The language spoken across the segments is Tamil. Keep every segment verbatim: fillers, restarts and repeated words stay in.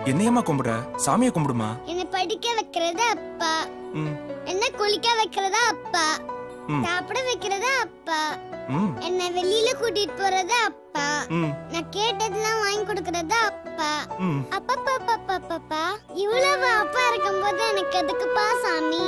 என்னையம்மா கும்பிடுற? சாமியை கும்பிடுமா. என்ன படிக்க வைக்கிறது அப்பா, என்ன குளிக்க வைக்கிறது அப்பா, சாப்பிட வைக்கிறது அப்பா, என்ன வெளியில கூட்டிட்டு போறது அப்பா, நான் கேட்டதெல்லாம் வாங்கி கொடுக்கறது அப்பா. அப்பா அப்பா அப்பா இவ்வளவு அப்பா இருக்கும்போது எனக்கு எதுக்குப்பா சாமி?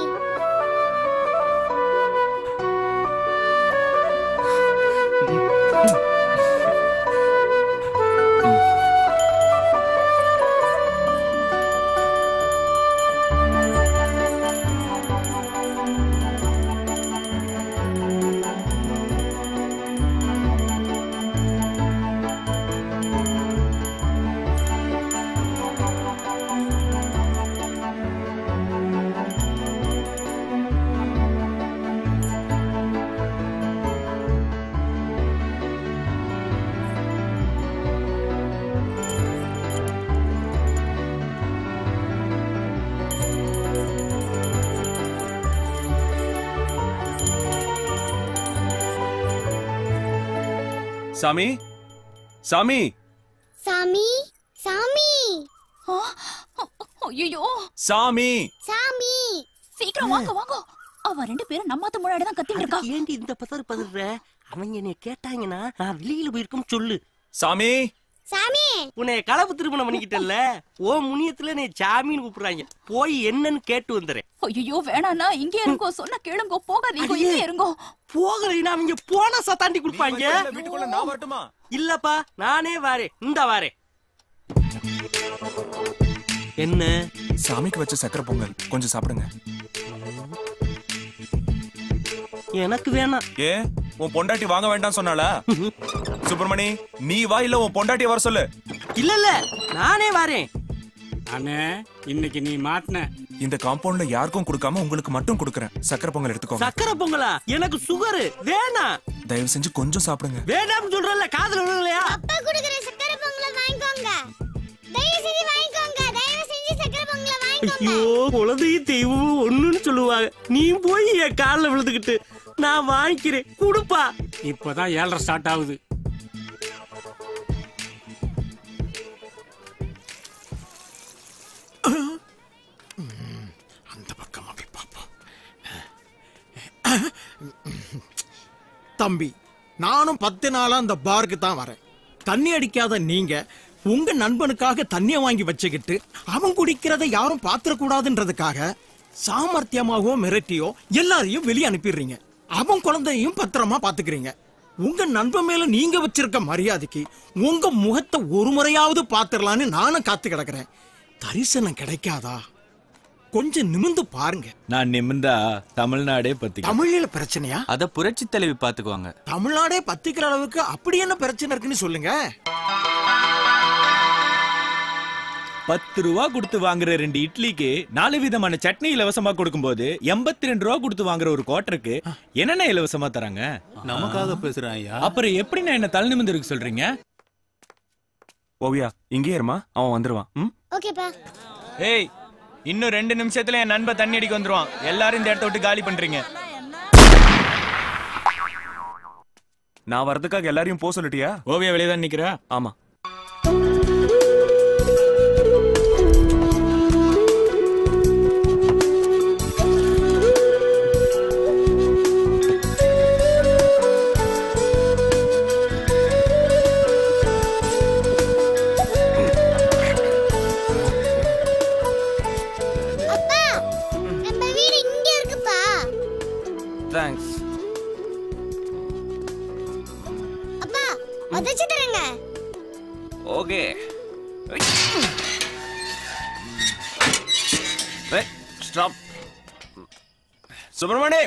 சாமி, சாமி, சாமி, சாமி. ஐயோ சாமி, சாமி, சீக்கிரம் வாங்க வாங்க. அவ ரெண்டு பேரும் நம்மாத்த முன்னாடி தான் கத்திட்டு இருக்கா. ஏண்டி இந்த பதறு பதற? அவங்க என்ன கேட்டாங்கன்னா நான் வெளியில போயிருக்கோம் சொல்லு. சாமி, சாமி. உன்னை கலப்பு திருமணம் பண்ணிக்கிட்டல்ல, ஓ முனியத்துல நீ சாமின்னு கூப்பிடுறாங்க. போய் என்னன்னு கேட்டு வந்துறேன். ஐயோ வேணாண்ணா, இங்க இருங்கோ, சொன்ன கேளுங்கோ, போகாதீங்க, இங்க இருங்கோ. போகலைன்னா அவங்க போனஸா தாண்டி கொடுப்பாங்க. வீட்டுக்குள்ள நான் வரட்டுமா? இல்லப்பா, நானே வாரேன். இந்த வாரேன். என்ன? சாமிக்கு வச்ச சக்கரை பொங்கல் கொஞ்சம் சாப்பிடுங்க. எனக்கு வேணாம். ஏ, உன் பொண்டாட்டி வாங்க வேண்டாம் சொன்னால? சுப்பிரமணி, நீ வா, இல்ல உன் பொண்டாட்டி வர சொல்லு. இல்ல இல்ல, நானே வாரேன். அண்ணே, இன்னைக்கு நீ மாட்டின. இந்த காம்பவுண்ட்ல யாருக்கும் கொடுக்காம உங்களுக்கு மட்டும் கொடுக்கறேன். சக்கரை பொங்கல் எடுத்துக்கோங்க. சக்கரை பொங்கலா? எனக்கு சுகர் வேணாம். தயவு செஞ்சு கொஞ்சம் சாப்பிடுங்க. வேண்டாம்னு சொல்றல, காதுல விழலையா? அப்பா குடுக்குற சக்கரை பொங்கலை வாங்கிக்கோங்க. தயவு செஞ்சு வாங்கிக்கோங்க. தயவு செஞ்சு சக்கரை பொங்கலை வாங்கிக்கோங்க. ஐயோ, குலதெய்வம் தெய்வம் ஒண்ணுன்னு சொல்லுவாங்க. நீ போய் என் காலில் விழுந்துக்கிட்டு நான் வாங்கிக்கிறேன், குடுப்பா. இப்பதான் ஏழரை ஸ்டார்ட் ஆகுது. அந்த பக்கமா போய் பார்ப்போம். தம்பி, நானும் பத்து நாளா அந்த பாருக்கு தான் வரேன். தண்ணி அடிக்காத நீங்க உங்க நண்பனுக்காக தண்ணிய வாங்கி வச்சுக்கிட்டு அவன் குடிக்கிறத யாரும் பாத்திரக்கூடாதுன்றதுக்காக சாமர்த்தியமாகவோ மிரட்டியோ எல்லாரையும் வெளியே அனுப்பிடுறீங்க. அவன் குழந்தையும் பத்திரமா பாத்துக்கிறீங்க. உங்க நண்பன் மேல நீங்க வச்சிருக்க மரியாதைக்கு உங்க முகத்தை ஒரு முறையாவது பாத்துடலான்னு நானும் காத்து கிடக்குறேன். தரிசனம் கிடைக்காதா? கொஞ்சம் நிமிந்து பாருங்க. நான் நிமிந்தா தமிழ்நாடே பத்தி. தமிழ்ல பிரச்சனையா? அத புரட்சி தலைவி பாத்துக்குவாங்க. தமிழ்நாடே பத்திக்கிற அளவுக்கு அப்படி என்ன பிரச்சனை இருக்குன்னு சொல்லுங்க. பத்து ரூபா கொடுத்து வாங்குற ரெண்டு இட்லிக்கு நாலு விதமான சட்னி இலவசமா கொடுக்கும் போது எண்பத்தி ரெண்டு ரூபா கொடுத்து வாங்குற ஒரு குவார்டருக்கு என்னென்ன இலவசமா தராங்க? நமக்காக பேசுறாங்க. அப்புறம் எப்படி நான் என்ன தலை நிமிந்து இருக்கு சொல்றீங்க? ஓவியா, இங்கே இருமா, அவன் வந்துருவான். ஓகேப்பா. ஏய், இன்னும் ரெண்டு நிமிஷத்துல என் நண்பன் தண்ணி அடிக்க வந்துருவான். எல்லாரும் இந்த இடத்த விட்டு காலி பண்றீங்க. நான் வரதுக்காக எல்லாரையும் போக சொல்லிட்டியா? ஓவியா வெளியே தான் நிக்கிறா. ஆமா. தேங்க்ஸ். அப்பா, உதச்சு தரங்க. ஓகே. ஏய், ஸ்டாப். சுப்பிரமணி.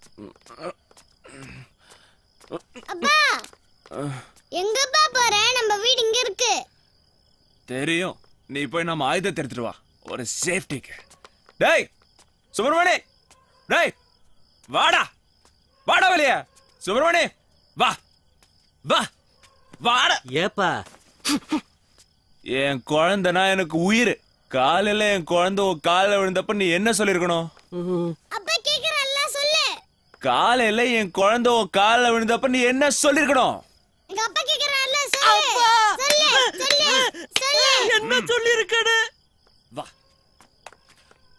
அப்பா, எங்கப்பா போற? நம்ம வீடு இங்க இருக்கு. தெரியும். நீ போய் நம்ம ஆயுதத்தை எடுத்துட்டு வா, ஒரு சேஃப்டிக்கு. டேய் சுப்பிரமணி, டேய் வாடா, வாடா வெளிய. சுப்பிரமணி வா, வா, வாடா. ஏப்பா, என் குழந்தைனா எனக்கு உயிர். காலையில என் குழந்தை காலில் விழுந்தப்ப நீ என்ன சொல்லிருக்கணும்? அப்பா கேக்குறல்ல, சொல்லு. காலையில என் குழந்தை காலில் விழுந்தப்ப நீ என்ன சொல்லிருக்கணும்? எங்க அப்பா கேக்குறல்ல, சொல்லு. சொல்லு, சொல்லு, சொல்லு. என்ன சொல்லிருக்கனே?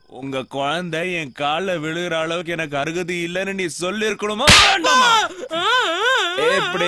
உங்க குழந்தை என் கால விழுகிற அளவுக்கு எனக்கு அருகதி இல்லைன்னு நீ சொல்லி இருக்கணுமா? எப்படி?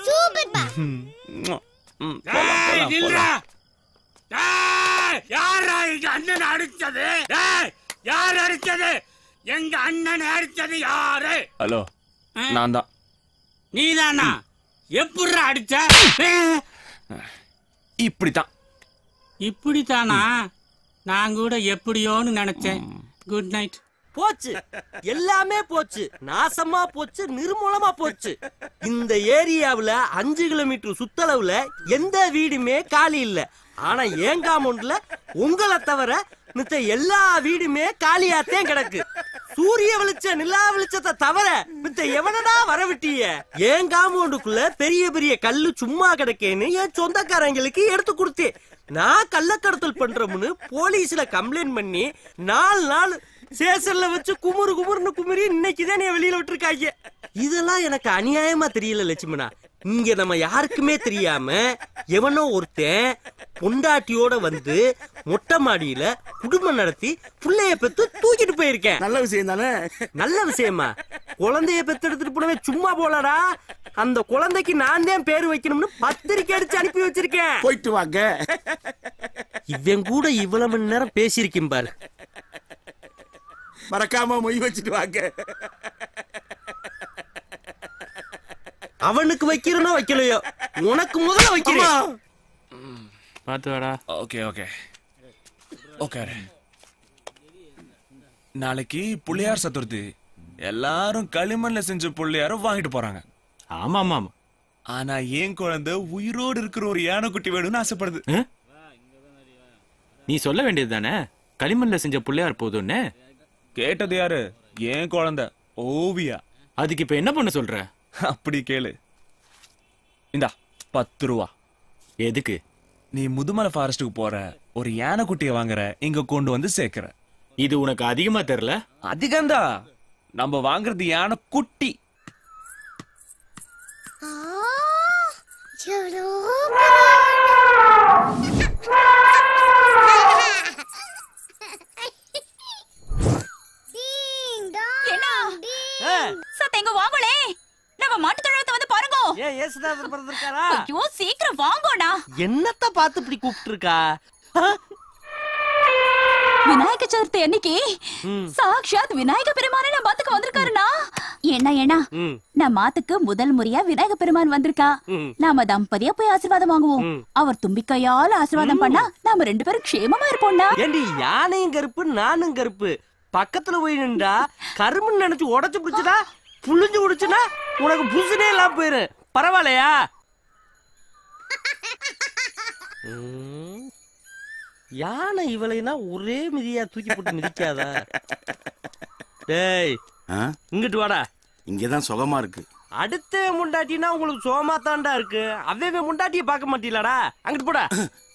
யாரா எங்க அண்ணன் அடிச்சது? யார் அடிச்சது? எங்க அண்ணன் அடிச்சது யாரு? ஹலோ, நான் தான். நீதானா? எப்படி அடிச்ச? இப்படித்தான். இப்படித்தானா? நான் கூட எப்படியோன்னு நினைச்சேன். Good night. போச்சு, எல்லாமே போச்சு, நாசமா போச்சு, நிர்மூலமா போச்சு. இந்த ஏரியாவுல அஞ்சு கிலோமீட்டர் சுத்தளவுல எந்த வீடுமே காலி இல்ல. ஆனா என் காம்பவுண்ட்ல உங்களை தவிர மித்த எல்லா வீடுமே காலியாத்தான் கிடக்கு. சூரிய வெளிச்ச நிலா வெளிச்சத்தை தவிர மித்த எவனடா வரவிட்டிய? என் காம்பவுண்டுக்குள்ள பெரிய பெரிய கல்லு சும்மா கிடக்கேன்னு என் சொந்தக்காரங்களுக்கு எடுத்து கொடுத்தேன். நான் கள்ளக்கடத்தல் பண்றோம்னு போலீஸ்ல கம்ப்ளைண்ட் பண்ணி நாலு நாள் சேசல்ல வச்சு குமுறு குமுறுன்னு குமுறி இன்னைக்குதான் நீ வெளியில விட்டுருக்காங்க. இதெல்லாம் எனக்கு அநியாயமா தெரியல லட்சுமணா. இங்க நம்ம யாருக்குமே தெரியாம எவனோ ஒருத்தன் பொண்டாட்டியோட வந்து மொட்டை மாடியில குடும்பம் நடத்தி புள்ளைய பெத்து தூக்கிட்டு போயிருக்கேன். நல்ல விஷயம் தானே? நல்ல விஷயமா? குழந்தைய பெத்து எடுத்துட்டு போனவே சும்மா போலடா. அந்த குழந்தைக்கு நான் தான் பேரு வைக்கணும்னு பத்திரிக்கை அடிச்சு அனுப்பி வச்சிருக்கேன். போயிட்டு வாங்க. இவன் கூட இவ்வளவு மணி நேரம் பேசியிருக்கேன் பாரு. மறக்காம மொய் வச்சுட்டு வாங்க. அவனுக்கு வைக்கிறனோ வைக்கலையோ, உனக்கு முதல்ல வைக்கிறேன். பாத்து வாடா. Okay okay okay. நாளைக்கு புள்ளியார் சதுர்த்தி. எல்லாரும் களிமண்ல செஞ்ச புள்ளியாரும் வாங்கிட்டு போறாங்க. ஆமா ஆமா ஆமா. ஆனா என் குழந்தை உயிரோடு இருக்கிற ஒரு யானைக்குட்டி வேணும்னு ஆசைப்படுது. நீ சொல்ல வேண்டியது தானே, களிமண்ல செஞ்ச புள்ளையார் போதும்னு. கேட்டது யாரு? என் குழந்தை ஓவியா. அதுக்கு இப்ப என்ன பண்ண சொல்ற? அப்படி கேளு. இந்தா பத்து ரூபா. எதுக்கு? நீ முதுமலை ஃபாரஸ்டுக்கு போற, ஒரு யானைக்குட்டிய வாங்குற, இங்க கொண்டு வந்து சேர்க்கிற. இது உனக்கு அதிகமா தெரியல? அதிகம்தா. நம்ம வாங்குறது யானை குட்டி. சத்தேங்க வாங்களே, நம்ம மாட்டு தொழுவத்தை வந்து பாருங்க. ஏன் ஏசுதாசர் பிறந்திருக்காரா? ஐயோ சீக்கிரம் வாங்கோடா. என்னத்த பார்த்து இப்படி கூப்பிட்டு இருக்கா? விநாயக சதுர்த்தி அன்னைக்கு சாக்ஷாத் விநாயக பெருமானே நம்ம மாத்துக்கு வந்திருக்காருனா. என்ன ஏனா நம்ம மாத்துக்கு முதல் முறையா விநாயக பெருமான் வந்திருக்கா. நாம தம்பதியா போய் ஆசீர்வாதம் வாங்குவோம். அவர் தும்பிக்கையால ஆசீர்வாதம் பண்ணா நாம ரெண்டு பேரும் க்ஷேமமா இருப்போம்டா. ஏண்டி யானையும் கருப்பு நானும் கருப்பு பக்கத்துல போய் நின்றா கரும்புன்னு நினைச்சு உடச்சு பிடிச்சதா புளிஞ்சு குடிச்சுனா உனக்கு புசுனே எல்லாம் போயிரு. பரவாயில்லையா? யானை இவளைனா ஒரே மிதியா தூக்கி போட்டு மிதிக்காதா? டேய் இங்கிட்டு வாடா. இங்கதான் சுகமா இருக்கு. அடுத்த முண்டாட்டினா உங்களுக்கு சோமா தாண்டா இருக்கு. அவே முண்டாட்டிய பார்க்க மாட்டீங்களாடா? அங்கிட்டு போடா.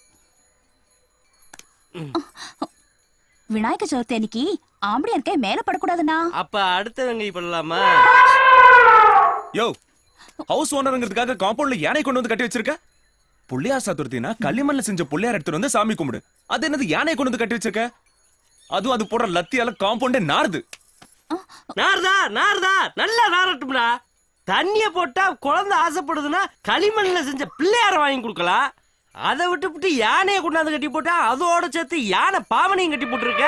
விநாயக சதுர்த்தி அன்னைக்கு ஆம்படியா இருக்கே மேல படக்கூடாதுண்ணா. அப்ப அடுத்தவங்க பண்ணலாமா? யோ, ஹவுஸ் ஓனருங்கிறதுக்காக காம்பவுண்ட்ல யானை கொண்டு வந்து கட்டி வச்சிருக்க. புள்ளியார் சதுர்த்தினா களிமண்ல செஞ்ச புள்ளியார் எடுத்துட்டு வந்து சாமி கும்பிடு. அது என்னது யானை கொண்டு வந்து கட்டி வச்சிருக்க? அதுவும் அது போடுற லத்தியால காம்பவுண்டே நாறுது. நார்தா நார்தா நல்லா நாரட்டும்டா. தண்ணிய போட்டா குழந்தை ஆசைப்படுதுன்னா களிமண்ல செஞ்ச பிள்ளையார வாங்கி கொடுக்கலாம். அதை விட்டு விட்டு யானையை கொண்டாந்து கட்டி போட்டா அதோட சேர்த்து யானை பாவனையும் கட்டி போட்டுருக்க.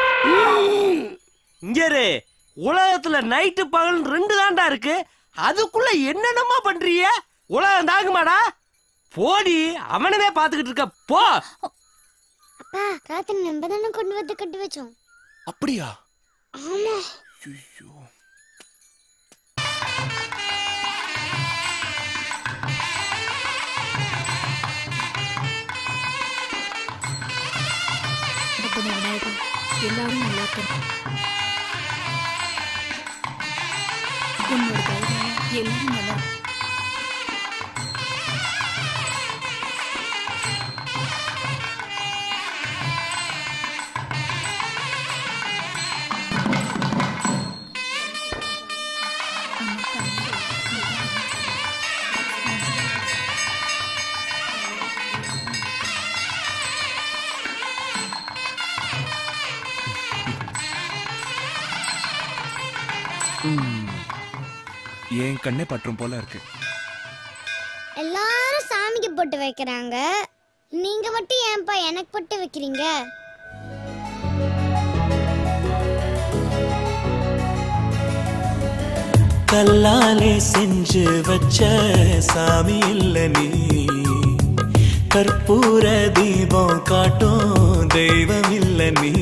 இங்கே உலகத்துல நைட்டு பகல் ரெண்டு தாண்டா இருக்கு. அதுக்குள்ள என்னென்னமா பண்றீங்க? உலகம் தாங்குமாடா? போடி, அவனவே பாத்துக்கிட்டு இருக்க போ. அப்பா ராத்திரி நம்ம தானே கொண்டு வந்து கட்டி வச்சோம். அப்படியா? ஆமா. ஐயோ. எல்லாரும் நல்லா இருக்கணும். உன்னோட கையால எல்லாரும் நல்லா இருக்கும். என் கண்ணே பற்றும் போல இருக்கு. எல்லாரும் சாமிக்கு போட்டு வைக்கிறாங்க, நீங்க மட்டும் ஏன்பா எனக்கு போட்டு வைக்கிறீங்க? கல்லாலே செஞ்சு வச்ச சாமி இல்ல நீ, கற்பூர தீபம் காட்டும் தெய்வம் இல்ல நீ.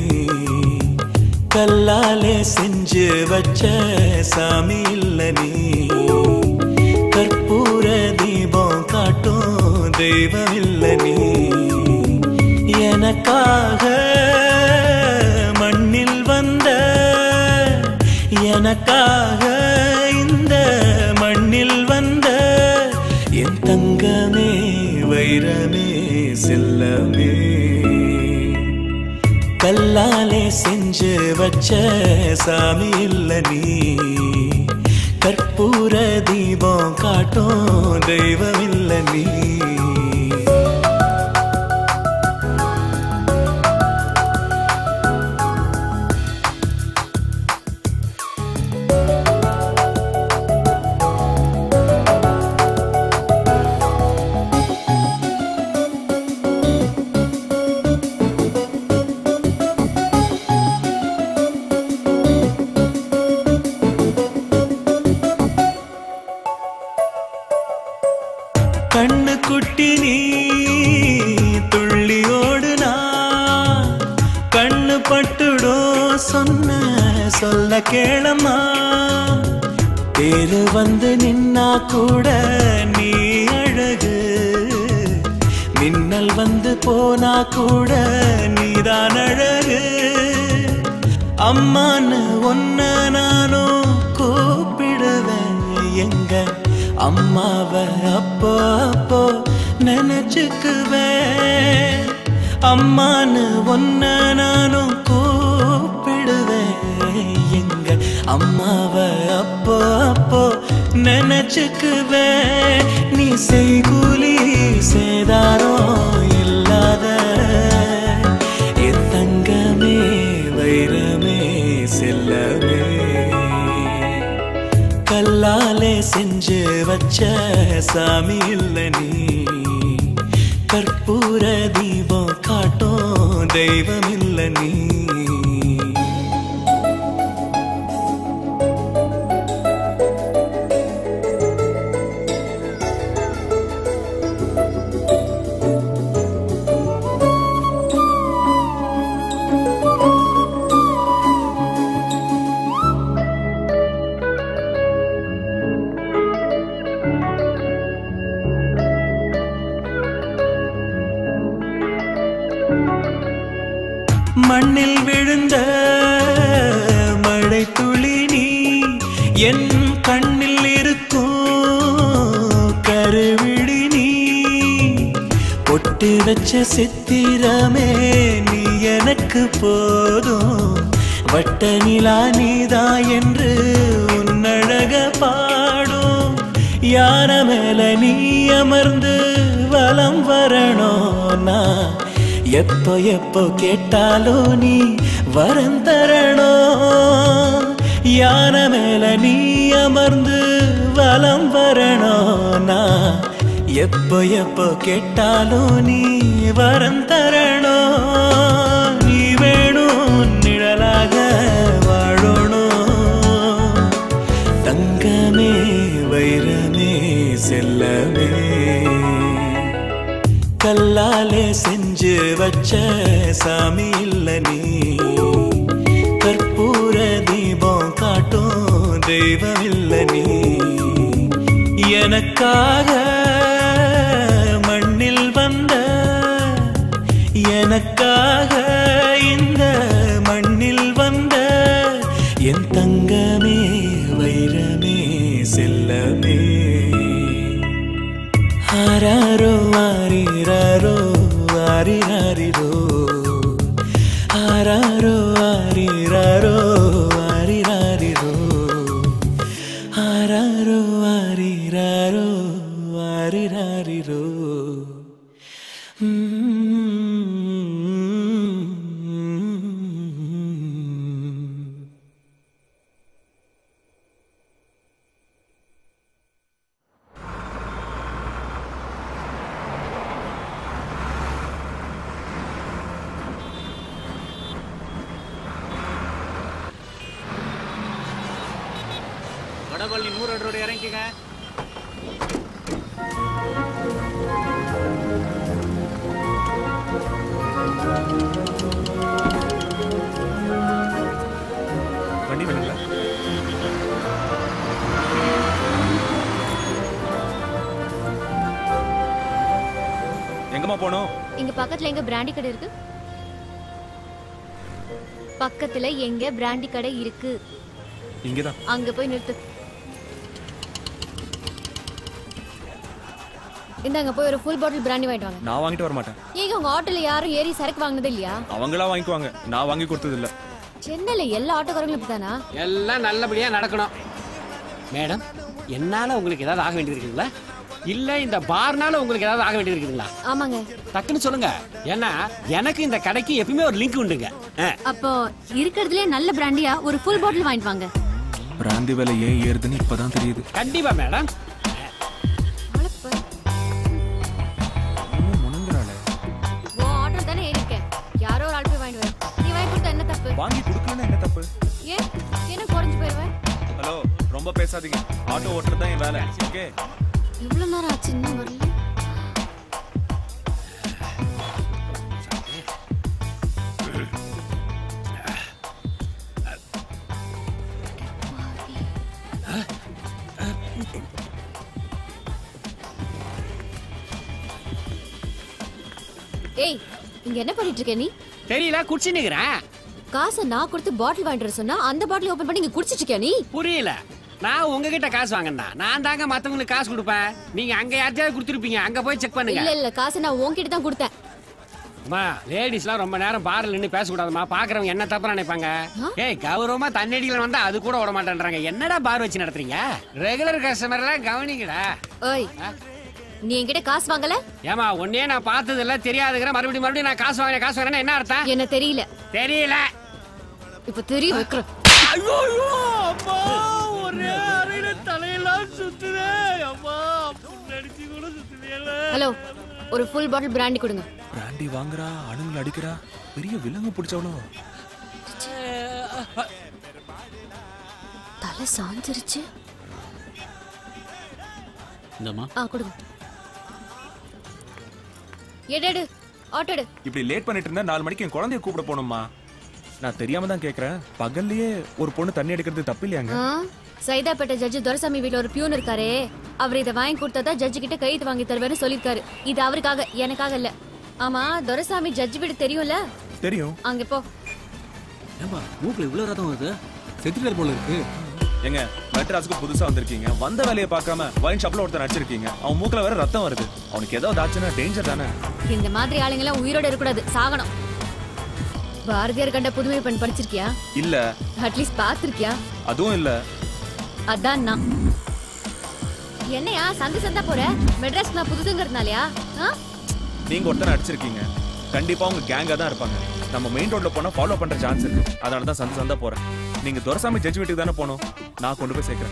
கல்லாலே செஞ்சு வச்ச சாமி இல்ல நீ, கற்பூர தீபம் காட்டும் தெய்வம் இல்ல நீ. எனக்காக மண்ணில் வந்த, எனக்காக இந்த மண்ணில் வந்த என் தங்கமே வைரமே செல்லமே. கல்லாலே செஞ்சு வச்ச சாமி இல்ல நீ, கற்பூர தீபம் காட்டும் தெய்வம் இல்ல நீ. கண்ணு குட்டி நீ துள்ளி ஓடுனா, கண்ணு பட்டுடும் சொன்ன சொல்ல கேளம்மா. தேரு வந்து நின்னா கூட நீ அழகு, மின்னல் வந்து போனா கூட நீதான் அழகு. அம்மான்னு ஒன்ன நானும் கூப்பிடுவேன், எங்க அம்மாவ அப்போ அப்போ நினைச்சுக்குவேன். அம்மான்னு ஒன்ன நானும் கூப்பிடுவேன், எங்க அம்மாவ அப்போ அப்போ நினைச்சுக்குவேன். நீ செய்கூலி சேதாரம் இல்லாத என் தங்கமே வைரமே செல்லமே. கல்லாலே செஞ்சு வச்ச சாமி இல்ல நீ, கற்பூர தீபம் காட்டும் தெய்வம் இல்ல நீ. மண்ணில் விழுந்த மழை துளி நீ, என் கண்ணில் இருக்கும் கருவிழி நீ. பொட்டு வச்ச சித்திரமே நீ எனக்கு போதும், வட்ட நிலா நீதா என்று உன்னழக பாடும். யார மேல நீ அமர்ந்து வலம் வரணும், நான் எப்போ எப்போ கேட்டாலும் நீ வரம் தரணும். யார மேல நீ அமர்ந்து வலம் வரணும், நான் எப்போ எப்போ கேட்டாலும் நீ வரம் தரணும். நீ வேணும் நிழலாக வாழணும், தங்கமே வைரமே செல்லமே. கல்லாலே செஞ்சு வச்ச சாமி இல்ல நீ, கற்பூர தீபம் காட்டும் தெய்வம் இல்ல நீ. எனக்காக மண்ணில் வந்த, எனக்காக இந்த மண்ணில் வந்த என் தங்கமே வைரமே செல்லமே. ஆராரோ ஆரிராரோ ஆரிராரிரோ, ஆராரோ ஆரிராரோ ஆரிராரிரோ, ஆராரோ ஆரிராரோ வடபழனி நூறு ரோடு இறங்கிக்கங்க. வண்டி வேணுங்களா? எங்கம்மா போனோம்? இங்க பக்கத்துல எங்க பிராண்டி கடை இருக்கு? பக்கத்துல எங்க பிராண்டி கடை இருக்கு? இங்கதான். அங்க போய் நிறுத்து. இந்தாங்க போய் ஒரு ஃபுல் பாட்டில் பிராண்டி வாங்கிட்டு வாங்க. நான் வாங்கிட்டு வர மாட்டேன். ஏங்க உங்க ஆட்டோல யாரும் ஏறி சரக்கு வாங்குனது இல்லையா? அவங்களா வாங்கிக்குவாங்க, நான் வாங்கி கொடுத்தது இல்ல. சென்னையில எல்லா ஆட்டோக்காரங்களும் இப்பதானா? எல்லாம் நல்லபடியா நடக்கணும். மேடம், என்னால உங்களுக்கு ஏதாவது ஆக வேண்டியது இருக்குங்களா? இல்ல இந்த பார்னால உங்களுக்கு ஏதாவது ஆக வேண்டியது இருக்குங்களா? ஆமாங்க. டக்குன்னு சொல்லுங்க. ஏன்னா எனக்கு இந்த கடைக்கு எப்பவுமே ஒரு லிங்க் உண்டுங்க. அப்போ இருக்கிறதுலே நல்ல பிராண்டியா ஒரு ஃபுல் பாட்டில் வாங்கிட்டு வாங்க. பிராந்தி விலை ஏன் ஏறுதுன்னு இப்பதான் தெரியுது. கண்டிப்பா மேடம். ஓ ஆர்டர் தானே ஏறிக்க. யாரோ ஒரு ஆள் போய் வாங்கிட்டு வர. நீ வாங்கி கொடுத்தா என்ன தப்பு? வாங்கி கொடுக்கலன்னா என்ன தப்பு? ஏன் என்ன குறைஞ்சு போயிடுவேன்? ஹலோ, ரொம்ப பேசாதீங்க. ஆட்டோ ஓட்டுறது தான் என் வேலை. ஓகே. இவ்வளவு நேரம் ஆச்சு இன்னும் வரல. ஏய், இங்க என்ன பண்ணிட்டு இருக்க நீ? தெரியல, குடிச்சு நிக்கிறேன். காசை நான் கொடுத்து பாட்டில் வாங்கிட்டு வர சொன்னா அந்த பாட்டில் ஓபன் பண்ணி இங்க குடிச்சிட்டு இருக்கியா நீ? புரியல. நான் உங்ககிட்ட காசு வாங்கினா நான் தாங்க மத்தவங்களுக்கு காசு கொடுப்பேன். நீங்க அங்க யார்ட்டையாவது கொடுத்துருப்பீங்க, அங்க போய் செக் பண்ணுங்க. இல்ல இல்ல, காசை நான் உன்கிட்ட தான் கொடுத்தேன். அம்மா, லேடிஸ்லாம் ரொம்ப நேரம் பார்ல நின்னு பேசக்கூடாதுமா. பாக்குறவங்க என்ன தப்பா நினைப்பாங்க. ஏய், கௌரவமா தண்ணடியில வந்தா அது கூட விட மாட்டேன்றாங்க. என்னடா பார் வச்சு நடத்துறீங்க? ரெகுலர் கஸ்டமர் எல்லாம் கவனிங்கடா. ஓய், நீ என்கிட்ட காசு வாங்கல? ஏமா, ஒன்னே நான் பார்த்தது இல்ல, தெரியாதுங்கிற. மறுபடியும் மறுபடியும் நான் காசு வாங்கினேன் காசு வாங்கினேன் என்ன அர்த்தம்? என்ன தெரியல. தெரியல. இப்ப தெரிய வைக்கிற. ஐயோ அம்மா, ஒரே அறையில தலையெல்லாம் சுத்துதே அம்மா. நடிச்சு கூட சுத்துதேல. ஹலோ, ஒரு ஃபுல் பாட்டில் பிராண்டி கொடுங்க. பிராண்டி வாங்குறா, அணுங்களை அடிக்கிறா, பெரிய விலங்கு பிடிச்சவளோ. தலை சாஞ்சிருச்சு. இந்தம்மா. ஆ கொடுங்க. எடு ஆட்டோ எடு. இப்படி லேட் பண்ணிட்டு இருந்தா நாலு மணிக்கு என் குழந்தைய கூப்பிட போகணுமா? நான் தெரியாம தான் கேக்குறேன். பகல்லையே ஒரு பொண்ணு தண்ணி எடுக்கிறது தப்பு இல்லையாங்க? சைதாப்பேட்டை ஜட்ஜ் துரைசாமி வீட்டுல ஒரு பியூன் இருக்காரே, அவர் இதை வாங்கி கொடுத்தா ஜட்ஜு கிட்ட கைது வாங்கி தருவேன்னு சொல்லிருக்காரு. இது அவருக்காக, எனக்காக இல்ல. ஆமா, துரைசாமி ஜட்ஜ் வீடு தெரியும்ல? தெரியும். அங்க போ. ஏம்பா, மூக்குல இவ்வளவு ரத்தம் வருது, செத்துட்டார் போல இருக்கு. எங்க மெட்ராஸுக்கு புதுசா வந்திருக்கீங்க, வந்த வேலையை பார்க்காம வைன் ஷாப்ல ஒருத்தர் அடிச்சிருக்கீங்க. அவன் மூக்குல வேற ரத்தம் வருது. அவனுக்கு ஏதாவது ஆச்சுன்னா டேஞ்சர் தானே. இந்த மாதிரி ஆளுங்க எல்லாம் உயிரோட இருக்கக்கூடாது, சாகணும். பாரதியார் கண்ட புதுமை பெண் படிச்சிருக்கியா? இல்ல. அட்லீஸ்ட் பாத்திருக்கியா? அதுவும் இல்ல. அதான் நான். என்னையா சந்து சந்தா போற? மெட்ராஸ் நான் புதுசுங்கிறதுனாலயா? நீங்க ஒருத்தனை அடிச்சிருக்கீங்க, கண்டிப்பா உங்க கேங்கா தான் இருப்பாங்க. நம்ம மெயின் ரோட்ல போனா ஃபாலோ பண்ற சான்ஸ் இருக்கு. அதனால தான் சந்து சந்தா போறேன். நீங்க துரைசாமி ஜட்ஜ் வீட்டுக்கு தானே போகணும், நான் கொண்டு போய் சேர்க்கிறேன்.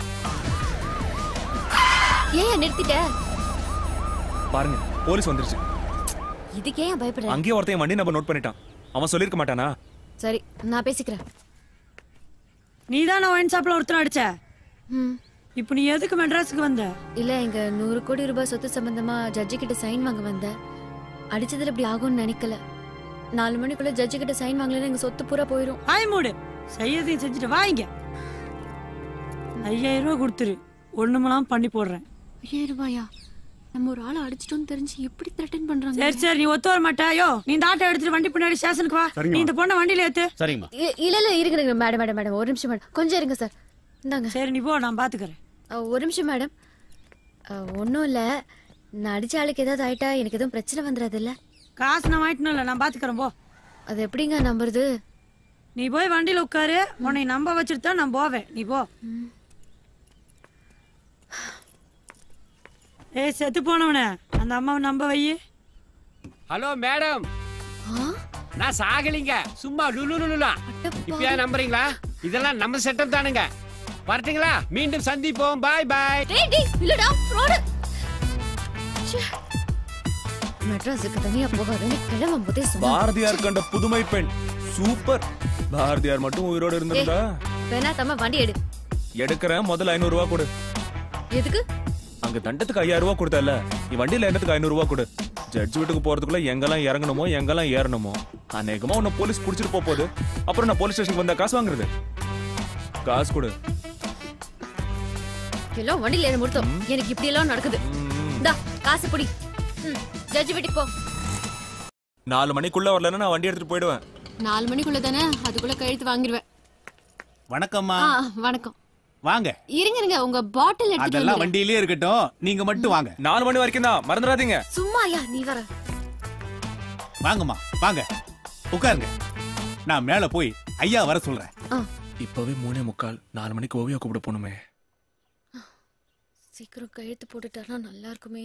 ஏன் நிறுத்திட்ட? பாருங்க, போலீஸ் வந்துருச்சு. இதுக்கே ஏன் பயப்படுற? அங்கேயே ஒருத்தையும் வண்டி நம்பர் நோட் பண்ணிட்டான். அவன் சொல்லிருக்க மாட்டானா? சரி, நான் பேசிக்கிறேன். நீ தானே ஒயின் ஷாப்ல ஒருத்தர் அடிச்ச? இப்போ நீ எதுக்கு மெட்ராஸுக்கு வந்த? இல்ல, எங்க நூறு கோடி ரூபாய் சொத்து சம்பந்தமா ஜட்ஜி கிட்ட சைன் வாங்க வந்த. அடிச்சதுல இப்படி ஆகும்னு நினைக்கல. நாலு மணிக்குள்ள ஜட்ஜி கிட்ட சைன் வாங்கலன்னா எங்க சொத்து பூரா போயிரும். ஆய் மூடு, செய்யறதையும் செஞ்சுட்டு வாங்க. ஐயாயிரம் ரூபாய் கொடுத்துரு, ஒண்ணுமெல்லாம் பண்ணி போடுறேன். ஐயாயிரம் ரூபாயா? நம்ம ஒரு ஆளை அடிச்சிட்டோம்னு தெரிஞ்சு எப்படி த்ரெட்டன் பண்றாங்க? சரி சரி, நீ ஒத்து வர மாட்டாயோ? நீ இந்த ஆட்டோ எடுத்துட்டு வண்டி பின்னாடி ஸ்டேஷனுக்கு வா. நீ இந்த பொண்ணை வண்டியில ஏத்து. சரிங்கம்மா. இல்ல இல்ல, இருங்க மேடம் மேடம் மேடம் ஒரு நிமிஷம் மேடம், கொஞ்சம் இருங்க சார். இந்தாங்க. சரி, நீ போ, நான் பாத்துக்கிறேன். ஒரு நிமிஷம் மேடம். ஒன்றும் இல்லை, நான் அடிச்ச ஆளுக்கு ஏதாவது ஆயிட்டா எனக்கு எதுவும் பிரச்சனை வந்துடாது இல்ல? காசு நான் வாங்கிட்டு இல்லை, நான் பாத்துக்கிறேன். போ. அது எப்படிங்க நம்புறது? நீ போய் வண்டியில உட்காரு, உன்னை நம்ப வச்சுட்டு தான் நான் போவேன். நீ போ. ஏய், செத்து போனவனே, அந்த அம்மாவை நம்ப வை. ஹலோ மேடம், நான் சாகலிங்க, சும்மா லுலுலுலுலா. இப்பயா நம்புறீங்களா? இதெல்லாம் நம்ம செட்டப் தானுங்க. வரட்டுங்களா? மீண்டும் சந்திப்போம். பாய் பாய். டேய் டேய், இல்லடா ஃப்ராட். மெட்ராஸுக்கு தனியா போகாதன்னு கிளம்பும் போதே சொன்னா. பாரதியார் கண்ட புதுமை பெண் சூப்பர். பாரதியார் மட்டும் உயிரோட இருந்திருந்தா. வேணா தம்ம வண்டி எடு. எடுக்கிறேன், முதல்ல ஐநூறு ரூபாய் கொடு. எதுக்கு? அங்க தண்டத்துக்கு ஐயாயிரம் ரூபாய் கொடுத்தல, நீ வண்டியில என்னத்துக்கு ஐநூறு ரூபாய் கொடு. ஜட்ஜ் வீட்டுக்கு போறதுக்குள்ள எங்கெல்லாம் இறங்கணுமோ எங்கெல்லாம் ஏறணுமோ அநேகமா உன்னை போலீஸ் புடிச்சிட்டு போக போகுது. அப்புறம் நான் போலீஸ் ஸ்டேஷனுக்கு வந்தா காசு வாங்குறது. காசு கொடு. எல்லாம் வண்டியில ஏற முடித்தோம். எனக்கு இப்படி எல்லாம் நடக்குது. இந்தா காசு புடி. ஜட்ஜ் வீட்டுக்கு போ. நாலு மணிக்குள்ள வரலன்னா நான் வண்டி எடுத்துட்டு போயிடுவேன். நாலு மணிக்குள்ள தானே, அதுக்குள்ள கழுத்து வாங்கிடுவேன். வணக்கம்மா. வணக்கம். வாங்க. இருங்க இருங்க, உங்க பாட்டில் எடுத்துட்டு அதெல்லாம் வண்டியிலே இருக்கட்டும், நீங்க மட்டும் வாங்க. நாலு மணி வரைக்கும் தான், மறந்துடாதீங்க. சும்மாயா நீ வர. வாங்கம்மா வாங்க, உட்காருங்க. நான் மேல போய் ஐயா வர சொல்றேன். இப்பவே மூணே முக்கால், நாலு மணிக்கு ஓவியா கூப்பிட போணுமே. சீக்கிரம் கழுத்து போட்டுட்டாருன்னா நல்லா இருக்குமே.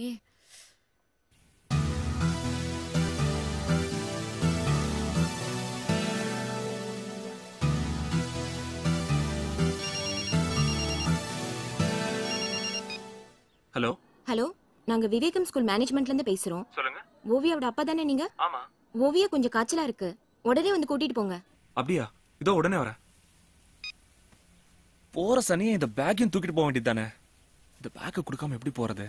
ஹலோ ஹலோ, நாங்க விவேகம் ஸ்கூல் மேனேஜ்மெண்ட்ல இருந்து பேசுறோம். சொல்லுங்க. ஓவியாவோட அப்பா தானே நீங்க? ஆமா. ஓவியா கொஞ்சம் காய்ச்சலா இருக்கு, உடனே வந்து கூட்டிட்டு போங்க. அப்படியா? இதோ உடனே வரேன். போற சனியை இந்த பேக்கையும் தூக்கிட்டு போக வேண்டியது தானே. இந்த பேக்கை கொடுக்காம எப்படி போறது?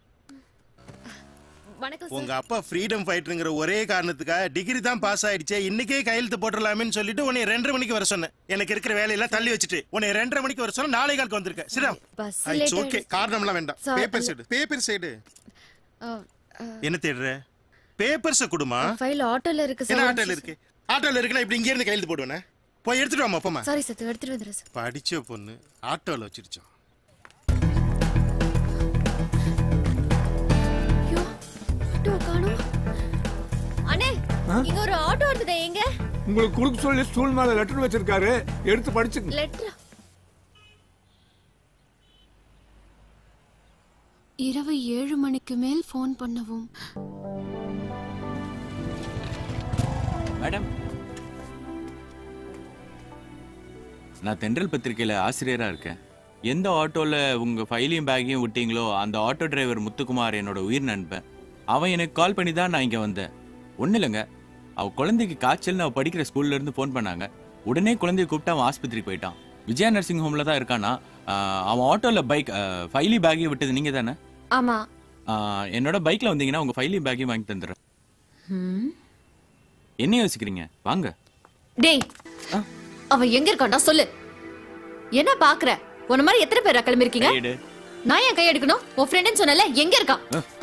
உங்க அப்பா ஃப்ரீடம் ஃபைட்டருங்கிற ஒரே காரணத்துக்காக டிகிரி தான் பாஸ் ஆயிடுச்சு, இன்னைக்கே கையெழுத்து போட்டுடலாமேன்னு சொல்லிட்டு உன்னை ரெண்டரை மணிக்கு வர சொன்னேன். எனக்கு இருக்கிற வேலையெல்லாம் தள்ளி வச்சுட்டு உன்னை ரெண்டரை மணிக்கு வர சொன்ன, நாளை காலுக்கு வந்திருக்கேன். சிரம் ஓகே, காரணம்லாம் வேண்டாம். பேப்பர் சைடு பேப்பர் சைடு என்ன தேடுற? பேப்பர்ஸ் கொடுமா. ஃபைல் ஆட்டோல இருக்கு. என்ன ஆட்டோல இருக்கு? ஆட்டோல இருக்குன்னா இப்படி இங்க இருந்து கையெழுத்து போடுவேனே. போய் எடுத்துட்டு வாமா. போமா. சாரி சார், எடுத்துட்டு வந்துறேன் சார். படிச்ச பொண்ணு ஆட்டோல வச்சிருச்சோம். ஆட்டோ காணோம். அண்ணே, இங்க ஒரு ஆட்டோ வருதே, எங்க? உங்களுக்கு குறுக்கு சொல்லி ஸ்டூல் மேல லெட்டர் வச்சிருக்காரு, எடுத்து படிச்சுங்க. லெட்டர்? இரவு ஏழு மணிக்கு மேல் போன் பண்ணவும். மேடம், நான் தென்றல் பத்திரிகையில ஆசிரியரா இருக்கேன். எந்த ஆட்டோல உங்க ஃபைலையும் பேக்கையும் விட்டீங்களோ அந்த ஆட்டோ டிரைவர் முத்துக்குமார் என்னோட உயிர் நண்பன். அவன் எனக்கு கால் பண்ணி தான் நான் இங்க வந்தேன். ஒன்றும் இல்லைங்க, அவள் குழந்தைக்கு காய்ச்சல்னு அவள் படிக்கிற ஸ்கூல்ல இருந்து ஃபோன் பண்ணாங்க. உடனே குழந்தைய கூப்பிட்டு அவன் ஆஸ்பத்திரிக்கு போயிட்டான். விஜயா நர்சிங் ஹோம்ல தான் இருக்கானா. அவன் ஆட்டோல பைக் ஃபைலி பேக்கையும் விட்டது நீங்க தானே? ஆமா. என்னோட பைக்ல வந்தீங்கன்னா உங்க ஃபைலையும் பேக்கையும் வாங்கி தந்துடுறேன். என்ன யோசிக்கிறீங்க? வாங்க. டேய், அவன் எங்க இருக்கான்டா சொல்லு. என்ன பாக்குற? உன்ன மாதிரி எத்தனை பேர் கிளம்பி இருக்கீங்க? நான் ஏன் கை எடுக்கணும்? உன் ஃப்ரெண்ட்னு சொன்னல, எங்க இருக்கான்?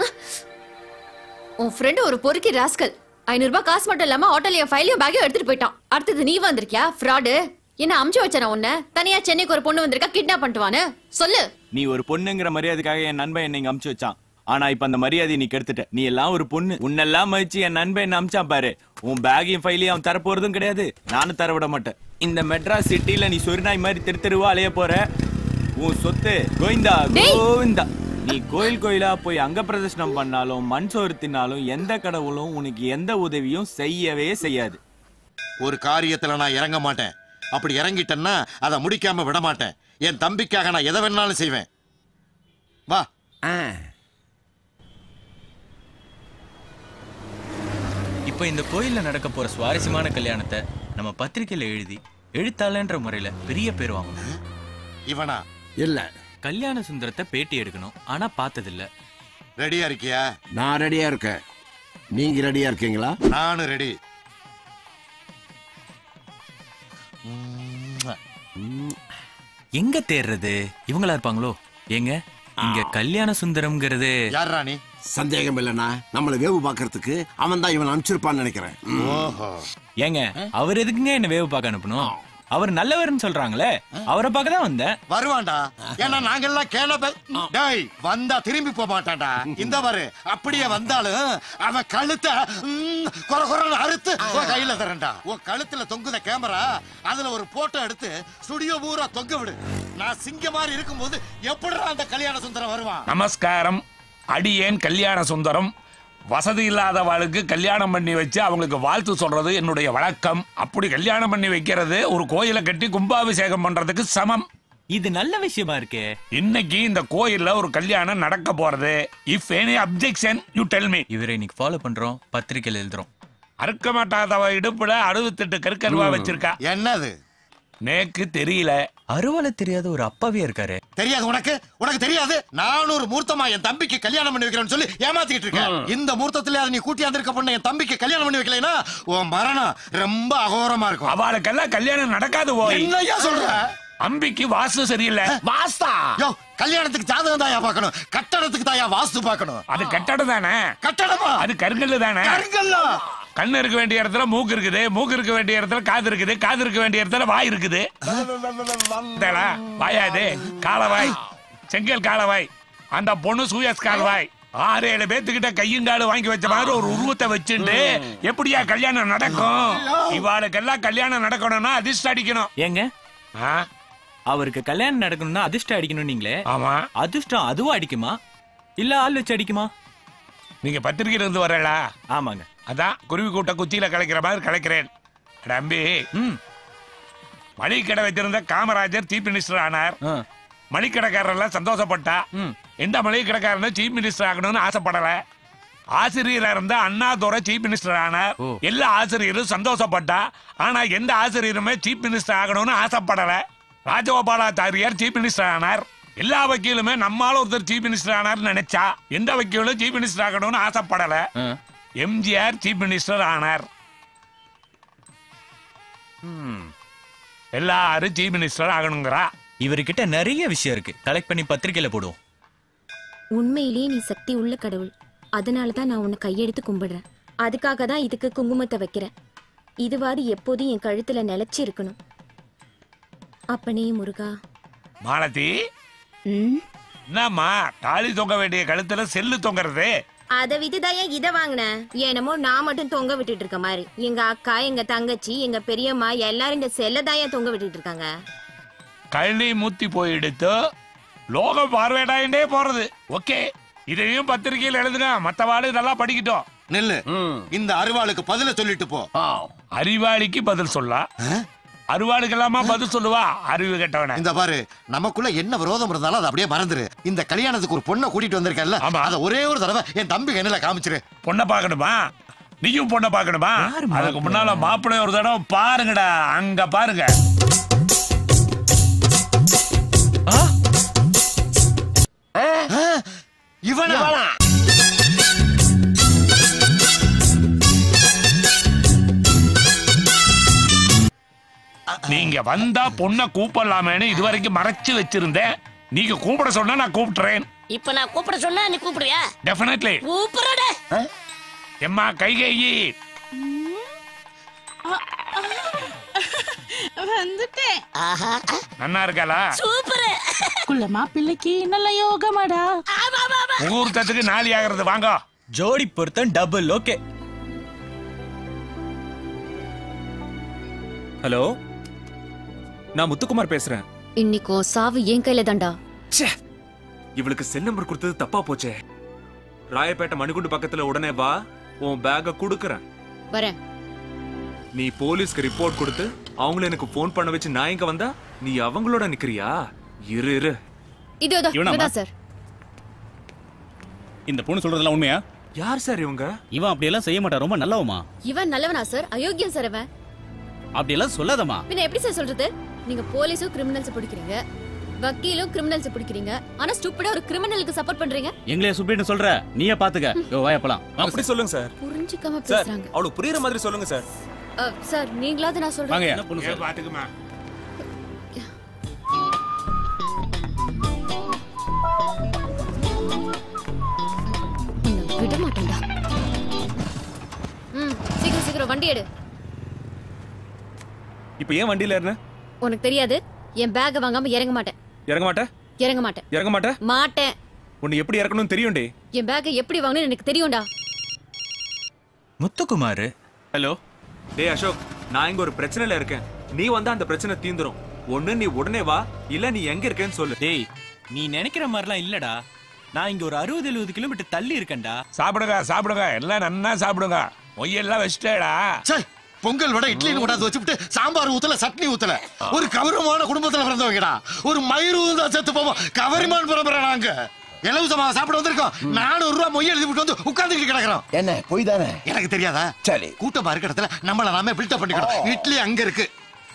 உன் ஃப்ரெண்ட் ஒரு பொறுக்கி ராஸ்கல். ஐநூறு ரூபாய் காசு மட்டும் இல்லாம ஆட்டோல என் ஃபைலையும் பேக்கையும் எடுத்துட்டு போயிட்டான். அடுத்தது நீ வந்திருக்கியா ஃப்ராடு? என்ன அம்ச்சு வச்சனா உன்ன? தனியா சென்னைக்கு ஒரு பொண்ணு வந்திருக்கா, கிட்னாப் பண்ணிட்டுவானு சொல்லு. நீ ஒரு பொண்ணுங்கிற மரியாதைக்காக என் நண்பன் என்னை அமுச்சு வச்சான். ஆனா இப்ப அந்த மரியாதை நீ கெடுத்துட்ட. நீ எல்லாம் ஒரு பொண்ணு, உன்னெல்லாம் மதிச்சு என் நண்பன் என்ன அமிச்சான் பாரு. உன் பேக்கையும் ஃபைலையும் அவன் தர போறதும் கிடையாது, நானும் தர விட மாட்டேன். இந்த மெட்ராஸ் சிட்டில நீ சொரிநாய் மாதிரி தெரு தெருவா அலைய போற. உன் சொத்து கோவிந்தா கோவிந்தா. நீ கோயில் கோயிலா போய் அங்க பிரதர்ஷனம் பண்ணாலும் மண் சோறு தின்னாலும் எந்த கடவுளும் உனக்கு எந்த உதவியும் செய்யவே செய்யாது. ஒரு காரியத்துல நான் இறங்க மாட்டேன். அப்படி இறங்கிட்டேன்னா அதை முடிக்காம விட மாட்டேன். என் தம்பிக்காக நான் எதை வேணாலும் செய்வேன். வா. இப்ப இந்த கோயில்ல நடக்க போற சுவாரஸ்யமான கல்யாணத்தை நம்ம பத்திரிகையில எழுதி எழுத்தாளன்ற முறையில பெரிய பேர் வாங்கணும். இவனா? இல்ல, கல்யாண சுந்தரத்தை பேட்டி எடுக்கணும். ஆனா பார்த்ததில்ல. ரெடியா இருக்கியா? நான் ரெடியா இருக்கேன். நீங்க ரெடியா இருக்கீங்களா? நானும் ரெடி. எங்க தேர்றது? இவங்களா இருப்பாங்களோ? ஏங்க, இங்க கல்யாண சுந்தரம்ங்கிறது யார் ராணி? சந்தேகம் இல்லைண்ணா, நம்மளை வேவு பாக்குறதுக்கு அவன் தான் இவன் அனுப்பிச்சிருப்பான்னு நினைக்கிறேன். ஓஹோ. ஏங்க, அவர் எதுக்குங்க என்ன வேவு பார்க்க அனுப்பணும்? அவர் நல்லவர்னு சொல்றாங்களே, அவரை பார்க்க தான் வந்தேன். வருவான்டா, ஏன்னா நாங்கெல்லாம் கேளப. டேய், வந்தா திரும்பி போக மாட்டான்டா. இந்த பாரு, அப்படியே வந்தாலும் அவன் கழுத்தை கொர கொரன்னு அறுத்து உன் கையில தரேன்டா. உன் கழுத்துல தொங்குத கேமரா, அதுல ஒரு போட்டோ எடுத்து ஸ்டுடியோ பூரா தொங்க விடு. நான் சிங்க மாதிரி இருக்கும்போது எப்படி அந்த கல்யாண சுந்தரம் வருவான்? நமஸ்காரம். அடியேன் கல்யாண சுந்தரம். வசதி இல்லாதவளுக்கு கல்யாணம் பண்ணி வச்சு அவங்களுக்கு வாழ்த்து சொல்றது என்னுடைய வழக்கம். அப்படி கல்யாணம் பண்ணி வைக்கிறது ஒரு கோயிலை கட்டி கும்பாபிஷேகம் பண்றதுக்கு சமம். இது நல்ல விஷயமா இருக்கே. இன்னைக்கு இந்த கோயில்ல ஒரு கல்யாணம் நடக்க போறது. If any objection you tell me. இவரை இன்னைக்கு ஃபாலோ பண்றோம், பத்திரிகையில் எழுதுறோம். அறுக்க மாட்டாதவ இடுப்புல அறுபத்தெட்டு கற்கருவா வச்சிருக்கா. என்னது? நேக்கு தெரியல, அருவாளை தெரியாத ஒரு அப்பாவே இருக்காரு. தெரியாது உனக்கு? உனக்கு தெரியாது? நானூறு மூர்த்தமா என் தம்பிக்கு கல்யாணம் பண்ணி வைக்கிறேன்னு சொல்லி ஏமாத்திட்டு இருக்கேன். இந்த மூர்த்தத்துல நீ கூட்டி வந்திருக்க பொண்ணு என் தம்பிக்கு கல்யாணம் பண்ணி வைக்கலைன்னா உன் மரணம் ரொம்ப அகோரமா இருக்கும். அவளுக்கெல்லாம் கல்யாணம் நடக்காது. போய் என்னையா சொல்ற? அம்பிக்கு வாஸ்து சரியில்லை. வாஸ்தா? யோ, கல்யாணத்துக்கு ஜாதகம் தாயா பார்க்கணும், கட்டடத்துக்கு தாயா வாஸ்து பார்க்கணும். அது கட்டடம் தானே? கட்டடமா? அது கருங்கல்லு தானே? கருங்கல்லா? கண்ணு இருக்க வேண்டிய இடத்துல மூக்கு இருக்குது, மூக்கு இருக்க வேண்டிய இடத்துல காது இருக்குது, காது இருக்க வேண்டிய இடத்துல வாய் இருக்குது. வாயாது காலவாய், செங்கல் காலவாய். அந்த பொண்ணு சூயஸ் கால்வாய். ஆறு ஏழு பேத்துக்கிட்ட கையும் காலு வாங்கி வச்ச மாதிரி ஒரு உருவத்தை வச்சுட்டு எப்படியா கல்யாணம் நடக்கும்? இவாளுக்கெல்லாம் கல்யாணம் நடக்கணும்னா அதிர்ஷ்டம் அடிக்கணும். ஏங்க அவருக்கு கல்யாணம் நடக்கணும்னா அதிர்ஷ்டம் அடிக்கணும் நீங்களே? ஆமா. அதிர்ஷ்டம் அதுவும் அடிக்குமா இல்ல ஆள் வச்சு அடிக்குமா? நீங்க பத்திரிகையில இருந்து வரலா? ஆமாங்க. அதான் குருவி கூட்ட குச்சியில கலைக்கிற மாதிரி கலைக்கிறேன். அம்பி, மளிகை கடை வச்சிருந்த காமராஜர் சீஃப் மினிஸ்டர் ஆனார். மளிகடைக்காரர்லாம் சந்தோஷப்பட்டா. எந்த மளிகை கடைக்காரனும் சீஃப் மினிஸ்டர் ஆகணும்னு ஆசைப்படல. ஆசிரியரா இருந்த அண்ணாதுரை சீஃப் மினிஸ்டர் ஆனார். எல்லா ஆசிரியரும் சந்தோஷப்பட்டா. ஆனா எந்த ஆசிரியருமே சீஃப் மினிஸ்டர் ஆகணும்னு ஆசைப்படல. ராஜகோபாலாச்சாரியார் சீஃப் மினிஸ்டர் ஆனார். எல்லா வக்கீலுமே நம்மால ஒருத்தர் சீஃப் மினிஸ்டர் ஆனார் நினைச்சா எந்த வக்கீலும் சீஃப் மினிஸ்டர் ஆகணும்னு ஆசைப்படல. எம்ஜிஆர் சீஃப் மினிஸ்டர் ஆனார். எல்லாரும் சீஃப் மினிஸ்டர் ஆகணுங்கிறா. இவர்கிட்ட நிறைய விஷயம் இருக்கு, கலெக்ட் பண்ணி பத்திரிகையில போடுவோம். உண்மையிலேயே நீ சக்தி உள்ள கடவுள், அதனாலதான் நான் உன்னை கையெடுத்து கும்பிடுறேன். அதுக்காக தான் இதுக்கு குங்குமத்தை வைக்கிறேன். இதுவாது எப்போதும் என் கழுத்துல நிலைச்சு இருக்கணும். அப்பனே முருகா. மாலதி, என்னம்மா தாலி தொங்க வேண்டிய கழுத்துல செல்லு தொங்குறது? அத விதுதாயா இத வாங்கினேன். என்னமோ நான் மட்டும் தொங்க விட்டுட்டு இருக்க மாதிரி. எங்க அக்கா, எங்க தங்கச்சி, எங்க பெரியம்மா எல்லாரும் இந்த செல்லதாயா தொங்க விட்டுட்டு இருக்காங்க. கள்ளி மூத்தி போயிடுத்து லோகம் பார்வையிடாண்டே போறது. ஓகே, இதையும் பத்திரிகையில் எழுதுங்க, மத்தவாளு நல்லா படிக்கட்டும். நெல்லு, இந்த அருவாளுக்கு பதில சொல்லிட்டு போ. அறிவாளிக்கு பதில் சொல்ல அருவாளுக்கெல்லாமா பதில் சொல்லுவா? அறிவு கெட்டவன. இந்த பாரு, நமக்குள்ள என்ன விரோதம் இருந்தாலும் அதை அப்படியே மறந்துரு. இந்த கல்யாணத்துக்கு ஒரு பொண்ணை கூட்டிட்டு வந்திருக்கல, அத ஒரே ஒரு தடவை என் தம்பி கண்ணுல காமிச்சிரு. பொண்ணை பாக்கணுமா? நீயும் பொண்ணை பாக்கணுமா? அதுக்கு முன்னால மாப்பிள்ளை ஒரு தடவை பாருங்கடா. அங்க பாருங்க. இவனா? நீங்க வந்தா பொண்ணை கூப்பிடலாமேன்னு இதுவரைக்கும் மறைச்சு வச்சிருந்தேன். நீங்க கூப்பிட சொன்னா நான் கூப்பிடுறேன். இப்ப நான் கூப்பிட சொன்னா நீ கூப்பிடுறியா? டெஃபினெட்லி கூப்பிடுறடே. எம்மா கைகேயி வந்துட்டேன். ஆஹா, நன்னா இருக்காளா? சூப்பர். குள்ளமா பிள்ளைக்கு நல்ல யோகமாடா. முகூர்த்தத்துக்கு நாளி ஆகிறது. வாங்க. ஜோடி பொருத்தம் டபுள். ஓகே. ஹலோ, நான் முத்துக்குமார் பேசுறேன். இன்னைக்கோ சாவு என் கையில தான்டா. இவளுக்கு செல் நம்பர் கொடுத்தது தப்பா போச்சே. ராயப்பேட்டை மணிகுண்டு பக்கத்துல உடனே வா, உன் பேக்க குடுக்கறேன். வரேன். நீ போலீஸ்க்கு ரிப்போர்ட் கொடுத்து அவங்கள எனக்கு போன் பண்ண வச்சு நான் இங்க வந்தா நீ அவங்களோட நிக்கிறியா? இரு இரு. இதோ இதோ சார். இந்த பொண்ணு சொல்றதெல்லாம் உண்மையா? யார் சார் இவங்க? இவன் அப்படி எல்லாம் செய்ய மாட்டான், ரொம்ப நல்லவமா. இவன் நல்லவனா சார்? அயோக்கியம் சார் இவன். அப்படி எல்லாம் சொல்லாதமா. பின்ன எப்படி சார் சொல்றது? நீங்க போலீஸும் கிரிமினல்ஸ் பிடிக்கிறீங்க, வக்கீலும் கிரிமினல்ஸ் பிடிக்கிறீங்க, ஆனா ஸ்டூபிடா ஒரு கிரிமினலுக்கு சப்போர்ட் பண்றீங்க. எங்களே சுப்பிட்டு சொல்ற, நீயே பாத்துக்க. யோ வாயா போலாம். அப்படி சொல்லுங்க சார். புரிஞ்சிக்காம சார், பேசுறாங்க. அவளுக்கு புரியுற மாதிரி சொல்லுங்க சார். சார் நீங்களாவது நான் சொல்றேன். வாங்க. என்ன பொண்ணு சார்? பாத்துக்குமா. விட மாட்டேன்டா. ம், சீக்கிரம் சீக்கிரம் வண்டி எடு. இப்போ ஏன் வண்டியில ஏறன? உனக்கு தெரியாது. என் பேக் வாங்காம இறங்க மாட்டேன். இறங்க மாட்டேன்? இறங்க மாட்டேன். இறங்க மாட்டேன்? மாட்டேன். உன்னை எப்படி இறக்கணும்னு தெரியும்டே. என் பேக் எப்படி வாங்கணும்னு எனக்கு தெரியும்டா. முத்துக்குமார். ஹலோ. டேய் அசோக், நான் இங்க ஒரு பிரச்சனையில இருக்கேன். நீ வந்தா அந்த பிரச்சனை தீந்துரும். ஒண்ணு நீ உடனே வா, இல்ல நீ எங்க இருக்கேன்னு சொல்லு. டேய், நீ நினைக்கிற மாதிரிலாம் இல்லடா. நான் இங்க ஒரு அறுபது எழுபது கிலோமீட்டர் தள்ளி இருக்கேன்டா. சாப்பிடுங்க சாப்பிடுங்க, எல்லாம் நன்னா சாப்பிடுங்க. ஒய்யெல்லாம் வச்சிட்டேடா. பொங்கல் வடை இட்லின்னு கொண்டாந்து வச்சுட்டு சாம்பார் ஊத்தல, சட்னி ஊத்தல. ஒரு கௌரவமான குடும்பத்துல பிறந்தவங்கடா. ஒரு மயிறு ஊந்தா செத்து போவோம். கவரிமான் பரம்பரை நாங்க. இலவசமா சாப்பிட வந்திருக்கோம். நானூறு ரூபாய் மொய் எழுதி விட்டு வந்து உட்கார்ந்துட்டு கிடக்குறோம். என்ன போய் தானே? எனக்கு தெரியாதா? சரி, கூட்டமா இருக்க இடத்துல நம்மள நாமே பில்டப் பண்ணிக்கணும். இட்லி அங்க இருக்கு.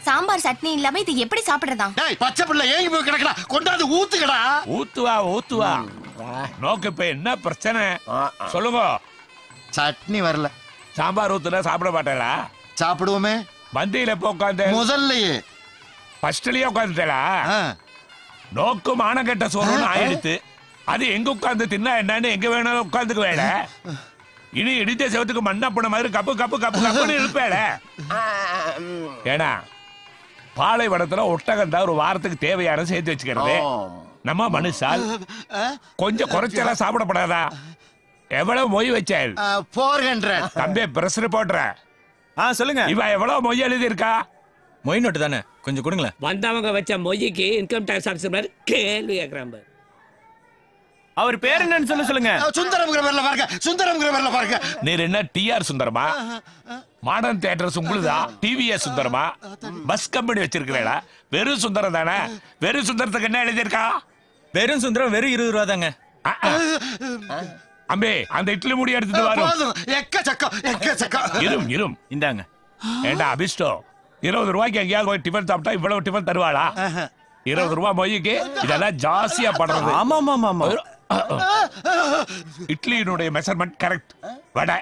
சாம்பார் சட்னி இல்லாம இது எப்படி சாப்பிடுறதா? டேய் பச்சை பிள்ளை ஏங்கி போய் கிடக்குடா, கொண்டாந்து ஊத்துக்கடா. ஊத்துவா ஊத்துவா. நோக்கு இப்ப என்ன பிரச்சனை சொல்லுங்க. சட்னி வரல. சாம்பார் ஊத்துனா சாப்பிட மாட்டேலா? சாப்பிடுவோமே. பந்தியில எப்ப உட்காந்து? முதல்லயே ஃபர்ஸ்ட்லயே உட்காந்துட்டா? நோக்கு மானகட்ட சோறுன்னு ஆயிடுத்து. அது எங்க உட்கார்ந்து தின்னா என்னன்னு எங்க வேணாலும் உட்கார்ந்துக்கு வேட. இனி இடித்த செவத்துக்கு மண்ணா போன மாதிரி கப்பு கப்பு கப்பு கப்புன்னு இருப்பேட. ஏன்னா பாலைவனத்துல ஒட்டகம் தான் ஒரு வாரத்துக்கு தேவையான சேர்த்து வச்சுக்கிறது. நம்ம மனுஷால் கொஞ்சம் குறைச்சலா சாப்பிடப்படாதா? எவ்வளவு மொய் வச்சால்? Four hundred. தம்பி பிரஸ் போடுற. ஆ சொல்லுங்க. இவ எவ்வளவு மொய் எழுதி இருக்கா? மொய் நோட்டு தானே, கொஞ்சம் கொடுங்களேன். வந்தவங்க வச்ச மொய்க்கு இன்கம் டாக்ஸ் ஆஃபீஸர் கேள்வி கேட்கறாங்க. அவர் பேர் என்னன்னு சொல்ல சொல்லுங்க. சுந்தரம்ங்கிற பேர்ல பாருங்க, சுந்தரம்ங்கிற பேர்ல பாருங்க. நீர் என்ன டிஆர் சுந்தரமா? மாடர்ன் தியேட்டர்ஸ் உங்களுதா? டிவிஎஸ் சுந்தரமா? பஸ் கம்பெனி வச்சிருக்கிறேடா. வெறும் சுந்தரம் தானே. வெறும் சுந்தரத்துக்கு என்ன எழுதியிருக்கா? வெறும் சுந்தரம் வெறும் இருபது ரூபா தாங்க. அம்பே அந்த இட்லி மூடி எடுத்துட்டு வரும். எக்கச்சக்கம் எக்கச்சக்கம். இரும் இரும் இந்தாங்க. ஏண்டா அபிஷ்டோ, இருபது ரூபாய்க்கு எங்கேயாவது போய் டிஃபன் சாப்பிட்டா இவ்வளவு டிஃபன் தருவாளா? இருபது ரூபாய் மொய்க்கு இதெல்லாம் ஜாஸ்தியா படுறது. ஆமா ஆமா ஆமா. இட்லியினுடைய மெஷர்மெண்ட் கரெக்ட். வடை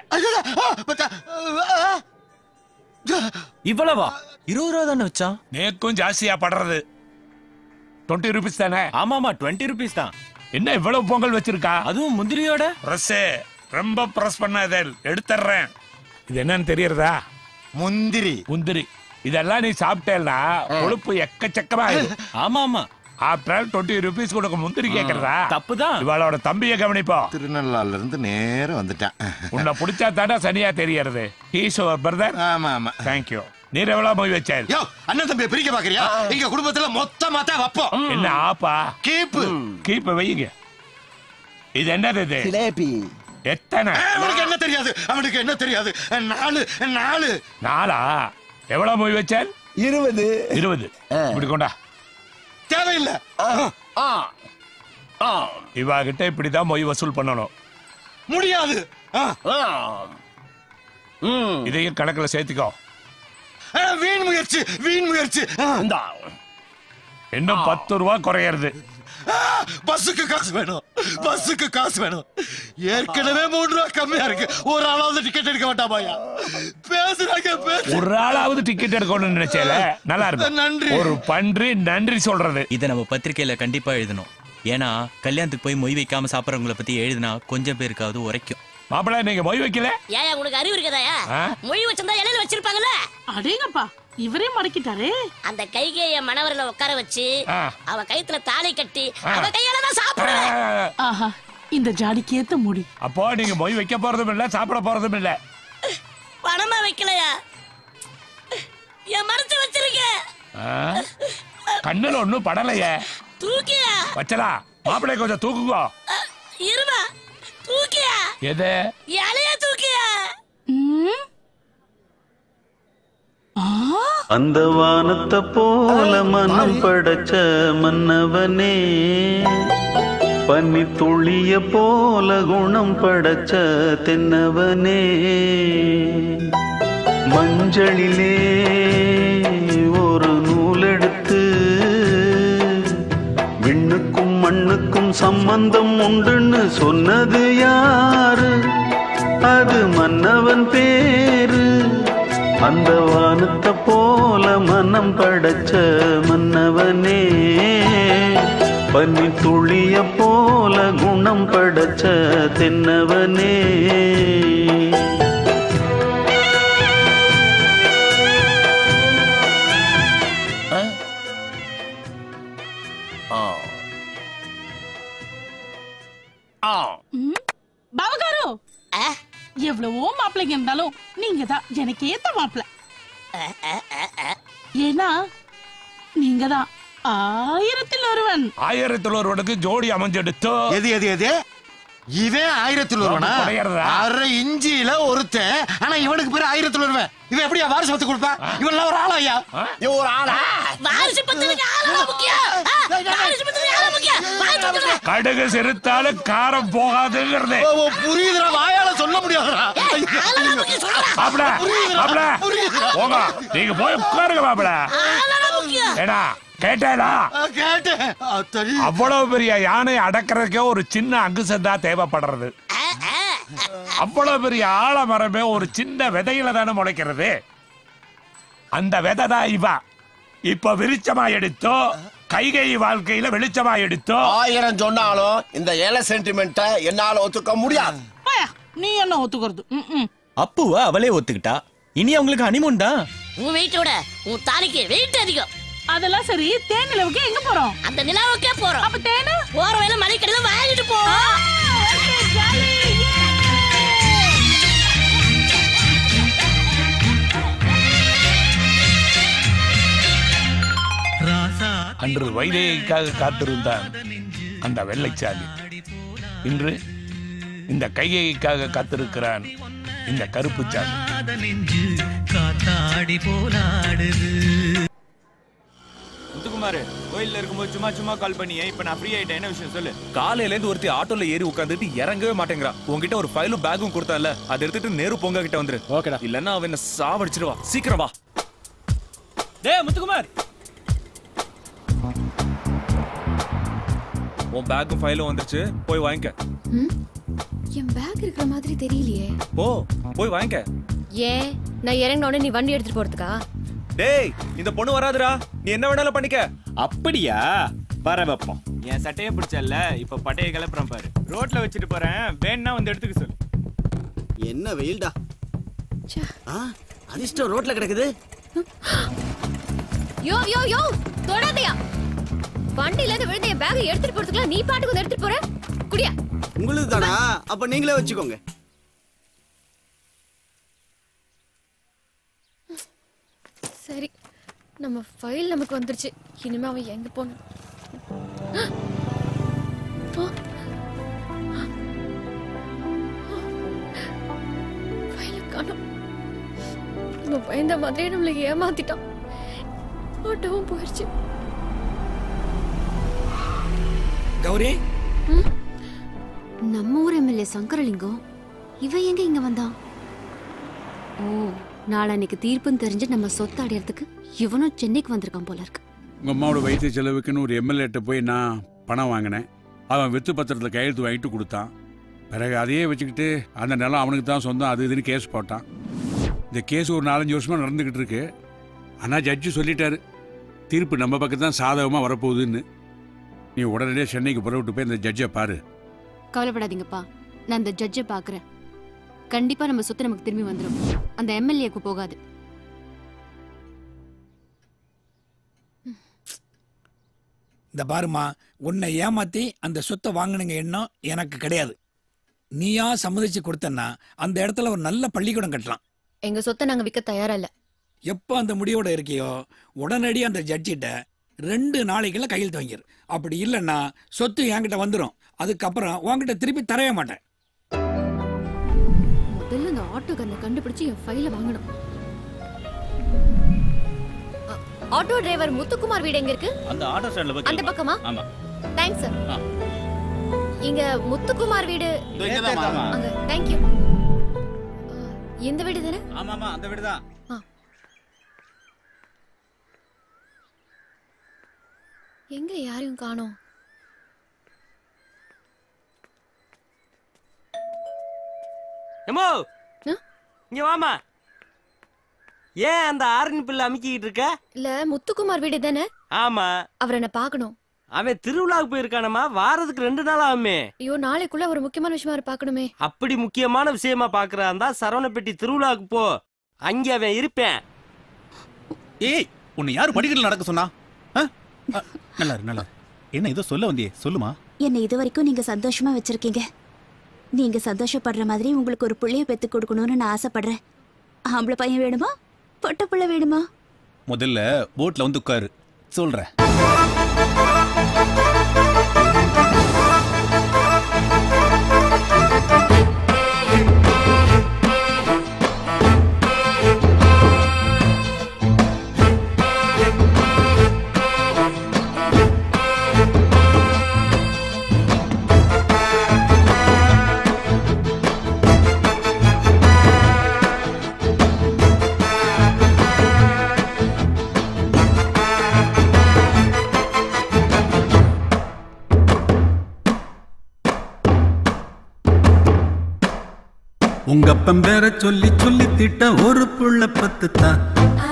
இவ்வளவா? இருபது ரூபா தானே வச்சான். நேக்கும் ஜாஸ்தியா படுறது. டுவெண்ட்டி ருபீஸ் தானே? ஆமா ஆமா டுவெண்ட்டி ருபீஸ் தான். என்ன இவ்வளவு பொங்கல் வச்சிருக்கா? அதுவும் முந்திரியோட. பிரஸ் ரொம்ப பிரஸ் பண்ணாத, எடுத்துறேன். இது என்னன்னு தெரியறதா? முந்திரி. முந்திரி இதெல்லாம் நீ சாப்பிட்டேன்னா கொழுப்பு எக்கச்சக்கமா. ஆமா ஆமா. ஆஃப்டர் டுவெண்ட்டி ருபீஸ் கொடுக்க முந்திரி கேட்கறதா? தப்புதான். இவளோட தம்பியை கவனிப்போ. திருநள்ளாறுல இருந்து நேரம் வந்துட்டேன். உன்னை பிடிச்சா தானே சரியா தெரியறது. ஈஸ்வர் பிரதர். ஆமா ஆமா. தேங்க்யூ. நீர் எவ்வளவு மொய் வச்சாரு? யோ அண்ணன் தம்பி பிரிக்க பாக்குறியா? எங்க குடும்பத்துல மொத்தமா தான் வைப்போம். என்ன ஆப்பா? கீப்பு. கீப்பு வையுங்க. இது என்னது? இது ஜிலேபி. எத்தனை? அவனுக்கு என்ன தெரியாது, அவனுக்கு என்ன தெரியாது. நாலு நாலு. நாலா? எவ்வளவு மொய் வச்சால்? இருபது. இருபது. இப்படி கொண்டா. தேவையில்லை. இவா கிட்ட இப்படிதான் மொய் வசூல் பண்ணணும். முடியாது. இதையும் கணக்குல சேர்த்துக்கோ. வீண் முயற்சி வீண் முயற்சி. இன்னும் பத்து ரூபாய் குறையிறது. பஸ்ஸுக்கு காசு வேணும், பஸ்ஸுக்கு காசு வேணும். ஏற்கனவே மூணு ரூபா கம்மியா இருக்கு. ஒரு ஆளாவது டிக்கெட் எடுக்க மாட்டாமாயா? பேசுறாங்க பேசு. ஒரு ஆளாவது டிக்கெட் எடுக்கணும்னு நினைச்சேல. நல்லா இருக்கு. நன்றி. ஒரு பன்றி நன்றி சொல்றது. இதை நம்ம பத்திரிக்கையில கண்டிப்பா எழுதணும். ஏன்னா கல்யாணத்துக்கு போய் மொய் வைக்காம சாப்பிடறவங்கள பத்தி எழுதினா கொஞ்சம் பேருக்காவது உரைக்கும். மாப்பிள்ள நீங்க மொய் வைக்கல? ஏன் உனக்கு அறிவு இருக்கதாயா? மொய் வச்சிருந்தா இலையில வச்சிருப்பாங்கல்ல. அடேங்கப்பா இவரே மடக்கிட்டாரே. அந்த கைகைய மணவரையில உட்கார வச்சு அவ கயித்துல தாலி கட்டி அவ கையால தான் சாப்பிடுவேன். ஆஹா இந்த ஜாடிக்கு ஏத்த முடி. அப்போ நீங்க மொய் வைக்க போறதும் இல்ல, சாப்பிட போறதும் இல்ல. பணமா வைக்கலையா? என் மனசு வச்சிருக்க. கண்ணுல ஒண்ணும் படலையே. தூக்கியா? வச்சலா. மாப்பிள்ளை கொஞ்சம் தூக்குங்கோ. இருமா. தூக்கியா? எது? இலைய தூக்கியா? அந்த வானத்தை போல மனம் படைச்ச மன்னவனே, பனி துளிய போல குணம் படைச்ச தென்னவனே, மஞ்சளிலே ஒரு நூலெடுத்து விண்ணுக்கும் மண்ணுக்கும் சம்பந்தம் உண்டுன்னு சொன்னது யாரு? அது மன்னவன் பேரு. அந்த வானத்தை போல மனம் படைச்ச மன்னவனே, பனி துளிய போல குணம் படைச்ச தென்னவனே. பாவகாரு எவ்வளவோ மாப்பிள்ளைங்க இருந்தாலும் நீங்க தான் எனக்கு ஏத்த மாப்பிள்ள. ஏன்னா நீங்க தான் ஆயிரத்தில் ஒருவன். ஆயிரத்தில் ஒருவனுக்கு ஜோடி அமைஞ்செடுத்தோ. எது எது எது? இவன் ஆயிரத்தில் ஒருவனா? அரை இஞ்சியில ஒருத்தன். ஆனா இவனுக்கு பேரு ஆயிரத்தில் ஒருவன். இவன் எப்படியா வாரிசு பத்து கொடுப்பா? இவன் ஒரு ஆளா? ஐயா ஒரு ஆளா? வாரிசு பத்துக்கு ஆளா முக்கியம். வாரிசு பத்துக்கு ஆளா முக்கியம். கடுகு சிறுத்தாலும் காரம் போகாதுங்கிறது புரியுதுடா. வாயால சொல்ல முடியாதுடா மாப்பிள மாப்பிள போங்க நீங்க போய் உட்காருங்க மாப்பிள ஏடா கேட்டேடா கேட்டேன் அவ்வளவு பெரிய யானை அடக்கிறதுக்கே ஒரு சின்ன அங்குசம் தான் தேவைப்படுறது. அவ்வளவு பெரிய ஆலமரமே ஒரு சின்ன விதையில தானே முளைக்கிறது. அந்த விதை தான் இவ இப்ப விருச்சமா எடுத்தோ கைகை வாழ்க்கையில வெளிச்சமா எடுத்தோ. ஆயிரம் சொன்னாலும் இந்த ஏழை சென்டிமெண்ட்டை என்னால ஒத்துக்க முடியாது. நீ என்ன ஒத்துக்கிறது? அப்புவா அவளே ஒத்துக்கிட்டா. இனி அவங்களுக்கு ஹனிமூன் தான். உன் வெயிட்டோட உன் தாலிக்கு வெயிட் அதிகம். அதெல்லாம் சரி, தேன் நிலவுக்கு எங்க போறோம்? அந்த நிலாவுக்கே போறோம். அப்ப தேனு போற வேலை மளிகைக்கடையில வாங்கிட்டு போறோம். அன்று வைதேகிக்காக காத்திருந்தான் அந்த வெள்ளைச்சாலி. இன்று இந்த கைகைக்காக காத்திருக்கிறான் இந்த கருப்பு சாலி. காத்தாடி போலாடுது. முத்துக்குமார் கோயில்ல இருக்கும்போது சும்மா சும்மா கால் பண்ணியே, இப்ப நான் ஃப்ரீ ஆயிட்டேன். என்ன விஷயம் சொல்லு. காலையில இருந்து ஒருத்தி ஆட்டோல ஏறி உட்கார்ந்துட்டு இறங்கவே மாட்டேங்கிறா. உன்கிட்ட ஒரு ஃபைலும் பேக்கும் கொடுத்தால, அதை எடுத்துட்டு நேரு பொங்க கிட்ட வந்துரு. ஓகேடா. இல்லன்னா அவன் என்ன சாவடிச்சிடுவா. சீக்கிரம் வா. டேய் முத்துக்குமார், உன் பேக்கும் ஃபைலும் வந்துருச்சு, போய் வாங்கிக்க. என் பேக் இருக்கிற மாதிரி தெரியலையே. போ போய் வாங்கிக்க. ஏன் நான் இறங்கின உடனே நீ வண்டி எடுத்துட்டு போறதுக்கா? டேய் இந்த பொண்ணு வராதுடா, நீ என்ன வேணாலும் பண்ணிக்க. அப்படியா? வர வைப்போம். என் சட்டையை பிடிச்சல, இப்ப பட்டையை கிளப்புறேன் பாரு. ரோட்ல வச்சுட்டு போறேன், வேணா வந்து எடுத்துக்க சொல்லு. என்ன வெயில்டா. அதிர்ஷ்டம் ரோட்ல கிடக்குது. யோ யோ யோ தொடாதயா. வண்டியில இருந்து விழுந்த என் பேக் எடுத்துட்டு போறதுக்குலாம் நீ பாட்டுக்கு வந்து எடுத்துட்டு போற. குடியா. உங்களுக்கு தானா? அப்ப நீங்களே வச்சுக்கோங்க. சரி, நம்ம ஃபைல் நமக்கு வந்துருச்சு. இனிமே அவன் எங்க போன? ஃபைல காணோம். நம்ம பயந்த மாதிரியே நம்மளை ஏமாத்திட்டான். ஆட்டோவும் போயிடுச்சு. கௌரி, நம்ம ஊர் எம்எல்ஏ சங்கரலிங்கம் இவன் எங்க இங்க வந்தான்? ஓ, நாளைக்கு தீர்ப்புன்னு தெரிஞ்சு நம்ம சொத்து அடையறதுக்கு இவனும் சென்னைக்கு வந்திருக்கான் போல இருக்கு. உங்க அம்மாவோட வைத்திய செலவுக்குன்னு ஒரு எம்எல்ஏட்ட போய் நான் பணம் வாங்கினேன். அவன் வித்து பத்திரத்தில் கையெழுத்து வாங்கிட்டு கொடுத்தான். பிறகு அதையே வச்சுக்கிட்டு அந்த நிலம் அவனுக்கு தான் சொந்தம் அது இதுன்னு கேஸ் போட்டான். இந்த கேஸ் ஒரு நாலஞ்சு வருஷமா நடந்துகிட்டு இருக்கு. ஆனால் ஜட்ஜு சொல்லிட்டாரு, தீர்ப்பு நம்ம பக்கம் தான் சாதகமாக வரப்போகுதுன்னு. நீ உடனடியாக சென்னைக்கு புறப்பட்டு போய் இந்த ஜட்ஜை பாரு. கவலைப்படாதீங்கப்பா, நான் இந்த ஜட்ஜை பாக்குறேன். கண்டிப்பா நம்ம சொத்து நமக்கு திரும்பி வந்துடும். அந்த எம்எல்ஏக்கு போகாது. இந்த பாருமா, உன்னை ஏமாத்தி அந்த சொத்தை வாங்கினுங்க எண்ணம் எனக்கு கிடையாது. நீயா சம்மதிச்சு கொடுத்தன்னா அந்த இடத்துல ஒரு நல்ல பள்ளிக்கூடம் கட்டலாம். எங்க சொத்தை நாங்க விற்க தயாரா இல்ல. எப்போ அந்த முடிவோட இருக்கியோ உடனடி அந்த ஜட்ஜிட்ட ரெண்டு நாளைக்குள்ள கையெழுத்து வாங்கிரு. அப்படி இல்லைன்னா சொத்து என்கிட்ட வந்துடும். அதுக்கப்புறம் உன்கிட்ட திருப்பி தரவே மாட்டேன். முதல்ல இந்த ஆட்டோக்காரனை கண்டுபிடிச்சு என் ஃபைல வாங்கணும். ஆட்டோ டிரைவர் முத்துக்குமார் வீடு எங்க இருக்கு? அந்த ஆட்டோ ஸ்டாண்ட்ல போய் அந்த பக்கமா? ஆமா. Thanks sir. இங்க முத்துக்குமார் வீடு அங்க. Thank you. இந்த வீடு தானே? ஆமா ஆமா, அந்த வீடு தான். எங்க யாரையும் காணோம். எமோ இங்க வாமா. ஏன் அந்த ஆரஞ்சு பிள்ளை அமுக்கிட்டு இருக்க? இல்ல, முத்துக்குமார் வீடு தானே? ஆமா. அவரை என்ன பாக்கணும். அவன் திருவிழாவுக்கு போயிருக்கானமா, வாரத்துக்கு ரெண்டு நாள் ஆகுமே. ஐயோ, நாளைக்குள்ள ஒரு முக்கியமான விஷயமா அவரை பாக்கணுமே. அப்படி முக்கியமான விஷயமா பாக்குறான் தான் சரவணப்பட்டி திருவிழாவுக்கு போ, அங்க அவன் இருப்பேன். ஏய், உன்னை யாரு படிக்கல நடக்க சொன்னா? நல்லா நல்லா என்ன ஏதோ சொல்ல வந்தியே, சொல்லுமா. என்னை இது வரைக்கும் நீங்க சந்தோஷமா வச்சிருக்கீங்க. நீங்க சந்தோஷப்படுற மாதிரி உங்களுக்கு ஒரு பிள்ளைய பெத்து கொடுக்கணும்னு நான் ஆசைப்படுறேன். ஆம்பளை பையன் வேணுமா, பொட்ட பிள்ளை வேணுமா? முதல்ல போட்ல வந்து உட்காரு, சொல்றேன். உங்க அப்பன் பேர சொல்லி சொல்லி திட்ட ஒரு புள்ள பத்து தான்.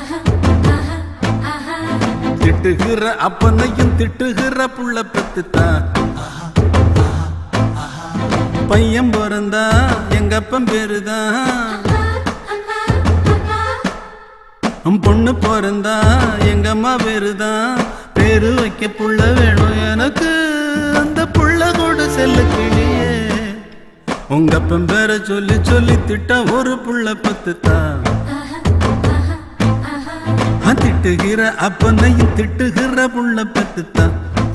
திட்டுகிற அப்பனையும் திட்டுகிற புள்ள பத்து தான். பையன் பிறந்தா எங்க அப்பன் பேருதான். பொண்ணு பிறந்தா எங்க அம்மா பேருதான். பேரு வைக்க புள்ள வேணும் எனக்கு, அந்த புள்ள கூட செல்ல கிளியே. உங்க அப்பன் பேர சொல்லி சொல்லி திட்ட ஒரு புள்ள பத்து தான். திட்டுகிற அப்பனையும் திட்டுகிற புள்ள பத்து தான்.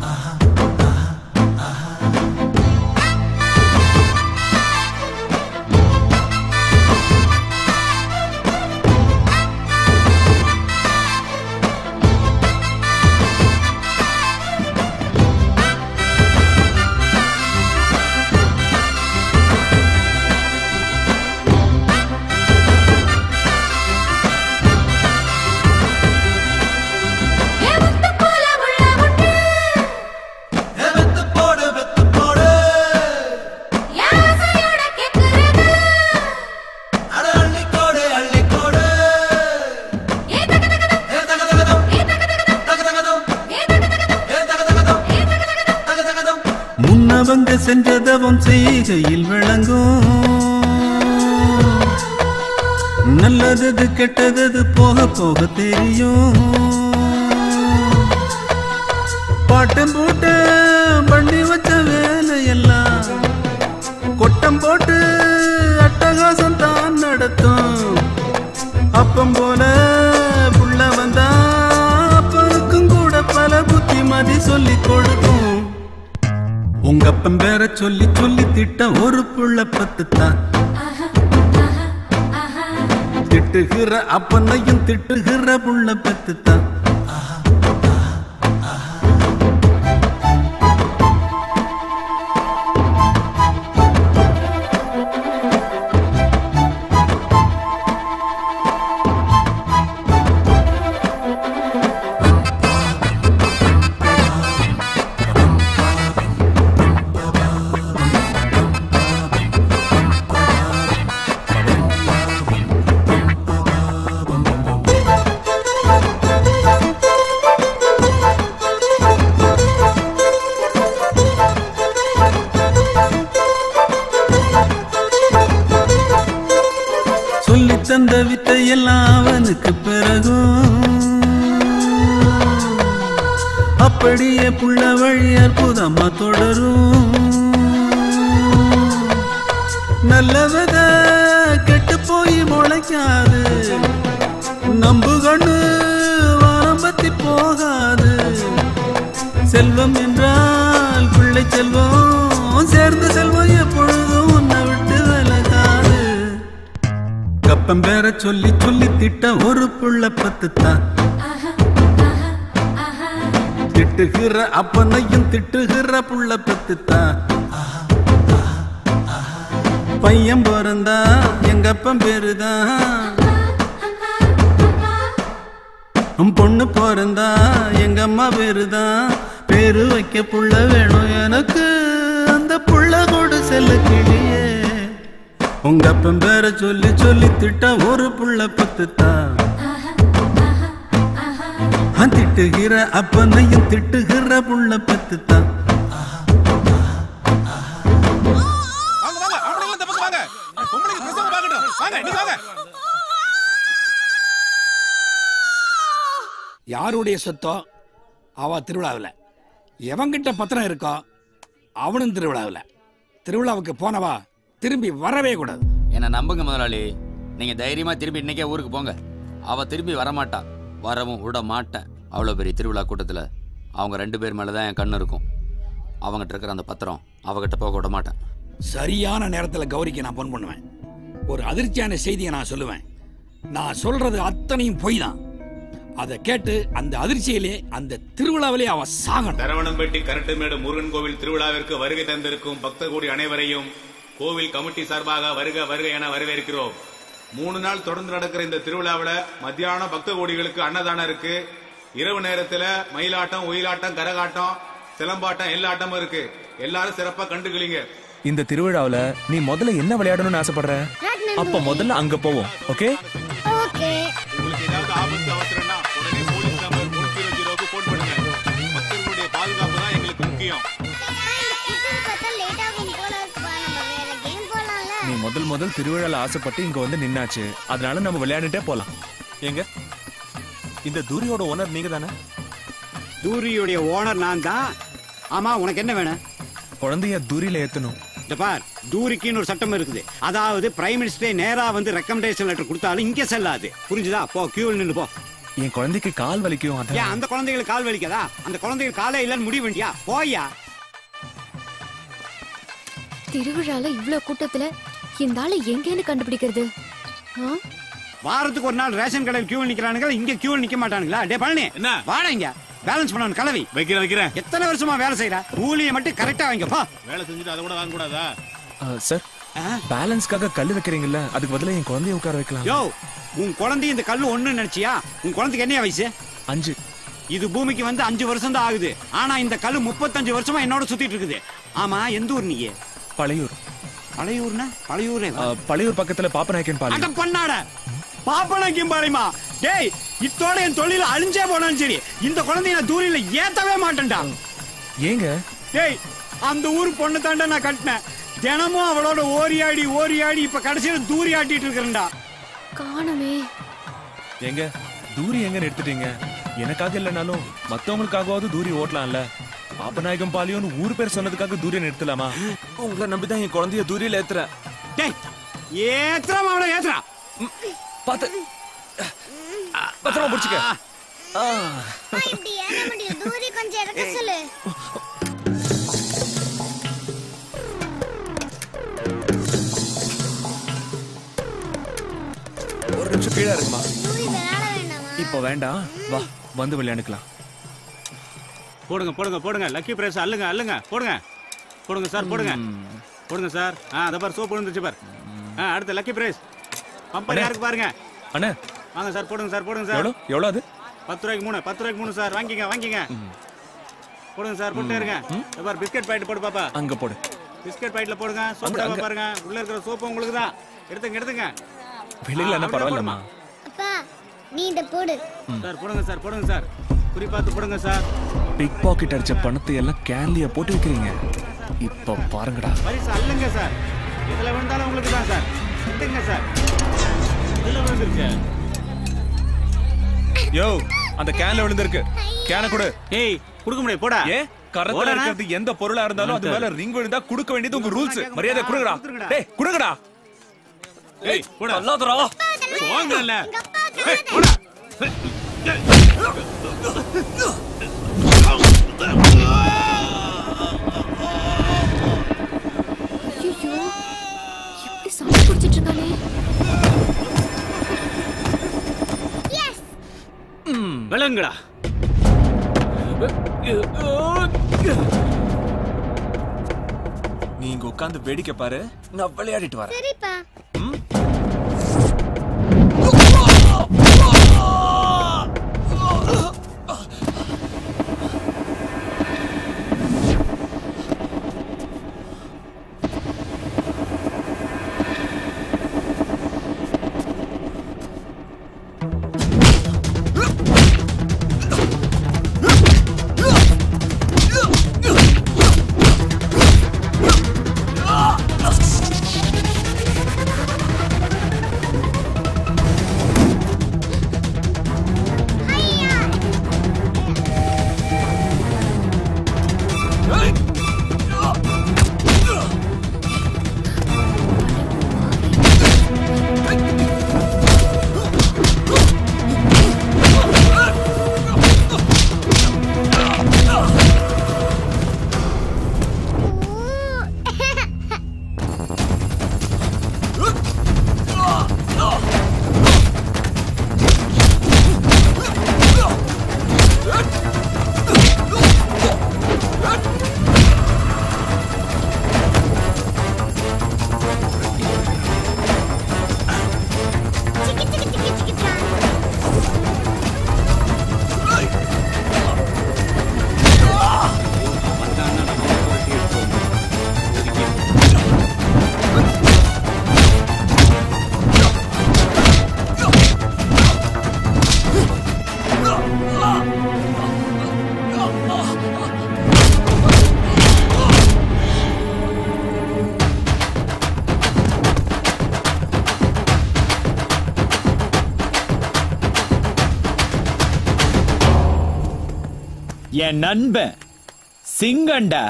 முன்னவங்க செஞ்சதவம் செய்கையில் விளங்கும். நல்லது கெட்டது போக போக தெரியும். பாட்டம் போட்டு பண்ணி வச்ச வேலையெல்லாம் கொட்டம் போட்டு அட்டகாசம் தான் நடத்தும். அப்பம் போல புள்ள வந்தா அப்பனுக்கும் கூட பல புத்திமதி சொல்லி கொடுக்கும். உங்க அப்பன் பேர சொல்லி சொல்லி திட்ட ஒரு புள்ள பத்து தான். திட்டுகிற அப்பனையும் திட்டுகிற புள்ள பத்து தான். தந்த வித்தையெல்லாம் அவனுக்கு பிறகும் அப்படியே புள்ள வழி அற்புதமா தொடரும். நல்லவத கெட்டு போய் முளைக்காது, நம்பு கண்ணு வாரம் பத்தி போகாது. செல்வம் என்றால் பிள்ளை செல்வம், சேர்ந்து செல்வம் எப்பொழுதும் உன்னை விட்டு விலகாது. கப்பம் பேர சொல்லி சொல்லி திட்ட ஒரு புள்ள பத்து தான். திட்டுகிற அப்பனையும் திட்டுகிற புள்ள பத்து தான். பையன் பிறந்தா எங்க அப்பன் பேருதான். பொண்ணு பிறந்தா எங்க அம்மா பேருதான். பேரு வைக்க புள்ள வேணும் எனக்கு, அந்த புள்ள கூட செல்ல கிளியே. உங்க அப்பன் பேர சொல்லி சொல்லி திட்ட ஒரு புள்ள பத்து தான். திட்டுகிற அப்பனையும் திட்டுகிற புள்ள பத்து தான். யாருடைய சொத்தோ அவ திருவிழாவில், எவங்கிட்ட பத்திரம் இருக்கோ அவனும் திருவிழாவில். திருவிழாவுக்கு போனவா திரும்பி வரவே கூடாது. என்ன நம்புங்க முதலாளி, நீங்க தைரியமா திரும்பி இன்னைக்கே ஊருக்கு போங்க. அவ திரும்பி வரமாட்டா, வரவும் விட மாட்டேன். அவ்வளோ பெரிய திருவிழா கூட்டத்தில் அவங்க ரெண்டு பேர் மேலே தான் என் கண்ணு இருக்கும். அவங்ககிட்ட இருக்கிற அந்த பத்திரம் அவகிட்ட போக விட மாட்டேன். சரியான நேரத்தில் கௌரிக்கு நான் ஃபோன் பண்ணுவேன். ஒரு அதிர்ச்சியான செய்தியை நான் சொல்லுவேன். நான் சொல்றது அத்தனையும் பொய் தான். அதை கேட்டு அந்த அதிர்ச்சியிலே அந்த திருவிழாவிலே அவ சாகணும். தரவணம்பட்டி கரட்டுமேடு முருகன் கோவில் திருவிழாவிற்கு வருகை தந்திருக்கும் பக்த கோடி அனைவரையும் கோவில் கமிட்டி சார்பாக வருக வருக என வரவேற்கிறோம். மூணு நாள் தொடர்ந்து நடக்கிற இந்த திருவிழாவில் மத்தியானம் பக்த கோடிகளுக்கு அன்னதானம் இருக்கு. இரவு நேரத்துல மயிலாட்டம், ஒயிலாட்டம், கரகாட்டம், சிலம்பாட்டம் எல்லா ஆட்டமும் இருக்கு. எல்லாரும் சிறப்பா கண்டுகளிங்க. இந்த திருவிழாவில் நீ முதல்ல என்ன விளையாடணும்னு ஆசைப்படுற? அப்ப முதல்ல அங்க போவோம். Okay okay. உங்களுக்கு ஏதாவது ஆபத்து அவசரம்னா உடனே போலீஸ் நம்பர் மூணு ஜீரோ ஜீரோக்கு போன் பண்ணுங்க. மக்களுடைய பாதுகாப்பு தான் எங்களுக்கு முக்கியம். நீ முதல் முதல் திருவிழால ஆசைப்பட்டு இங்க வந்து நின்னாச்சு. அதனால நம்ம விளையாண்டுட்டே போலாம். எங்க இந்த தூரியோட ஓனர் நீங்க தானே? தூரியுடைய ஓனர் நான் தான். ஆமா, உனக்கு என்ன வேணும்? குழந்தைய தூரியில ஏத்தணும். இந்த பார், தூரிக்குன்னு ஒரு சட்டம் இருக்குது. அதாவது பிரைம் மினிஸ்டரே நேரா வந்து ரெக்கமெண்டேஷன் லெட்டர் கொடுத்தாலும் இங்க செல்லாது. புரிஞ்சுதா? போ, கியூவில் நின்னு போ. என் குழந்தைக்கு கால் வலிக்கும். ஏன் அந்த குழந்தைகளுக்கு கால் வலிக்காதா? அந்த குழந்தைகள் காலே இல்லைன்னு முடிவு வேண்டியா? போயா. திருவிழால இவ்ளோ கூட்டத்துல இந்த ஆளை எங்கேன்னு கண்டுபிடிக்கிறது? ஆ? வாரத்துக்கு ஒரு நாள் ரேஷன் கடையில் கியூவில் நிக்கிறானுங்க, இங்க கியூவில் நிக்க மாட்டானுங்களா? டே பழனி, என்ன வாடா இங்க. பேலன்ஸ் பண்ணணும் கலவி. வைக்கிறேன் வைக்கிறேன். எத்தனை வருஷமா வேலை செய்யற? கூலியை மட்டும் கரெக்டா வாங்க. போ. வேலை செஞ்சுட்டு அதை கூட வாங்க கூடாதா? சார், பேலன்ஸ்க்காக கல்லு வைக்கிறீங்கல்ல, அதுக்கு பதிலா என் குழந்தைய உட்கார வைக்கலாம். யோ, உன் குழந்தை இந்த கல்லு ஒண்ணு நினைச்சியா? உன் குழந்தைக்கு என்ன வயசு? அஞ்சு. இது பூமிக்கு வந்து அஞ்சு வருஷம் தான் ஆகுது. ஆனா இந்த கல்லு முப்பத்தஞ்சு வருஷமா என்னோட சுத்திட்டு இருக்குது. ஆமா, எந்த ஊர் நீங்க? பழையூர். பழையூர்னா? பழையூரே பழையூர் பக்கத்துல பாப்பநாயக்கன் பாளையம். அட பண்ணாட, பாப்பநாயக்கன் பாளையமா? டேய், இத்தோட என் தொழில அழிஞ்சே போனாலும் சரி, இந்த குழந்தைய நான் தூரில ஏத்தவே மாட்டேன்டா. ஏங்க? டேய், அந்த ஊர் பொண்ணு தாண்டா நான் கட்டினேன். தினமும் அவளோட ஓரியாடி ஓரியாடி இப்ப கடைசியில தூரி ஆட்டிட்டு இருக்கிறேன்டா. காணமே. எங்க தூரி எங்க எடுத்துட்டீங்க? எனக்காக இல்லைனாலும் மத்தவங்களுக்காகவாவது தூரி ஓட்டலாம்ல. பாப்பநாயகம் பாலியோன்னு ஊர் பேர் சொன்னதுக்காக தூரிய நிறுத்தலாமா? உங்களை நம்பிதான் என் குழந்தைய தூரியில ஏத்துறேன். டேய், ஏத்துறா அவளை ஏத்துறா. பாத்து பத்திரமா புடிச்சுக்க. இப்படி ஏற முடியும். தூரி கொஞ்சம் இறக்க சொல்லு. ஒரு நிமிஷம் கீழே இருக்குமா? தூரி விளையாட வேண்டாமா? இப்ப வேண்டாம், வா வந்து விளையாண்டுக்கலாம். போடுங்க போடுங்க போடுங்க. லக்கி பிரைஸ் அள்ளுங்க அள்ளுங்க. போடுங்க போடுங்க சார், போடுங்க போடுங்க சார். ஆ, அத பார், சோப்பு விழுந்துச்சு பார். ஆ, அடுத்து லக்கி பிரைஸ் பம்பர் யாருக்கு பாருங்க. அண்ணே வாங்க சார், போடுங்க சார், போடுங்க சார். எவ்வளவு எவ்வளவு அது? பத்து ரூபாய்க்கு மூணு, பத்து ரூபாய்க்கு மூணு சார். வாங்கிங்க வாங்கிங்க. போடுங்க சார், போட்டே இருங்க. இத பார், பிஸ்கட் பாக்கெட் போடு பாப்பா. அங்க போடு. பிஸ்கட் பாக்கெட்ல போடுங்க. சோப்பு டப்பா பாருங்க. உள்ள இருக்கிற சோப்பு உங்களுக்கு தான். எடுத்துங்க எடுத்துங்க. வெளியில என்ன பரவாயில்லமா? அப்பா, நீ இத போடு. சார் போடுங்க சார், போடுங்க சார். குறி பார்த்து போடுங்க சார். பிக் பாக்கெட் அடிச்ச பணத்தை எல்லாம் கேன்லியா போட்டு வைக்கிறீங்க. இப்ப பாருங்கடா. பரிசு அள்ளுங்க சார். இதுல விழுந்தாலும் உங்களுக்கு தான் சார். எடுத்துங்க சார். இதுல விழுந்துருச்சு. யோ, அந்த கேன்ல விழுந்திருக்கு. கேன கொடு. ஏய், குடுக்க முடியாது. போடா. ஏ, கரத்துல இருக்கிறது எந்த பொருளா இருந்தாலும் அது மேல ரிங் விழுந்தா குடுக்க வேண்டியது உங்க ரூல்ஸ். மரியாதை குடுங்கடா. டேய், குடுங்கடா. ஏய், போடா. அல்லாதடா. வாங்கல. ஏய், போடா. ஐயோ, எப்படி சாமி குடிச்சிட்டு இருக்கானே. விளங்குடா. நீ இங்க உட்கார்ந்து வேடிக்கை பாரு, நான் விளையாடிட்டு வரேன். சரிப்பா. என் நண்பன் சிங்கண்டா.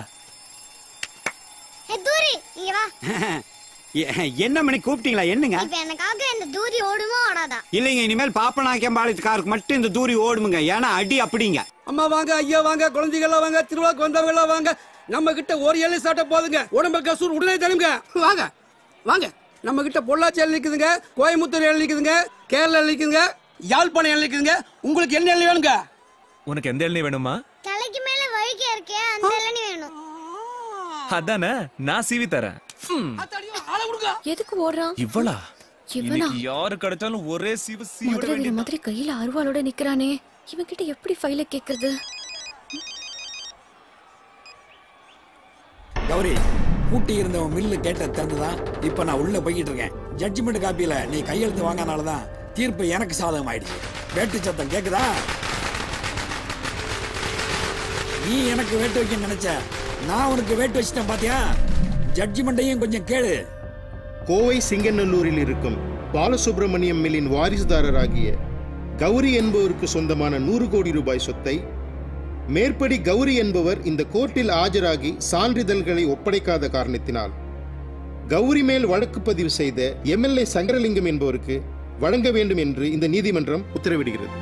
தூரி இங்க வா. என்ன மணி கூப்பிட்டீங்களா? என்னங்க? இப்ப எனக்காக இந்த தூரி ஓடுமோ ஓடாதா? இல்லைங்க, இனிமேல் பாப்பநாயக்கம்பாளையத்துக்காருக்கு மட்டும் இந்த தூரி ஓடுமுங்க. ஏன்னா அடி அப்படிங்க. அம்மா வாங்க, ஐயா வாங்க, குழந்தைகள் வாங்க, திருவிழாக்கு வந்தவங்க வாங்க. நம்ம கிட்ட ஒரு எல்லை சாட்ட போதுங்க. உடம்பு கசூர் உடனே தருங்க. வாங்க வாங்க. நம்ம கிட்ட பொள்ளாச்சி எல்லை நிக்குதுங்க, கோயம்புத்தூர் எல்லை நிக்குதுங்க, கேரளா எல்லை நிக்குதுங்க, யாழ்ப்பாணம் எல்லை நிக்குதுங்க. உங்களுக்கு என்ன எல்லை வேணுங்க? உனக்கு எந்த எல்லை வேணுமா? தலைக்கு மேல வழுக்கி இருக்கே அந்த எல்லை வேணும். அதானே, நான் சீவி தரேன். எதுக்கு ஓடுறான் இவளா? இவனா? இன்னைக்கு யாரு கிடைச்சாலும் ஒரே சீவு சீவிட மதுரை வேண்டியது. மாதிரி கையில அருவாளோட நிக்கிறானே, இவன் கிட்ட எப்படி ஃபைல கேக்குறது? கௌரி, பூட்டி இருந்தவன் மில்லு கேட்ட திறந்துதான் இப்ப நான் உள்ள போய்கிட்டு இருக்கேன். ஜட்ஜ்மெண்ட் காப்பியில நீ கையெழுத்து வாங்கினாலதான் தீர்ப்பு எனக்கு சாதகம் ஆயிடுச்சு. வேட்டு சத்தம் கேக்குதா? நீ எனக்கு வேட்டு வைக்க நினைச்ச, நான் உனக்கு வேட்டு வச்சிட்டேன் பாத்தியா? ஜட்ஜ்மெண்ட்டையும் கொஞ்சம் கேளு. கோவை சிங்கநல்லூரில் இருக்கும் பாலசுப்ரமணியம் மில்லின் வாரிசுதாரராகிய கௌரி என்பவருக்கு சொந்தமான நூறு கோடி ரூபாய் சொத்தை மேற்படி கௌரி என்பவர் இந்த கோர்ட்டில் ஆஜராகி சான்றிதழ்களை ஒப்படைக்காத காரணத்தினால் கௌரி மேல் வழக்கு பதிவு செய்த எம்எல்ஏ சங்கரலிங்கம் என்பவருக்கு வழங்க வேண்டும் என்று இந்த நீதிமன்றம் உத்தரவிடுகிறது.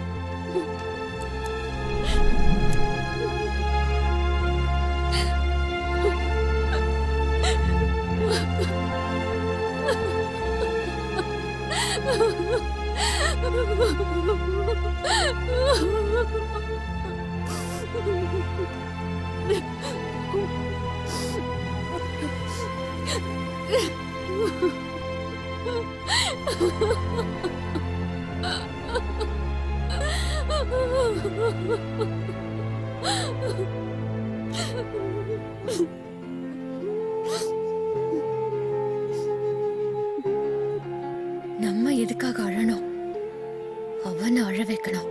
நம்ம எதுக்காக அழணும்? அவனை அழ வைக்கணும்.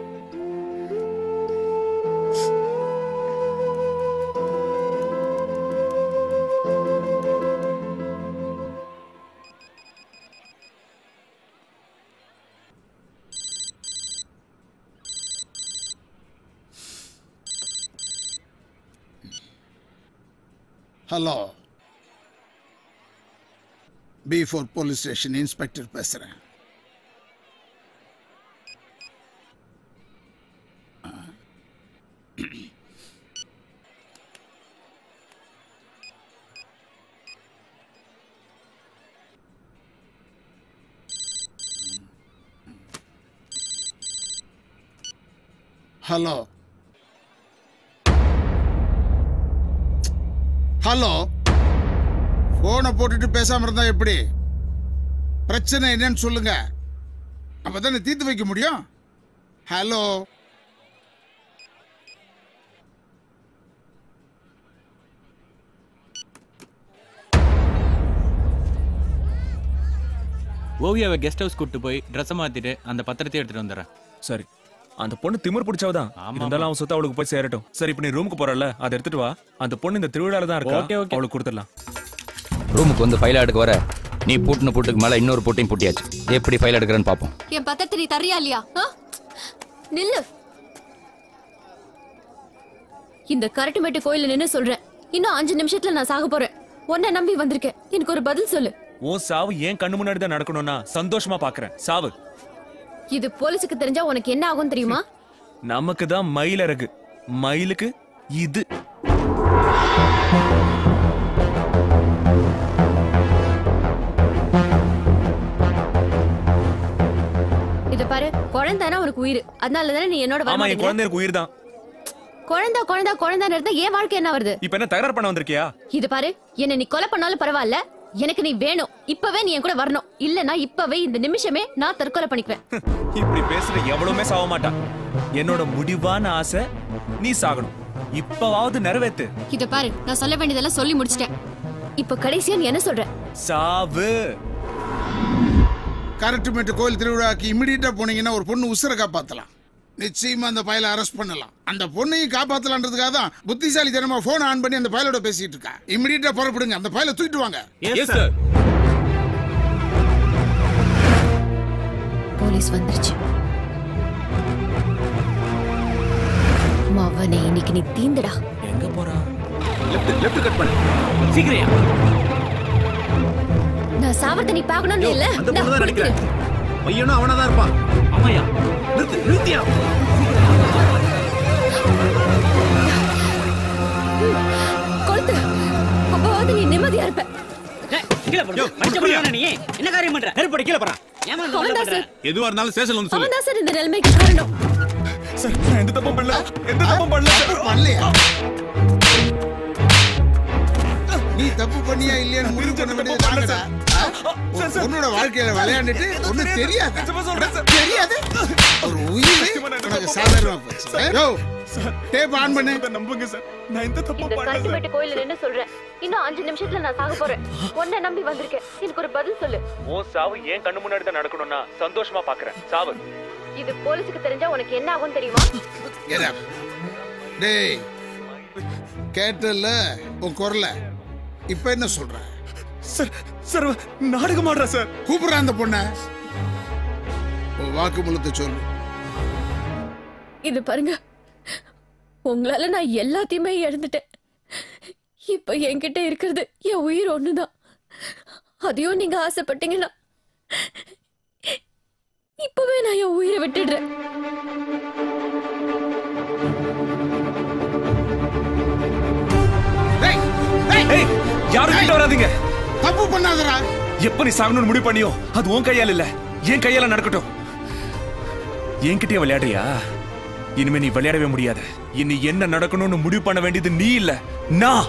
Hello, B four police station inspector பேசுறேன். ஹலோ ஹலோ, போனை போட்டுட்டு பேசாம இருந்தா எப்படி? பிரச்சனை என்னன்னு சொல்லுங்க, அப்பதானே தீர்த்து வைக்க முடியும். ஹலோ, ஓவியாவை கெஸ்ட் ஹவுஸ் கூட்டு போய் ட்ரெஸ் மாத்திட்டு அந்த பத்திரத்தை எடுத்துட்டு வந்துடுறேன். சரி, அந்த பொண்ணு திமிர் பிடிச்சவதான். இருந்தாலும் அவன் சொத்து அவளுக்கு போய் சேரட்டும். சரி, இப்ப நீ ரூமுக்கு போறல, அதை எடுத்துட்டு வா. அந்த பொண்ணு இந்த திருவிழால தான் இருக்கா. Okay, okay. அவளுக்கு கொடுத்துடலாம். ரூமுக்கு வந்து ஃபைல் எடுக்க வர நீ பூட்டின பூட்டுக்கு மேல இன்னொரு பூட்டையும் பூட்டியாச்சு. எப்படி ஃபைல் எடுக்கிறேன்னு பாப்போம். என் பத்திரத்தை நீ தரியா இல்லையா? நில்லு. இந்த கரட்டுமேட்டு கோயில நின்னு சொல்றேன், இன்னும் அஞ்சு நிமிஷத்துல நான் சாக போறேன். உன்னை நம்பி வந்திருக்கேன், எனக்கு ஒரு பதில் சொல்லு. ஓ சாவு ஏன் கண்ணு முன்னாடி தான் நடக்கணும்னா சந்தோஷமா பாக்குறேன். சாவு. இது போலீஸுக்கு தெரிஞ்சா உனக்கு என்ன ஆகும் தெரியுமா? நமக்கு தான் மயிலறகு, மயிலுக்கு இது. இத பாரு, குழந்தைனா உனக்கு உயிர். அதனால தானே நீ என்னோட ஆமா, என் குழந்தைக்கு உயிர் தான். குழந்தை குழந்தை குழந்தை இருந்தா என் வாழ்க்கை என்ன வருது? இப்ப என்ன தகராறு பண்ண வந்திருக்கியா? இது பாரு, என்ன நீ கொலை பண்ணாலும் பரவாயில்ல, எனக்கு நீ வேணும். இப்பவே நீ என் கூட வரணும். இல்லனா இப்பவே இந்த நிமிஷமே நான் தற்கொலை பண்ணிக்குவேன். இப்படி பேசுற எவ்வளவுமே சாக மாட்டான். என்னோட முடிவான ஆசை நீ சாகணும். இப்பவாவது நிறைவேத்து. இத பாரு, நான் சொல்ல வேண்டியதெல்லாம் சொல்லி முடிச்சிட்டேன். இப்ப கடைசியா நீ என்ன சொல்ற? சாவு. கரட்டுமேட்டு கோயில் திருவிழாக்கு இமிடியேட்டா போனீங்கன்னா ஒரு பொண்ணு உசுரை காப்பாத்தலாம். நிச்சயமா அந்த பயலை அரெஸ்ட் பண்ணலாம். அந்த பொண்ணையும் காப்பாத்தலான்றதுக்காக தான் புத்திசாலித்தனமா போன் ஆன் பண்ணி அந்த பயலோட பேசிட்டு இருக்கா. இமிடியேட்டா புறப்படுங்க, அந்த பயலை தூக்கிட்டு வாங்க. போலீஸ் வந்துருச்சு. மவனே இன்னைக்கு நீ தீந்துடா. எங்க போறா? லெஃப்ட் லெஃப்ட் கட் பண்ணு. சீக்கிரம். நான் சாவறத நீ பார்க்கணும்னு இல்ல. அந்த பொண்ணு தான் நினைக்கிறேன். பையனும் அவனா தான் இருப்பான். ஆமாயா. நிறுத்து நிறுத்தியா. கொளுத்து. அப்போது நீ நிம்மதியா இருப்ப. கீழ போடு. மஞ்ச புள்ளியான நீ என்ன காரியம் பண்ற? நெருப்படி கீழ போறா. ஏமா அவன் தான் சார். எதுவா இருந்தாலும் ஸ்டேஷன்ல வந்து சொல்லு. அவன் தான் சார் இந்த நிலைமைக்கு காரணம். சார் நான் எந்த தப்பும் பண்ணல. எந்த தப்பும் பண்ணல. பண்ணலையா? நீ தப்பு பண்ணியா இல்லையான்னு முடிவு பண்ண வேண்டியது நாங்கடா. உன்னோட வாழ்க்கையில விளையாண்டுட்டு ஒண்ணும் தெரியாது. தெரியாது. ஒரு உயிர் உனக்கு சாதாரணமா போச்சு. யோ டேப் ஆன் பண்ணு. நம்புங்க சார். நான் எந்த தப்பும் இந்த பண்ணல. கல்டிவேட் கோயில்ல நின்னு சொல்றேன். இன்னும் அஞ்சு நிமிஷத்துல நான் சாக போறேன். உன்னை நம்பி வந்திருக்கேன். எனக்கு ஒரு பதில் சொல்லு. ஓ சாவு ஏன் கண்ணு முன்னாடி தான் நடக்கணும்னா சந்தோஷமா பாக்குறேன். சாவு. இது போலீஸ்க்கு தெரிஞ்சா உனக்கு என்ன ஆகும் தெரியுமா? டேய் கேட்டல உன் குரல இப்ப என்ன சொல்ற? சார் சார் நாடகம் ஆடுறா சார். கூப்பிடுற அந்த பொண்ண. உன் வாக்குமூலத்தை சொல்லு. இது பாருங்க, உங்களால நான் எல்லாத்தையுமே இழந்துட்டேன். இப்ப என்கிட்ட இருக்கிறது என் உயிர் ஒண்ணுதான். அதையும் நீங்க ஆசைப்பட்டீங்கன்னா இப்பவே நான் என் உயிரை விட்டுடுறேன். யாரும் கிட்ட வராதீங்க. தப்பு பண்ணாதடா. எப்ப நீ சாகணும்னு முடிவு பண்ணியோ அது உன் கையால இல்ல, என் கையால நடக்கட்டும். என்கிட்டயே விளையாடுறியா? இனிமே நீ விளையாடவே முடியாது. இனி என்ன நடக்கணும்னு முடிவு பண்ண வேண்டியது நீ இல்ல, நான்.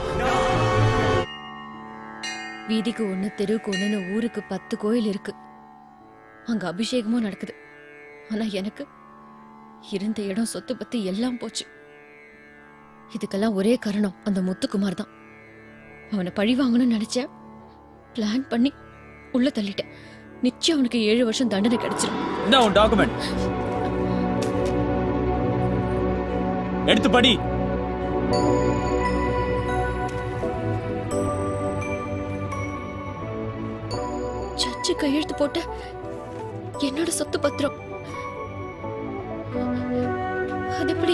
வீதிக்கு ஒண்ணு தெருவுக்கு ஒண்ணுன்னு ஊருக்கு பத்து கோயில் இருக்கு. அங்க அபிஷேகமும் நடக்குது. ஆனா எனக்கு இருந்த இடம் சொத்து பத்தி எல்லாம் போச்சு. இதுக்கெல்லாம் ஒரே காரணம் அந்த முத்துக்குமார் தான். அவனை பழி வாங்கணும்னு நினைச்சேன். பிளான் பண்ணி உள்ள தள்ளிட்டேன். நிச்சயம் அவனுக்கு ஏழு வருஷம் தண்டனை கிடைச்சிடும். இந்த உன் டாக்குமெண்ட் எடுத்து படி. சர்ச்சு கையெழுத்து போட்ட என்னோட சொத்து பத்திரம். அது எப்படி?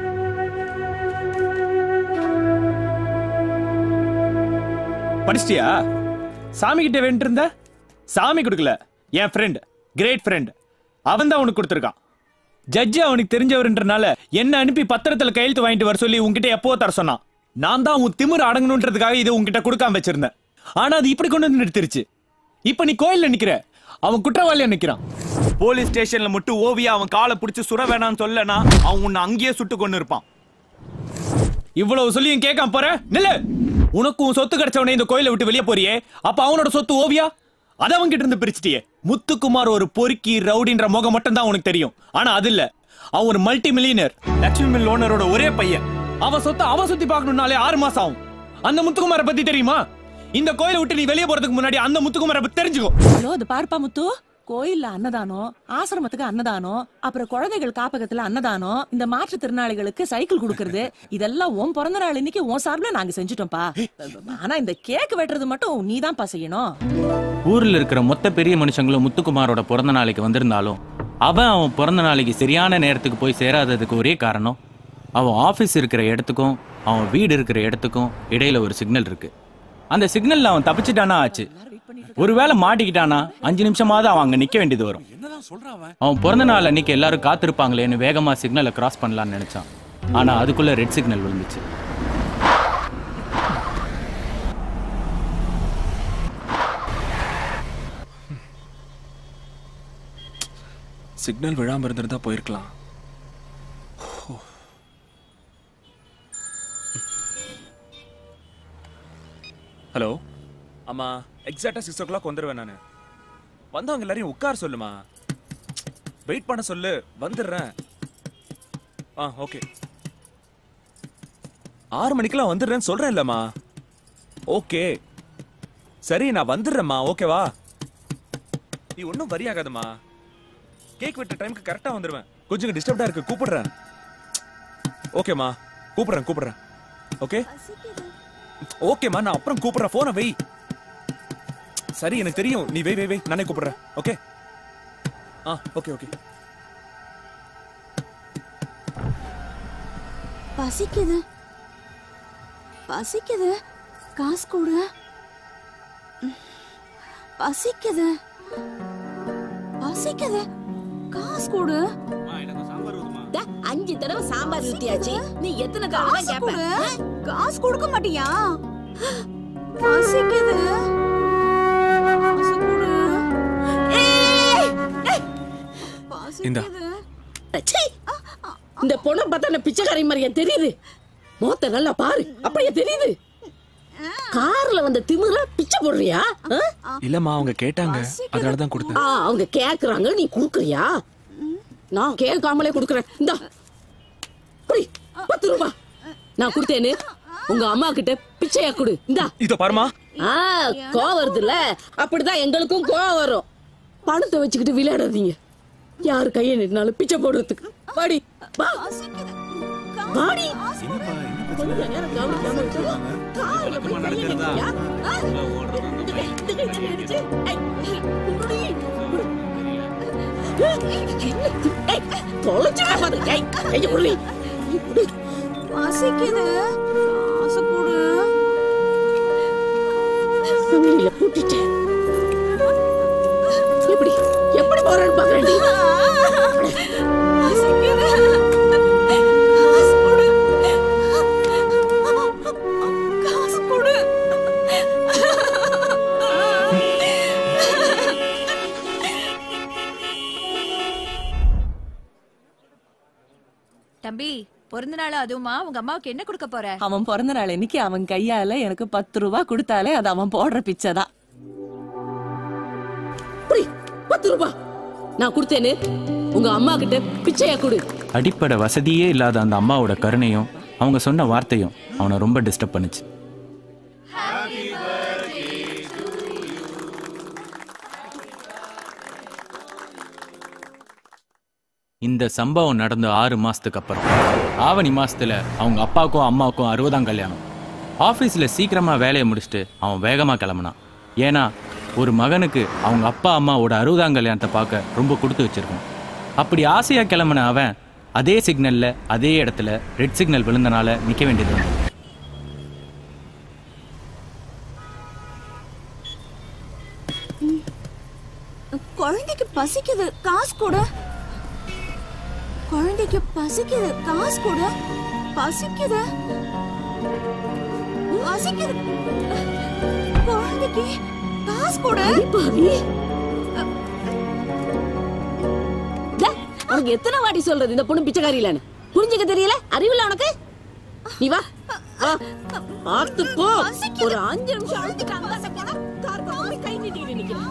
படிச்சிட்டியா? சாமி கிட்ட வேண்டிட்டு இருந்த? சாமி கொடுக்கல, என் ஃப்ரெண்ட், கிரேட் ஃப்ரெண்ட், அவன் தான் உனக்கு கொடுத்துருக்கான். ஜட்ஜி அவனுக்கு தெரிஞ்சவர்ன்றனால என்ன அனுப்பி பத்திரத்துல கையெழுத்து வாங்கிட்டு வர சொல்லி உன்கிட்ட எப்போ தர சொன்னான். நான் தான் உன் திமிரு அடங்கணுன்றதுக்காக இதை உன்கிட்ட கொடுக்காம வச்சிருந்தேன். ஆனா அது இப்படி கொண்டு வந்து நிறுத்திருச்சு. இப்ப நீ கோயில்ல நிக்கிற, அவன் குற்றவாளியா நிக்கிறான். போலீஸ் ஸ்டேஷன்ல மட்டும் ஓவியா அவன் காலை பிடிச்சு சுட வேணாம்னு சொல்லனா அவன் உன்னை அங்கேயே சுட்டு கொண்டு இருப்பான். இவ்வளவு சொல்லியும் கேட்காம போற நில்லு. உனக்கும் சொத்து கிடைச்சவனே இந்த கோயிலை விட்டு வெளியே போறியே, அப்ப அவனோட சொத்து ஓவியா அத அவங்க கிட்ட இருந்து பிரிச்சிட்டியே. முத்துக்குமார் ஒரு பொறுக்கி ரவுடின்ற முகம் மட்டும் தான் உனக்கு தெரியும். ஆனா அது இல்ல, அவன் ஒரு மல்டி மில்லியனர், லட்சுமி மில் ஓனரோட ஒரே பையன். அவன் சொத்தை அவன் சுத்தி பார்க்கணும்னாலே ஆறு மாசம் ஆகும். அந்த முத்துக்குமாரை பத்தி தெரியுமா? இந்த கோயிலை விட்டு நீ வெளியே போறதுக்கு முன்னாடி அந்த முத்துக்குமாரை பத்தி தெரிஞ்சுக்கோ. ஹலோ, இது பாருப்பா முத்து, கோயில்ல அன்னதானம், ஆசிரமத்துக்கு அன்னதானம், அப்புறம் குழந்தைகள் காப்பகத்துல அன்னதானம், இந்த மாற்றுத்திறனாளிகளுக்கு சைக்கிள் கொடுக்கறது, இதெல்லாம் உன் பிறந்த நாள் இன்னைக்கு உன் சார்பில் நாங்க செஞ்சுட்டோம்ப்பா. ஆனா இந்த கேக் வெட்டுறது மட்டும் நீ தான்ப்பா செய்யணும். ஊர்ல இருக்கிற மொத்த பெரிய மனுஷங்களும் முத்துக்குமாரோட பிறந்த நாளைக்கு வந்திருந்தாலும் அவன் அவன் பிறந்த நாளைக்கு சரியான நேரத்துக்கு போய் சேராததுக்கு ஒரே காரணம், அவன் ஆபீஸ் இருக்கிற இடத்துக்கும் அவன் வீடு இருக்கிற இடத்துக்கும் இடையில ஒரு சிக்னல் இருக்கு. அந்த சிக்னல்ல அவன் தப்பிச்சிட்டானா ஆச்சு. ஒருவேளை மாட்டிக்கிட்டானா அஞ்சு நிமிஷமாவது அவன் அங்க நிக்க வேண்டியது வரும். அவன் பிறந்த நாள் அன்னைக்கு எல்லாரும் காத்திருப்பாங்களேன்னு வேகமா சிக்னலை கிராஸ் பண்ணலாம்னு நினைச்சான். ஆனா அதுக்குள்ள ரெட் சிக்னல் விழுந்துச்சு. சிக்னல் விழாம இருந்திருந்தா போயிருக்கலாம். ஹலோ அம்மா, எக்ஸாக்டா சிக்ஸ் ஓ கிளாக் வந்துடுவேன் நான். வந்தவங்க எல்லாரையும் உட்கார சொல்லுமா, வெயிட் பண்ண சொல்லு, வந்துடுறேன். ஆ ஓகே, ஆறு மணிக்கெல்லாம் வந்துடுறேன்னு சொல்றேன் இல்லம்மா. ஓகே சரி, நான் வந்துடுறேம்மா. ஓகேவா? நீ ஒன்றும் வரி ஆகாதம்மா. கேக் வெட்ட டைமுக்கு கரெக்டா வந்துடுவேன். கொஞ்சம் டிஸ்டர்ப்டா இருக்கு, கூப்பிடுறேன். ஓகேம்மா, கூப்பிடுறேன் கூப்பிடுறேன். ஓகே ஓகேம்மா, நான் அப்புறம் கூப்பிடுறேன். போன வை. சரி எனக்கு தெரியும், நீ வை வை வை, நானே கூப்பிடுறேன். Okay ah okay okay. பசிக்குது பசிக்குது காசு கொடு. பசிக்குது பசிக்குது காசு கொடு. அஞ்சு தடவை சாம்பார் ஊத்தியாச்சு, நீ எத்தனை தடவை கேப்ப? காசு கொடுக்க மாட்டியா? பசிக்குது காசு கொடு. இந்தா. இந்த பொண்ணை பார்த்தா என்ன பிச்சைக்காரி மாதிரியா தெரியுது? மோத்த நல்லா பாரு, அப்படியே தெரியுது. கார்ல வந்த திமிர பிச்சை போடுறியா? இல்லம்மா அவங்க கேட்டாங்க, அதனாலதான் கொடுத்தேன். அவங்க கேக்குறாங்க, நீ குடுக்குறியா? நான் கேட்காமலே குடுக்குறேன். இந்தா பத்து ரூபா நான் கொடுத்தேன்னு உங்க அம்மா கிட்ட பிச்சையா கொடு. இந்தா இத பாருமா. கோவம் வருதுல்ல, அப்படிதான் எங்களுக்கும் கோவம் வரும். பணத்தை வச்சுக்கிட்டு விளையாடாதீங்க. யாரு கையை நின்னாலும் பிச்சை போடுறதுக்கு. வாடி வா வாடி. கொஞ்ச நேரம் கவனிக்காம விட்டா கார்ல போய் கையை நிக்கிறியா? தொலைச்சுடா பாரு. கையை குடி. பசிக்குது காசு கொடு. சமையல கூட்டிட்டேன். எப்படி எப்படி போறேன்னு பாக்குறேன். பசிக்குது காசு கொடு. காசு கொடு. தம்பி பிறந்த நாள் அதுவுமா உங்க அம்மாவுக்கு என்ன கொடுக்க போற? அவன் பிறந்த நாள் இன்னைக்கு அவன் கையால எனக்கு பத்து ரூபா கொடுத்தாலே அது அவன் போடுற பிச்சைதான். பத்து ரூபா நான் கொடுத்தேன்னு உங்க அம்மா கிட்ட பிச்சையா கொடு. அடிப்படை வசதியே இல்லாத அந்த அம்மாவோட கருணையும் அவங்க சொன்ன வார்த்தையும் அவனை ரொம்ப டிஸ்டர்ப் பண்ணுச்சு. இந்த சம்பவம் நடந்த ஆறு மாசத்துக்கு அப்புறம் ஆவணி மாசத்துல அவங்க அப்பாவுக்கும் அம்மாவுக்கும் அறுபதாம் கல்யாணம். ஆபீஸ்ல சீக்கிரமா வேலையை முடிச்சுட்டு அவன் வேகமா கிளம்புனான். ஏன்னா ஒரு மகனுக்கு அவங்க அப்பா அம்மாவோட அறுபதாம் கல்யாணத்தை பார்க்க ரொம்ப கொடுத்து வச்சிருக்கான். அப்படி ஆசையா கிளம்பின அவன் அதே சிக்னல்ல அதே இடத்துல ரெட் சிக்னல் விழுந்தனால நிக்க வேண்டியது வந்தது. குழந்தைக்கு பசிக்குது காசு கொடு. குழந்தைக்கு பசிக்குது காசு கொடு. பசிக்குது பசிக்குது குழந்தைக்கு காசு கொடு. உனக்கு எத்தனை வாட்டி சொல்றது இந்த பொண்ணு பிச்சைக்காரி இல்லன்னு? புரிஞ்சுக்க தெரியல? அறிவில்ல உனக்கு? நீ வா பார்த்து போ. ஒரு அஞ்சு நிமிஷம் அழுத்திட்டு அங்க போனா கார் பக்கம் கை நீட்டிட்டு நிக்கிறேன்.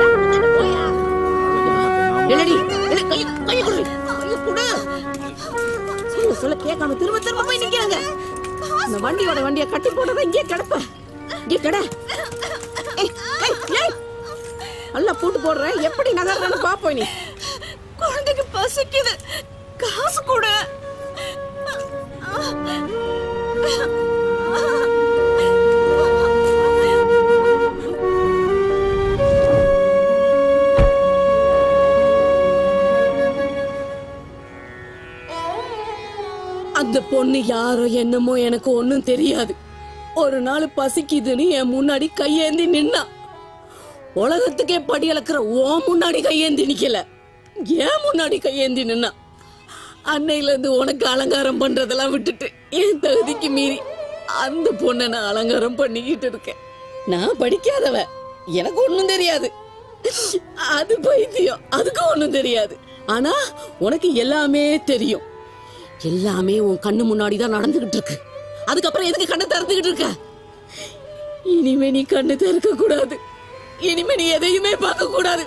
என்னடி கை கை குடு. கை குடு. சொல்ல சொல்ல கேட்காம திரும்ப திரும்ப போய் நிக்கிறாங்க. இந்த வண்டியோட வண்டியை கட்டி போட்டத இங்கே கிடப்ப. இங்கே கிட. ஏய் ஏய் நல்லா போட்டு போடுறேன். எப்படி நகர்றன்னு பாப்போம். நீ குழந்தைக்கு பசிக்குது காசு கொடு. அந்த பொண்ணு யாரோ என்னமோ எனக்கு ஒண்ணும் தெரியாது. ஒரு நாள் பசிக்குதுன்னு என் முன்னாடி கையேந்தி நின்னா. உலகத்துக்கே படி அளக்குற ஓ முன்னாடி கையேந்தி நிக்கல, ஏன் முன்னாடி கையேந்தி நின்னா. அன்னையில இருந்து உனக்கு அலங்காரம் பண்றதெல்லாம் விட்டுட்டு என் தகுதிக்கு மீறி அந்த பொண்ணை நான் அலங்காரம் பண்ணிக்கிட்டு இருக்கேன். நான் படிக்காதவ, எனக்கு ஒண்ணும் தெரியாது. அது பைத்தியம், அதுக்கு ஒண்ணும் தெரியாது. ஆனா உனக்கு எல்லாமே தெரியும். எல்லாமே உன் கண்ணு முன்னாடி தான் நடந்துகிட்டு இருக்கு. அதுக்கப்புறம் எதுக்கு கண்ணை திறந்துகிட்டு இருக்க? இனிமே நீ கண்ணு திறக்க கூடாது. இனிமே நீ எதையுமே பார்க்க கூடாது.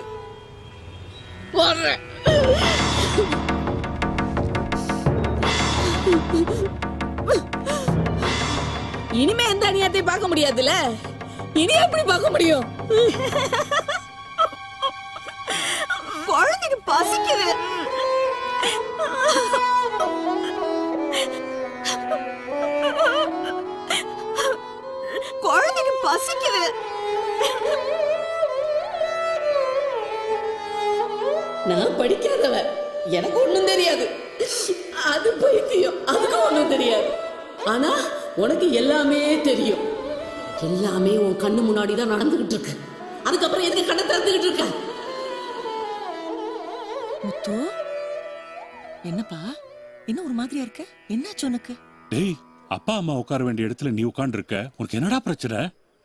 இனிமே எந்த அநியாயத்தை பார்க்க முடியாதுல்ல? இனி எப்படி பார்க்க முடியும்? குழந்தைக்கு பசிக்குது. குழந்தைக்கு பசிக்குது. நான் படிக்காதவ, எனக்கு ஒண்ணும் தெரியாது. அது பைத்தியம், அதுக்கு ஒண்ணும் தெரியாது. ஆனா உனக்கு எல்லாமே தெரியும். எல்லாமே உன் கண்ணு முன்னாடி தான் நடந்துகிட்டு இருக்கு. அதுக்கப்புறம் எதுக்கு கண்ணை திறந்துகிட்டு இருக்க? முத்து, என்னப்பா என்ன ஒரு மாதிரியா இருக்க? என்னாச்சு உனக்கு? டேய், அப்பா அம்மா உட்கார வேண்டிய இடத்துல நீ உட்கார்ந்து இருக்க. உனக்கு என்னடா பிரச்சனை?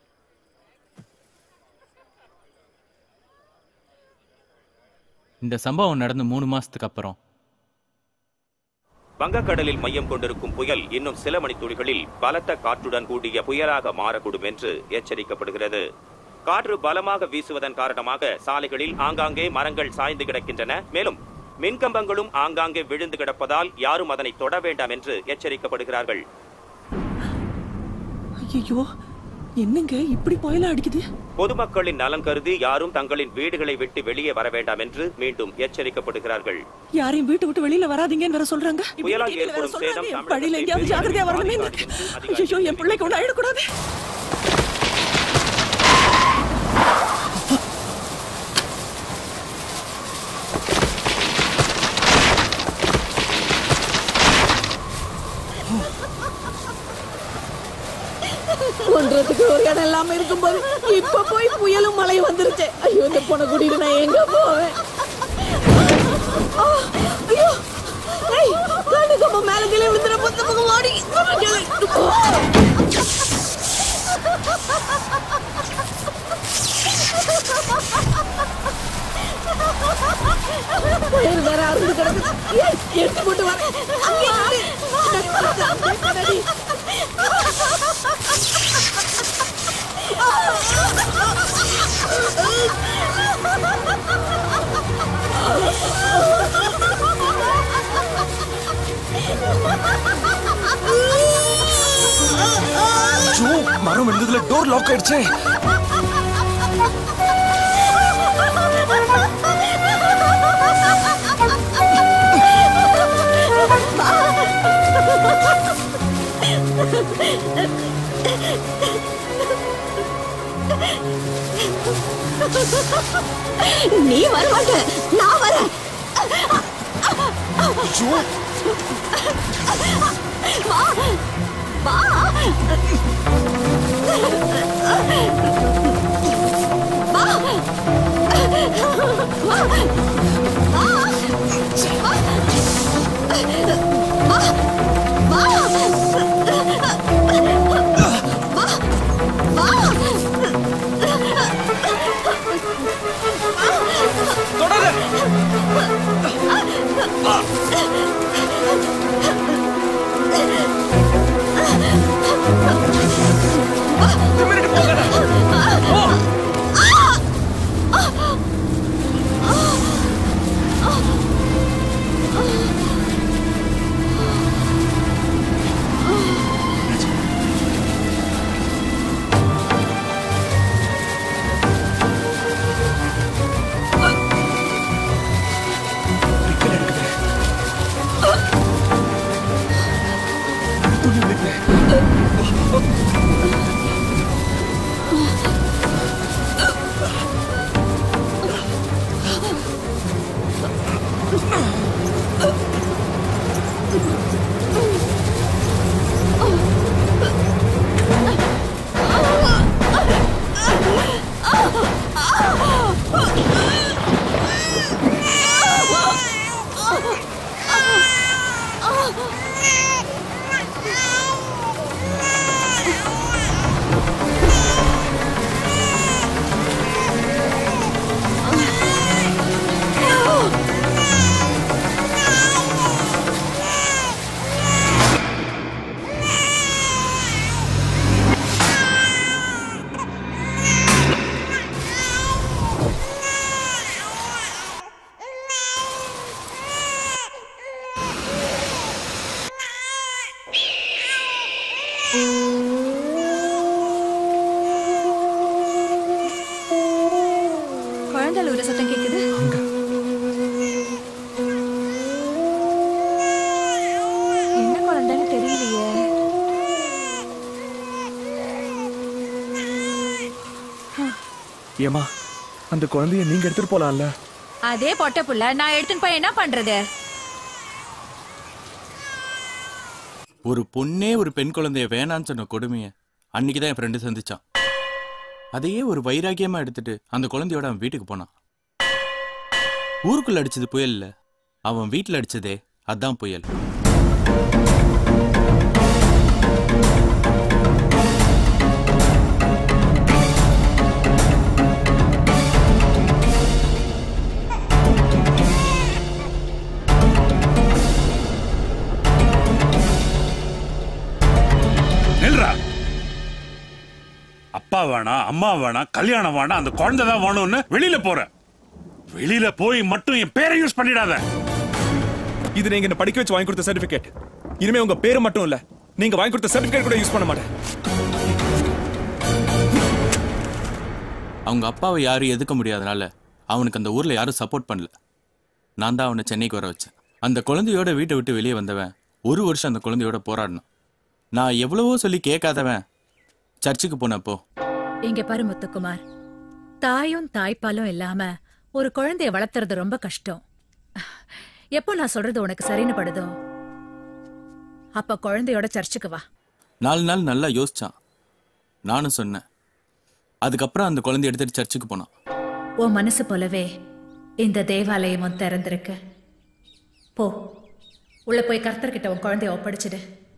இந்த சம்பவம் நடந்து மூணு மாசத்துக்கு அப்புறம் வங்கக்கடலில் மையம் கொண்டிருக்கும் புயல் இன்னும் சில மணித்துளிகளில் பலத்த காற்றுடன் கூடிய புயலாக மாறக்கூடும் என்று எச்சரிக்கப்படுகிறது. காற்று பலமாக வீசுவதன் காரணமாக சாலைகளில் ஆங்காங்கே மரங்கள் சாய்ந்து கிடக்கின்றன. மேலும் மின்கம்பங்களும் ஆங்காங்கே விழுந்து கிடப்பதால் யாரும் அதனை தொட வேண்டாம் என்று எச்சரிக்கப்படுகிறார்கள். ஐயோ, என்னங்க இப்படி புயலா அடிக்குது? பொதுமக்களின் நலன் கருதி யாரும் தங்களின் வீடுகளை விட்டு வெளியே வர வேண்டாம் என்று மீண்டும் எச்சரிக்கப்படுகிறார்கள். யாரையும் வீட்டு விட்டு வெளியில வராதீங்கன்னு வேற சொல்றாங்க. புயலால் ஏற்படும் சேதம் வழியில எங்கேயாவது ஜாக்கிரதையா வரணுமே. ஐயோ, என் பிள்ளைக்கு ஒண்ணு ஆயிடக்கூடாது. ஒன்றதுக்கு ஒரு இடம் இல்லாம இருக்கும்போது இப்ப போய் புயலும் மழை வந்துருச்சு. ஐயோ, இந்த பொண்ணை கூட்டிட்டு நான் எங்க போவேன்? ஐயோ, கண்ணுக்கு அம்மா மேல கீழே விழுந்துற பத்து பக்கம் ஓடி பயிர் வேற அறுந்து கிடக்கு. எடுத்து போட்டு வர மரம் இருந்ததுல டோர் லாக் ஆயிடுச்சே. நீ வர மாட்ட, நான் வரேன். வா, குழந்தை அழுகுற சத்தம் கேக்குது. என்ன குழந்தைன்னு தெரியலையே. ஏமா, அந்த குழந்தைய நீங்க எடுத்துட்டு போலாம்ல? அதே பொட்ட புள்ள நான் எடுத்துன்னு போய் என்ன பண்றது? ஒரு பொண்ணே ஒரு பெண் குழந்தைய வேணான்னு சொன்ன கொடுமைய அன்னைக்குதான் என் ஃப்ரெண்டு சந்திச்சான். அதையே ஒரு வைராக்கியமா எடுத்துட்டு அந்த குழந்தையோட அவன் வீட்டுக்கு போனான். ஊருக்குள்ள அடிச்சது புயல் இல்ல, அவன் வீட்டுல அடிச்சதே அதான் புயல். அப்பா வேணா, அம்மா வேணா, கல்யாணம் வேணா, அந்த குழந்தை தான் வேணும்னு வெளியில போற. வெளியில போய் மட்டும் என் பேரை யூஸ் பண்ணிடாத. இது நீங்க என்ன படிக்க வச்சு வாங்கி கொடுத்த சர்டிபிகேட். இனிமே உங்க பேரு மட்டும் இல்ல, நீங்க வாங்கி கொடுத்த சர்டிபிகேட் கூட யூஸ் பண்ண மாட்டேன். அவங்க அப்பாவை யாரும் எதுக்க முடியாதனால அவனுக்கு அந்த ஊர்ல யாரும் சப்போர்ட் பண்ணல. நான் தான் அவனை சென்னைக்கு வர வச்சேன். அந்த குழந்தையோட வீட்டை விட்டு வெளியே வந்தவன் ஒரு வருஷம் அந்த குழந்தையோட போராடினான். நான் எவ்வளவோ சொல்லி கேட்காதவன் சர்ச்சுக்கு போனப்போ, இங்க பாரு முத்துக்குமார், தாயும் தாய்ப்பாலும் இல்லாம ஒரு குழந்தைய வளர்த்துறது ரொம்ப கஷ்டம். எப்போ நான் சொல்றது உனக்கு சரின்னு படுதோ அப்ப குழந்தையோட சர்ச்சுக்கு வா. நாலு நாள் நல்லா யோசிச்சான். நானும் சொன்னேன். அதுக்கப்புறம் அந்த குழந்தைய எடுத்துட்டு சர்ச்சுக்கு போனான். உன் மனசு போலவே இந்த தேவாலயமும் திறந்திருக்கு. போ, உள்ள போய் கர்த்தர்கிட்ட உன் குழந்தைய ஒப்படைச்சிடு.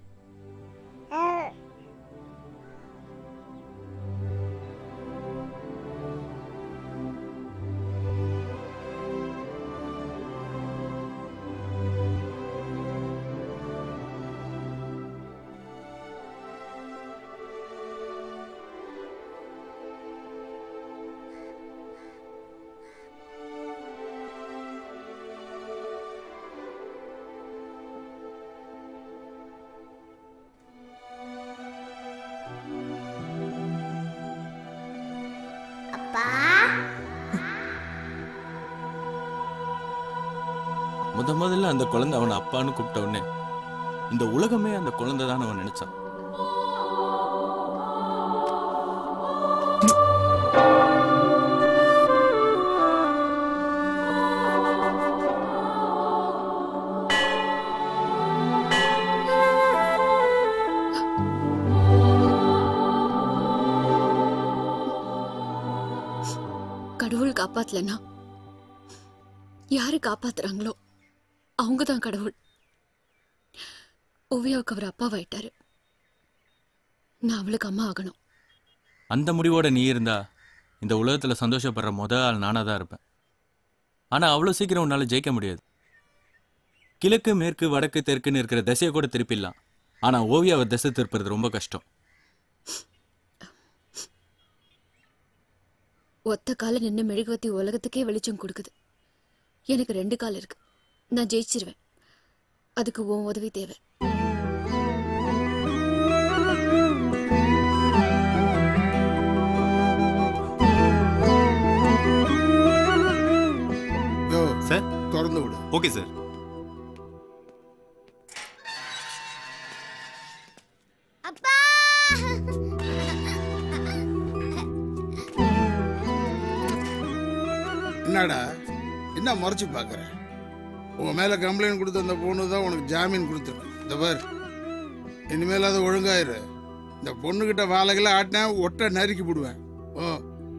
முத முதல்ல அந்த குழந்தை அவனை அப்பான்னு கூப்பிட்ட உடனே இந்த உலகமே அந்த குழந்தை தான் அவன் நினைச்சான். கடவுள் காப்பாத்தலன்னா யாரு காப்பாத்துறாங்களோ அவங்கதான் கடவுள். ஓவியாவுக்கு அவர் அப்பாவாயிட்டாரு. நான் அவளுக்கு அம்மா ஆகணும். அந்த முடிவோட நீ இருந்தா இந்த உலகத்துல சந்தோஷப்படுற முத ஆள் நானா தான் இருப்பேன். ஆனா அவ்வளவு சீக்கிரம் உன்னால ஜெயிக்க முடியாது. கிழக்கு மேற்கு வடக்கு தெற்குன்னு இருக்கிற திசையை கூட திருப்பிடலாம். ஆனா ஓவியாவை திசை திருப்புறது ரொம்ப கஷ்டம். ஒத்த கால நின்று மெழுகுவத்தி உலகத்துக்கே வெளிச்சம் கொடுக்குது. எனக்கு ரெண்டு கால் இருக்கு. நான் ஜெயிச்சிருவேன். அதுக்கு உன் உதவி தேவை. சார் திறந்து விடு. Okay sir. என்னடா என்ன முறைச்சு பாக்குற? உன் மேல கம்ப்ளைண்ட் கொடுத்த அந்த பொண்ணு தான் உனக்கு ஜாமீன் கொடுத்துருக்கு. இந்த பார், இனிமேல் அது ஒழுங்காயிரு. இந்த பொண்ணுகிட்ட வாழைகளை ஆட்டினேன், ஒட்ட நறுக்கி போடுவேன். ஓ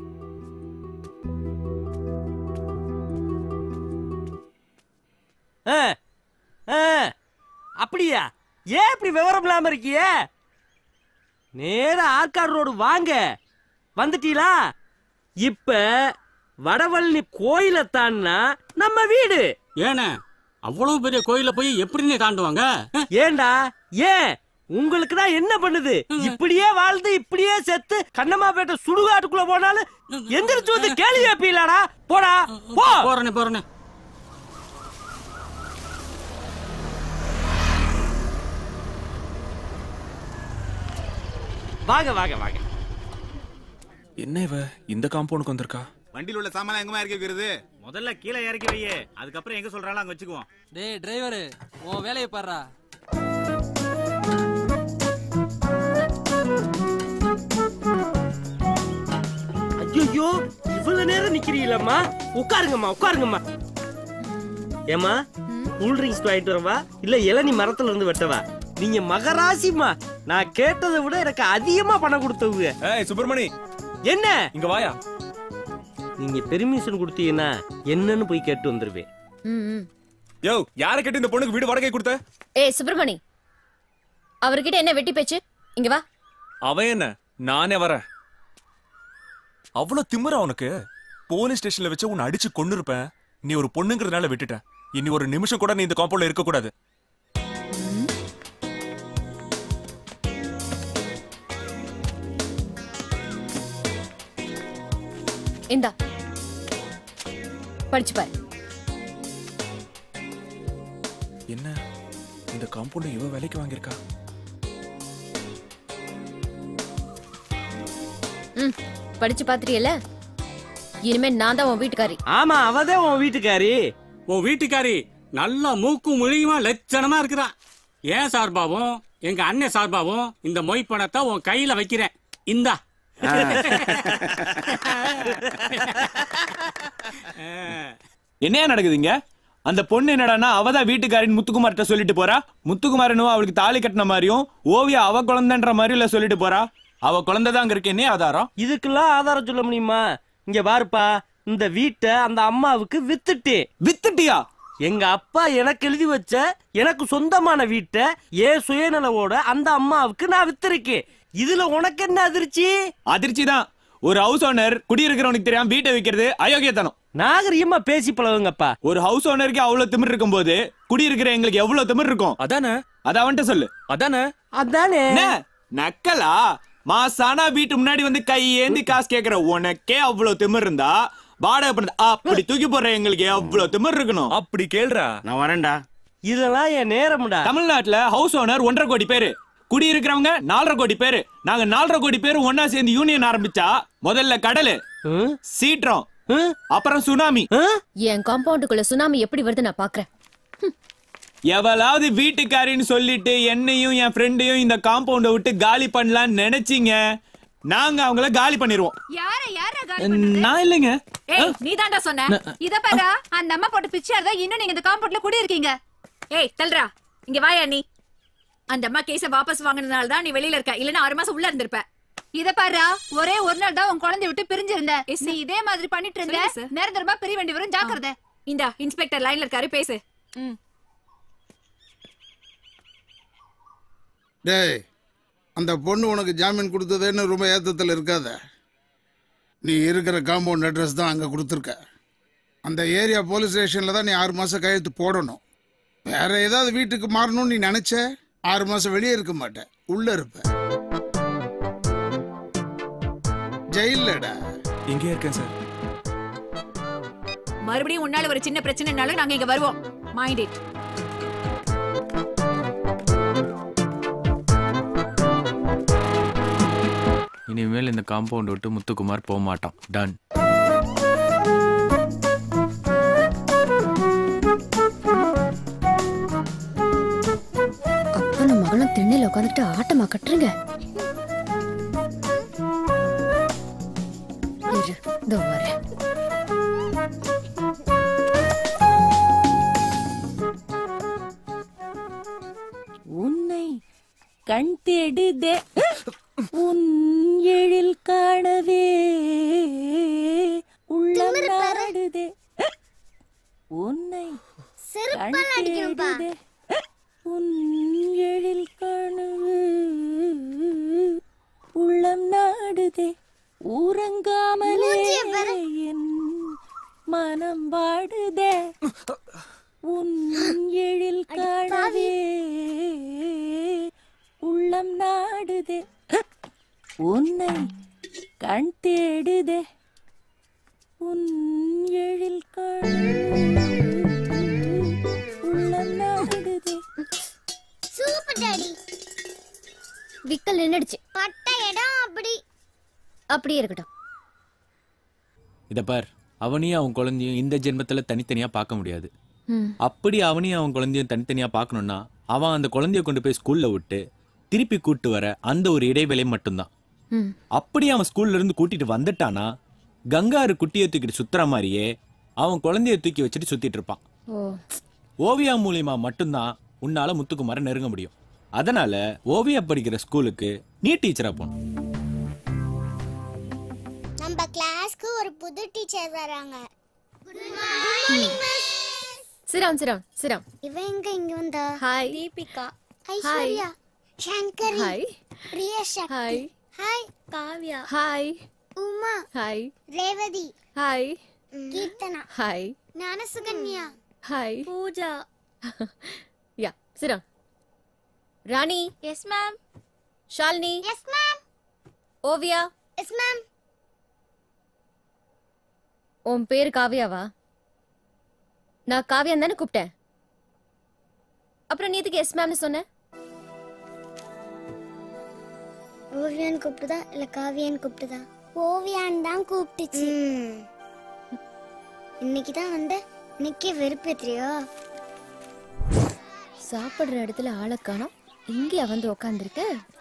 அப்படியா? ஏன் இப்படி விவரம் இல்லாம இருக்கிய? நேரா ஆற்காடு ரோடு வாங்க. வந்துட்டீங்களா? இப்ப வடவள்ளி கோயில தாண்டா நம்ம வீடு. ஏன்னா அவ்வளவு பெரிய கோயில போய் எப்படி தாண்டுவாங்க? ஏண்டா ஏன் உங்களுக்கு தான் என்ன பண்ணுது? இப்படியே வாழ்ந்து இப்படியே செத்து கண்ணம்மாப்பேட்டை சுடுகாட்டுக்குள்ள போனாலும் எந்திரிச்சு வந்து கேள்வி கேப்பீங்களாடா? போடா போ. போறனே போறனே. வாங்க வாங்க வாங்க. என்ன இவ இந்த காம்பவுண்டுக்கு வந்திருக்கா? வண்டியில் உள்ள சாமான் எங்கமா இறக்கி வைக்கிறது? முதல்ல கீழே இறக்கி வையே, அதுக்கப்புறம் எங்க சொல்றாலும் அங்க வச்சுக்குவோம். டேய் டிரைவர், உன் வேலையை பாருடா. ஐயோ இவ்வளவு நேரம் நிக்கிறீங்களம்மா? உட்காருங்கம்மா உட்காருங்கம்மா. ஏமா கூல் ட்ரிங்க்ஸ் வாங்கிட்டு வரவா இல்ல இளநீ மரத்துல இருந்து வெட்டவா? நீங்க மகராசிமா. நான் கேட்டதை விட எனக்கு அதிகமா பணம் கொடுத்தவங்க. ஏய் சுப்பிரமணி, என்ன இங்க வாயா. நீங்க பெர்மிஷன் கொடுத்தீங்கன்னா என்னன்னு போய் கேட்டு வந்துருவேன். யோ, யாரை கேட்டு இந்த பொண்ணுக்கு வீடு வாடகை கொடுத்த? ஏய் சுப்பிரமணி, அவர்கிட்ட என்ன வெட்டி பேச்சு? இங்க வா. அவன் என்ன, நானே வரேன். அவ்வளவு திமிரா உனக்கு? போலீஸ் ஸ்டேஷன்ல வச்சு உன்னை அடிச்சு கொண்டு இருப்பேன். நீ ஒரு பொண்ணுங்கிறதுனால விட்டுட்ட. இனி ஒரு நிமிஷம் கூட நீ இந்த காம்பவுண்ட்ல இருக்க கூடாது. இந்தா படிச்சு பாரு. என்ன இந்த காம்பவுண்ட் இவ வேலைக்கு வாங்கியிருக்கா? ம், படிச்சு பாத்துறியல? இனிமே நான் தான் உன் வீட்டுக்காரி. ஆமா, அவதான் உன் வீட்டுக்காரி. உன் வீட்டுக்காரி நல்லா மூக்கும் முழியுமா லட்சணமா இருக்கிறா. ஏன் சார்பாவும் எங்க அண்ணன் சார்பாவும் இந்த மொய் பணத்தை உன் கையில வைக்கிறேன். இந்தா. என்னையா நடக்குதுங்க? அந்த பொண்ணு என்னடான்னா அவதான் வீட்டுக்காரின்னு முத்துக்குமார்ட்ட சொல்லிட்டு போறா. முத்துக்குமாரனும் அவளுக்கு தாலி கட்டின மாதிரியும் ஓவியா அவ குழந்தைன்ற மாதிரி இல்ல சொல்லிட்டு போறா. அவ குழந்தைதான் அங்க இருக்கு. என்ன ஆதாரம்? இதுக்கெல்லாம் ஆதாரம் சொல்ல முடியுமா? இங்க பாருப்பா, இந்த வீட்டை அந்த அம்மாவுக்கு வித்துட்டே. வித்துட்டியா? எங்க அப்பா எனக்கு எழுதி வச்ச எனக்கு சொந்தமான வீட்டை ஏன் சுயநலவோட அந்த அம்மாவுக்கு நான் வித்திருக்கேன். இதுல உனக்கு என்ன அதிர்ச்சி? அதிர்ச்சி தான். ஒரு ஹவுஸ் ஓனர் குடியிருக்கிறவனுக்கு தெரியாம வீட்டை விக்கிறது அயோக்கியத்தனம். நாகரிகமா பேசி பழகுங்கப்பா. ஒரு ஹவுஸ் ஓனருக்கு அவ்வளவு திமிர் இருக்கும் போது குடியிருக்கிற எங்களுக்கு எவ்வளவு திமிர் இருக்கும்? அதானே. அத அவன்கிட்ட சொல்லு. அதானே. அதானே. நக்கலா? மாசானா வீட்டு முன்னாடி வந்து கை ஏந்தி காசு கேக்குற உனக்கே அவ்வளவு திமிர் இருந்தா வாடகை பண்ண அப்படி தூக்கி போடுற எங்களுக்கு எவ்வளவு திமிர் இருக்கணும்? அப்படி கேள்றா. நான் வரேன்டா. இதெல்லாம் என் நேரம்டா. தமிழ்நாட்டுல ஹவுஸ் ஓனர் ஒன்றரை கோடி பேரு, குடியிருக்கிறவங்க நாலரை கோடி பேரு. நாங்க நாலரை கோடி பேரு ஒன்னா சேர்ந்து யூனியன் ஆரம்பிச்சா முதல்ல கடலு, சீற்றம், அப்புறம் சுனாமி. என் காம்பவுண்டுக்குள்ள சுனாமி எப்படி வருது நான் பாக்குறேன். எவளாவது வீட்டுக்காரின்னு சொல்லிட்டு என்னையும் என் ஃப்ரெண்டையும் இந்த காம்பவுண்ட விட்டு காலி பண்ணலாம்னு நினைச்சீங்க, நாங்க அவங்கள காலி பண்ணிடுவோம். யார யார நான் இல்லைங்க. ஏய், நீ தாண்டா சொன்ன. இத பாரு, அந்த அம்மா போட்டு பிச்சாரதா இன்னும் நீங்க இந்த காம்பவுண்ட்ல குடி இருக்கீங்க. ஏய் தல்றா, இங்க வாயா நீ. அந்த அம்மா கேஸ வாபஸ் வாங்குனதால தான் நீ வெளியில இருக்க. இல்லனா ஆறு மாசம் உள்ள இருந்திருப்ப. இத பாரு, ஒரே ஒரு நாள் தான் உன் குழந்தை விட்டு பிரிஞ்சிருந்த. நீ இதே மாதிரி பண்ணிட்டு இருந்த நிரந்தரமா பிரிய வேண்டி வரும். ஜாக்கிரதை. இந்தா இன்ஸ்பெக்டர் லைன்ல இருக்காரு, பேசு. டேய், அந்த பொண்ணு உனக்கு ஜாமீன் கொடுத்ததுன்னு ரொம்ப ஏத்தத்தில் இருக்காத. நீ இருக்கிற காம்பவுண்ட் அட்ரஸ் தான் அங்கே கொடுத்துருக்க. அந்த ஏரியா போலீஸ் ஸ்டேஷனில் தான் நீ ஆறு மாதம் கழித்து போடணும். வேற ஏதாவது வீட்டுக்கு மாறணும்னு நீ நினச்ச ஆறு மாதம் வெளியே இருக்க மாட்டேன், உள்ளே இருப்ப. ஜெயிலடா. இங்கே இருக்கேன் சார். மறுபடியும் உன்னால ஒரு சின்ன பிரச்சனைனாலும் நாங்க இங்க வருவோம். Mind it. இனிமேல் இந்த காம்பவுண்ட் விட்டு முத்துக்குமார் போக மாட்டான். டன். அப்பனும் மகளும் திண்ணையில உட்காந்துட்டு ஆட்டமா கட்டுறீங்க. இரு, இதோ வரேன். உன்னை கண் தேடுதே உன் எழில் காணவே உள்ளம் நாடுதே. உன்னை கண் தேடுதே உன் எழில் காணவே உள்ளம் நாடுதே. உறங்காமலே என் மனம் வாடுதே. உன் எழில் காணவே உள்ளம் நாடுதே. உன்னை கண் தேடுதே உன் எழில் உள்ளம் நாடுதே. Super daddy. விக்கல் நின்னுடுச்சு. பட்ட இடம் அப்படி அப்படியே இருக்கட்டும். இத பார், அவனையும் அவன் குழந்தையும் இந்த ஜென்மத்துல தனித்தனியா பார்க்க முடியாது. ம். அப்படி அவனையும் அவன் குழந்தையும் தனித்தனியா பார்க்கணும்னா அவன் அந்த குழந்தைய கொண்டு போய் ஸ்கூல்ல விட்டு திருப்பி கூட்டு வர அந்த ஒரு இடைவேளை மட்டும்தான். ம். அப்படி அவன் ஸ்கூல்ல இருந்து கூட்டிட்டு வந்துட்டானா கங்காரு குட்டியை தூக்கிட்டு சுத்துற மாதிரியே அவன் குழந்தைய தூக்கி வச்சுட்டு சுத்திட்டு இருப்பான். ஓ. ஓவியா மூலியமா மட்டும்தான் உன்னால முத்துக்குமார நெருங்க முடியும். அதனால ஓவியம் படிக்கிற ஸ்கூலுக்கு நீ டீச்சரா போகணும். நம்ம கிளாஸ்க்கு ஒரு புது டீச்சர் வராங்க. Good morning miss. சிரம் சிரம் சிரம். இவன் எங்க இங்க வந்தா? Hi Deepika, Aishwarya, Sankari, hi Priya Sakthi, hi hi Kavya, hi Uma, hi Revathi, hi Keerthana, hi Gnanasukanya, hi Pooja. யா சிரம். Rani. Yes ma'am. Shalini. Yes ma'am. Oviya. Yes ma'am. உன் பேர் காவியாவா? நான் காவியான்னு தானே கூப்பிட்டேன். அப்புறம் நீ எதுக்கு எஸ் மேம்னு சொன்ன? ஓவியான்னு கூப்பிட்டுதா இல்ல காவியான்னு கூப்பிட்டுதா? ஓவியான்னு தான் கூப்பிட்டுச்சு. இன்னைக்கு தான் வந்த, இன்னைக்கே வெறுப்பேத்திரியா? சாப்பிடுற இடத்துல ஆளை காணோம், இங்கே வந்து உக்காந்துருக்க.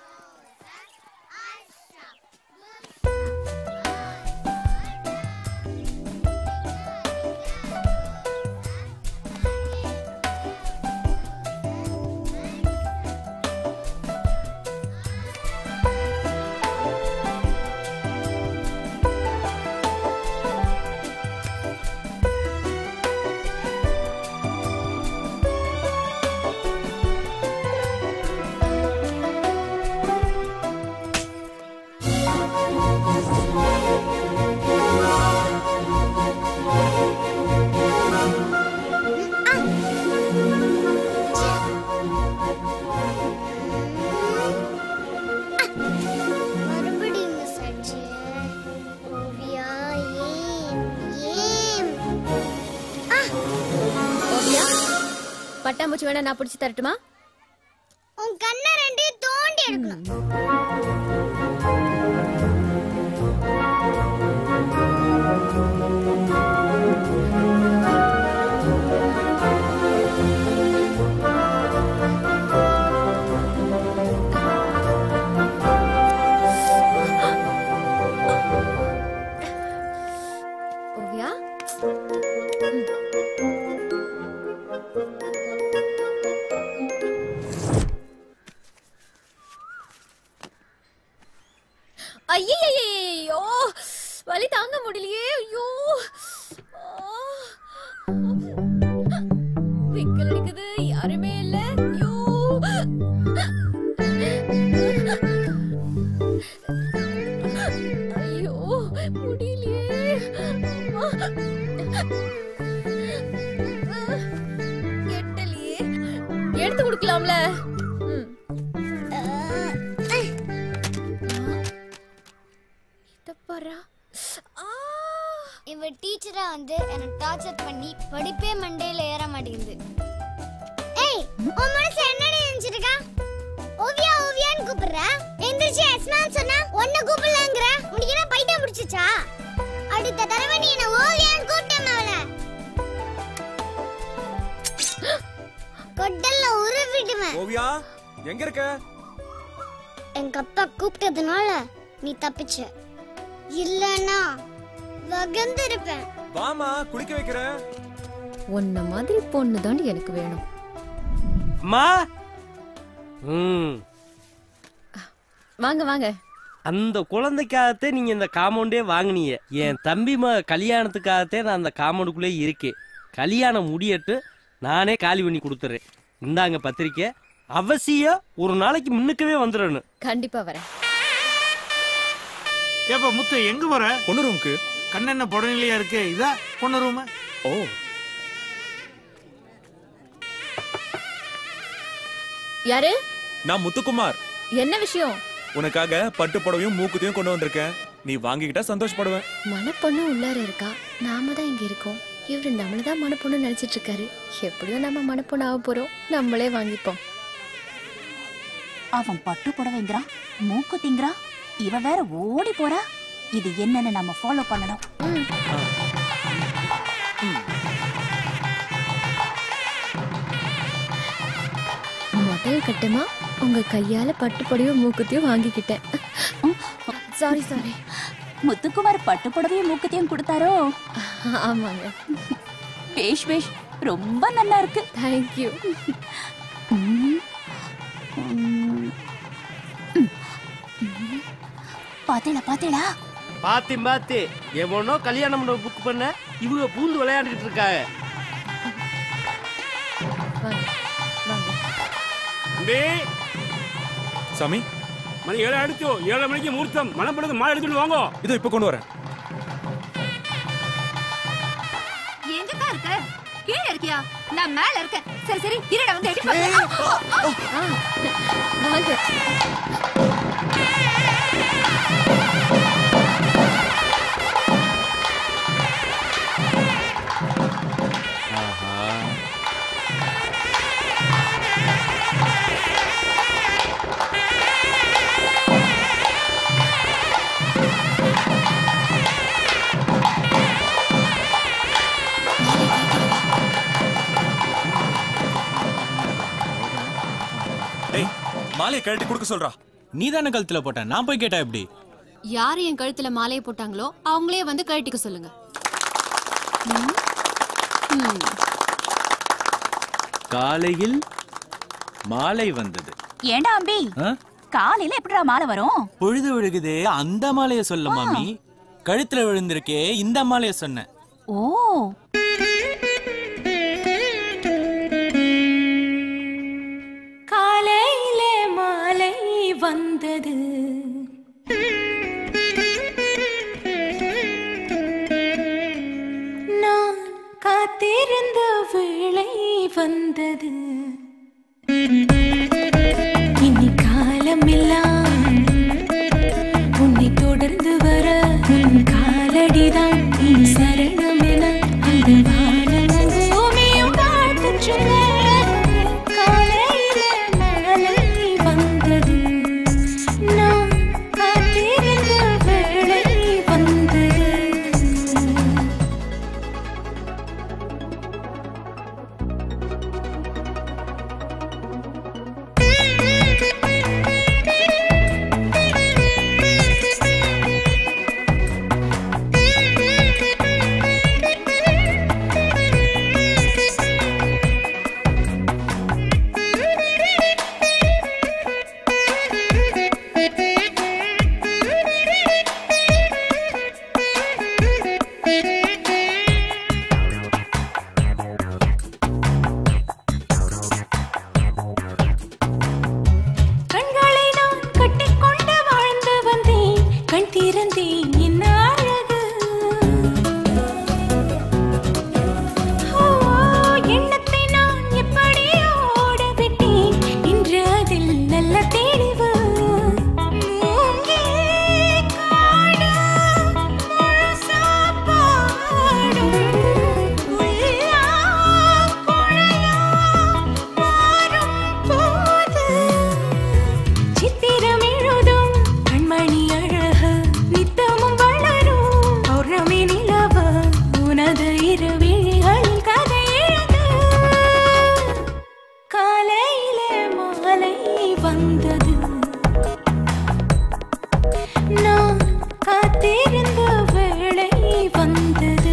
பட்டாம்பூச்சி வேணா நான் பிடிச்சி தரட்டுமா? உன் கண்ணை ரெண்டையும் தோண்டி எடுக்கணும். ஓவியா, ஐயோ வலி தாங்க முடியலையே. ஐயோ விக்கல் அடிக்குது, யாருமே இல்ல. ஐயோ ஐயோ முடியலையே. எட்டலையே, எடுத்து கொடுக்கலாம்ல. இவ டீச்சரா வந்து என்ன டார்ச்சர் பண்ணி படிப்பே மண்டையில ஏற மாட்டேங்குது. ஏய், உன் மனசு என்னடி நினைச்சிருக்கா? ஓவியா ஓவியான்னு கூப்பிடுற, எந்திரிச்சு எஸ் மேம் சொன்னா ஒன்ன கூப்பிடலங்கற. உனக்கு என்ன பைத்தியம் பிடிச்சிச்சா? அடுத்த தடவை நீ என்ன ஓவியான்னு கூப்பிட்டேமவள கொட்டல்ல உருவிடுவேன். ஓவியா எங்க இருக்க? எங்க அப்பா கூப்பிட்டதுனால நீ தப்பிச்ச, இல்லனா வகந்திருப்பேன். வாமா குளிக்க வைக்கிறேன். உன்ன மாதிரி பொண்ணு தான் எனக்கு வேணும். அம்மா, ம், வாங்க வாங்க. அந்த குழந்தைக்காகத்தே நீங்க இந்த காம்பவுண்டே வாங்குனீங்க. என் தம்பிமா கல்யாணத்துக்காகத்தே நான் அந்த காம்பவுண்டுக்குள்ளே இருக்கேன். கல்யாணம் முடியட்டு நானே காலி பண்ணி கொடுத்துறேன். இந்தாங்க பத்திரிக்கை. அவசியம் ஒரு நாளைக்கு முன்னுக்கவே வந்துடணும். கண்டிப்பா வரேன். ஏப்பா முத்து எங்க போற? பொண்ணு ரூமுக்கு. கண்ணென்ன புடனிலையா இருக்கு? இதா பொண்ணு ரூம். ஓ, யாரு? நான் முத்துக்குமார். என்ன விஷயம்? உனக்காக பட்டு புடவையும் மூக்குத்தையும் கொண்டு வந்திருக்கேன். நீ வாங்கிக்கிட்டா சந்தோஷப்படுவேன். மனப்பொண்ணு உள்ளார இருக்கா, நாம தான் இங்க இருக்கோம். இவரு நம்மளதான் மனப்பொண்ணு நினைச்சிட்டு இருக்காரு. எப்படியோ நம்ம மனப்பொண்ணு ஆக போறோம், நம்மளே வாங்கிப்போம். அவன் பட்டு புடவைங்கிறான், மூக்கு திங்கிறான், இவ வேற ஓடி போறா. இது என்னன்னு நம்ம ஃபாலோ பண்ணணும். முதல் கட்டமா உங்க கையால பட்டு புடவையும் மூக்குத்தையும் வாங்கிக்கிட்டேன். Sorry sorry. முத்துக்குமார் பட்டு புடவையும் மூக்குத்தையும் கொடுத்தாரோ? ஆமாங்க. பேஷ் பேஷ், ரொம்ப நல்லா இருக்கு. தேங்க்யூ. பாத்தேடா பாத்தேடா பாத்தி பாத்தி எவனோ கல்யாணம் மண்டபம் புக் பண்ண இவங்க பூந்து விளையாண்டுட்டு இருக்காங்க. சாமி மணி ஏழு அடிச்சோ, ஏழு மணிக்கு முகூர்த்தம். மணப்படத்து மாலை எடுத்துட்டு வாங்க. இதோ இப்ப கொண்டு வரேன். எங்கக்கா இருக்க? கீழே இருக்கியா? நான் மேல இருக்கேன். சரி சரி இருடா வந்து எட்டி பாக்க. வாங்க. மாலையை கழட்டி கொடுக்க சொல்றா. நீ தானே கழுத்துல போட்ட, நான் போய் கேட்டா எப்படி? யாரு என் கழுத்துல மாலையை போட்டாங்களோ அவங்களே வந்து கழட்டிக்க சொல்லுங்க. காலையில் மாலை வந்தது. ஏண்டா அம்பி, காலையில எப்படிடா மாலை வரும்? பொழுது விழுகுதே அந்த மாலைய சொல்ல மாமி. கழுத்துல விழுந்திருக்கே இந்த மாலைய சொன்ன. ஓ காலையிலே மாலை வந்தது, நான் காத்திருந்த வேளை வந்தது. இனி காலமெல்லாம் உன்னை தொடர்ந்து வர உன் காலடிதான் இனி சரணம் என அந்த வானமும் பூமியும் வாழ்த்துச் சொல்ல. காலையிலே மாலை வந்தது, நான் காத்திருந்த வேளை வந்தது. கண்களை நான் கட்டிக்கொண்டு வாழ்ந்து வந்தேன், கண் திறந்தேன் என்ன அழகு. ஓ, எண்ணத்தை நான் எப்படியோ ஓட விட்டேன், இன்று அதில் நல்ல தெளிவு. மூங்கே காடு முழுசா பாடும், உள்ளா குழையா மாறும் போது. சித்திரம் எழுதும் கண்மணி அழகு நித்தமும் வளரும் பௌர்ணமி நிலவு உனது இருவிழிகளில் கதை எழுது. காலையிலே மாலை வந்தது, நான் காத்திருந்த வேளை வந்தது.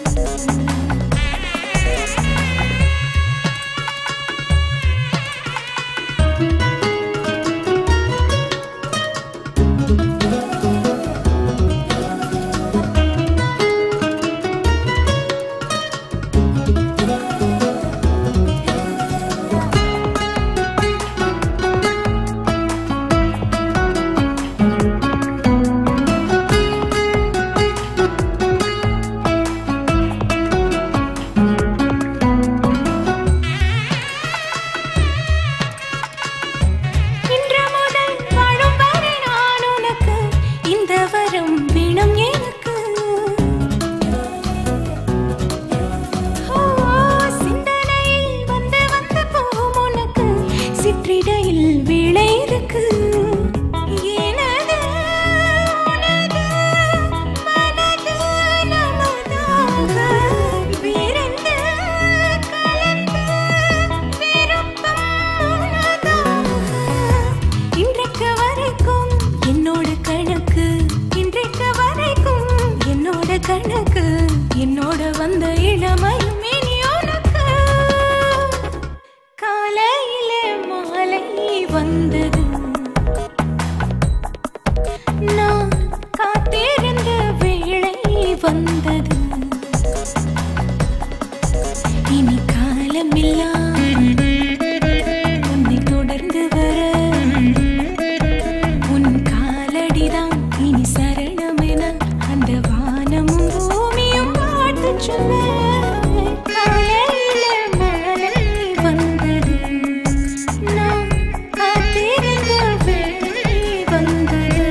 இன்று முதல் வாழும் வரை நான் உனக்கு, இந்த வரம் வேணும் எனக்கு. ஓ, சிந்தனையில் வந்து வந்து போகும் உனக்கு சிற்றிடையில் வேளை இருக்கு. எனது உனது மனது நமதாக விரிந்து கலந்து விருப்பம் உனதாக. இன்றைக்கு வரைக்கும் என்னோட கணக்கு, இன்றைக்கு வரைக்கும் என்னோட கணக்கு, என்னோட வந்த இளமையும் இனி உனக்கு. காலையிலே மாலை வந்தது, நான் கொஞ்சுவேன் காலையில மழை வந்தது நான் காத்திருந்த வேளை வந்தது.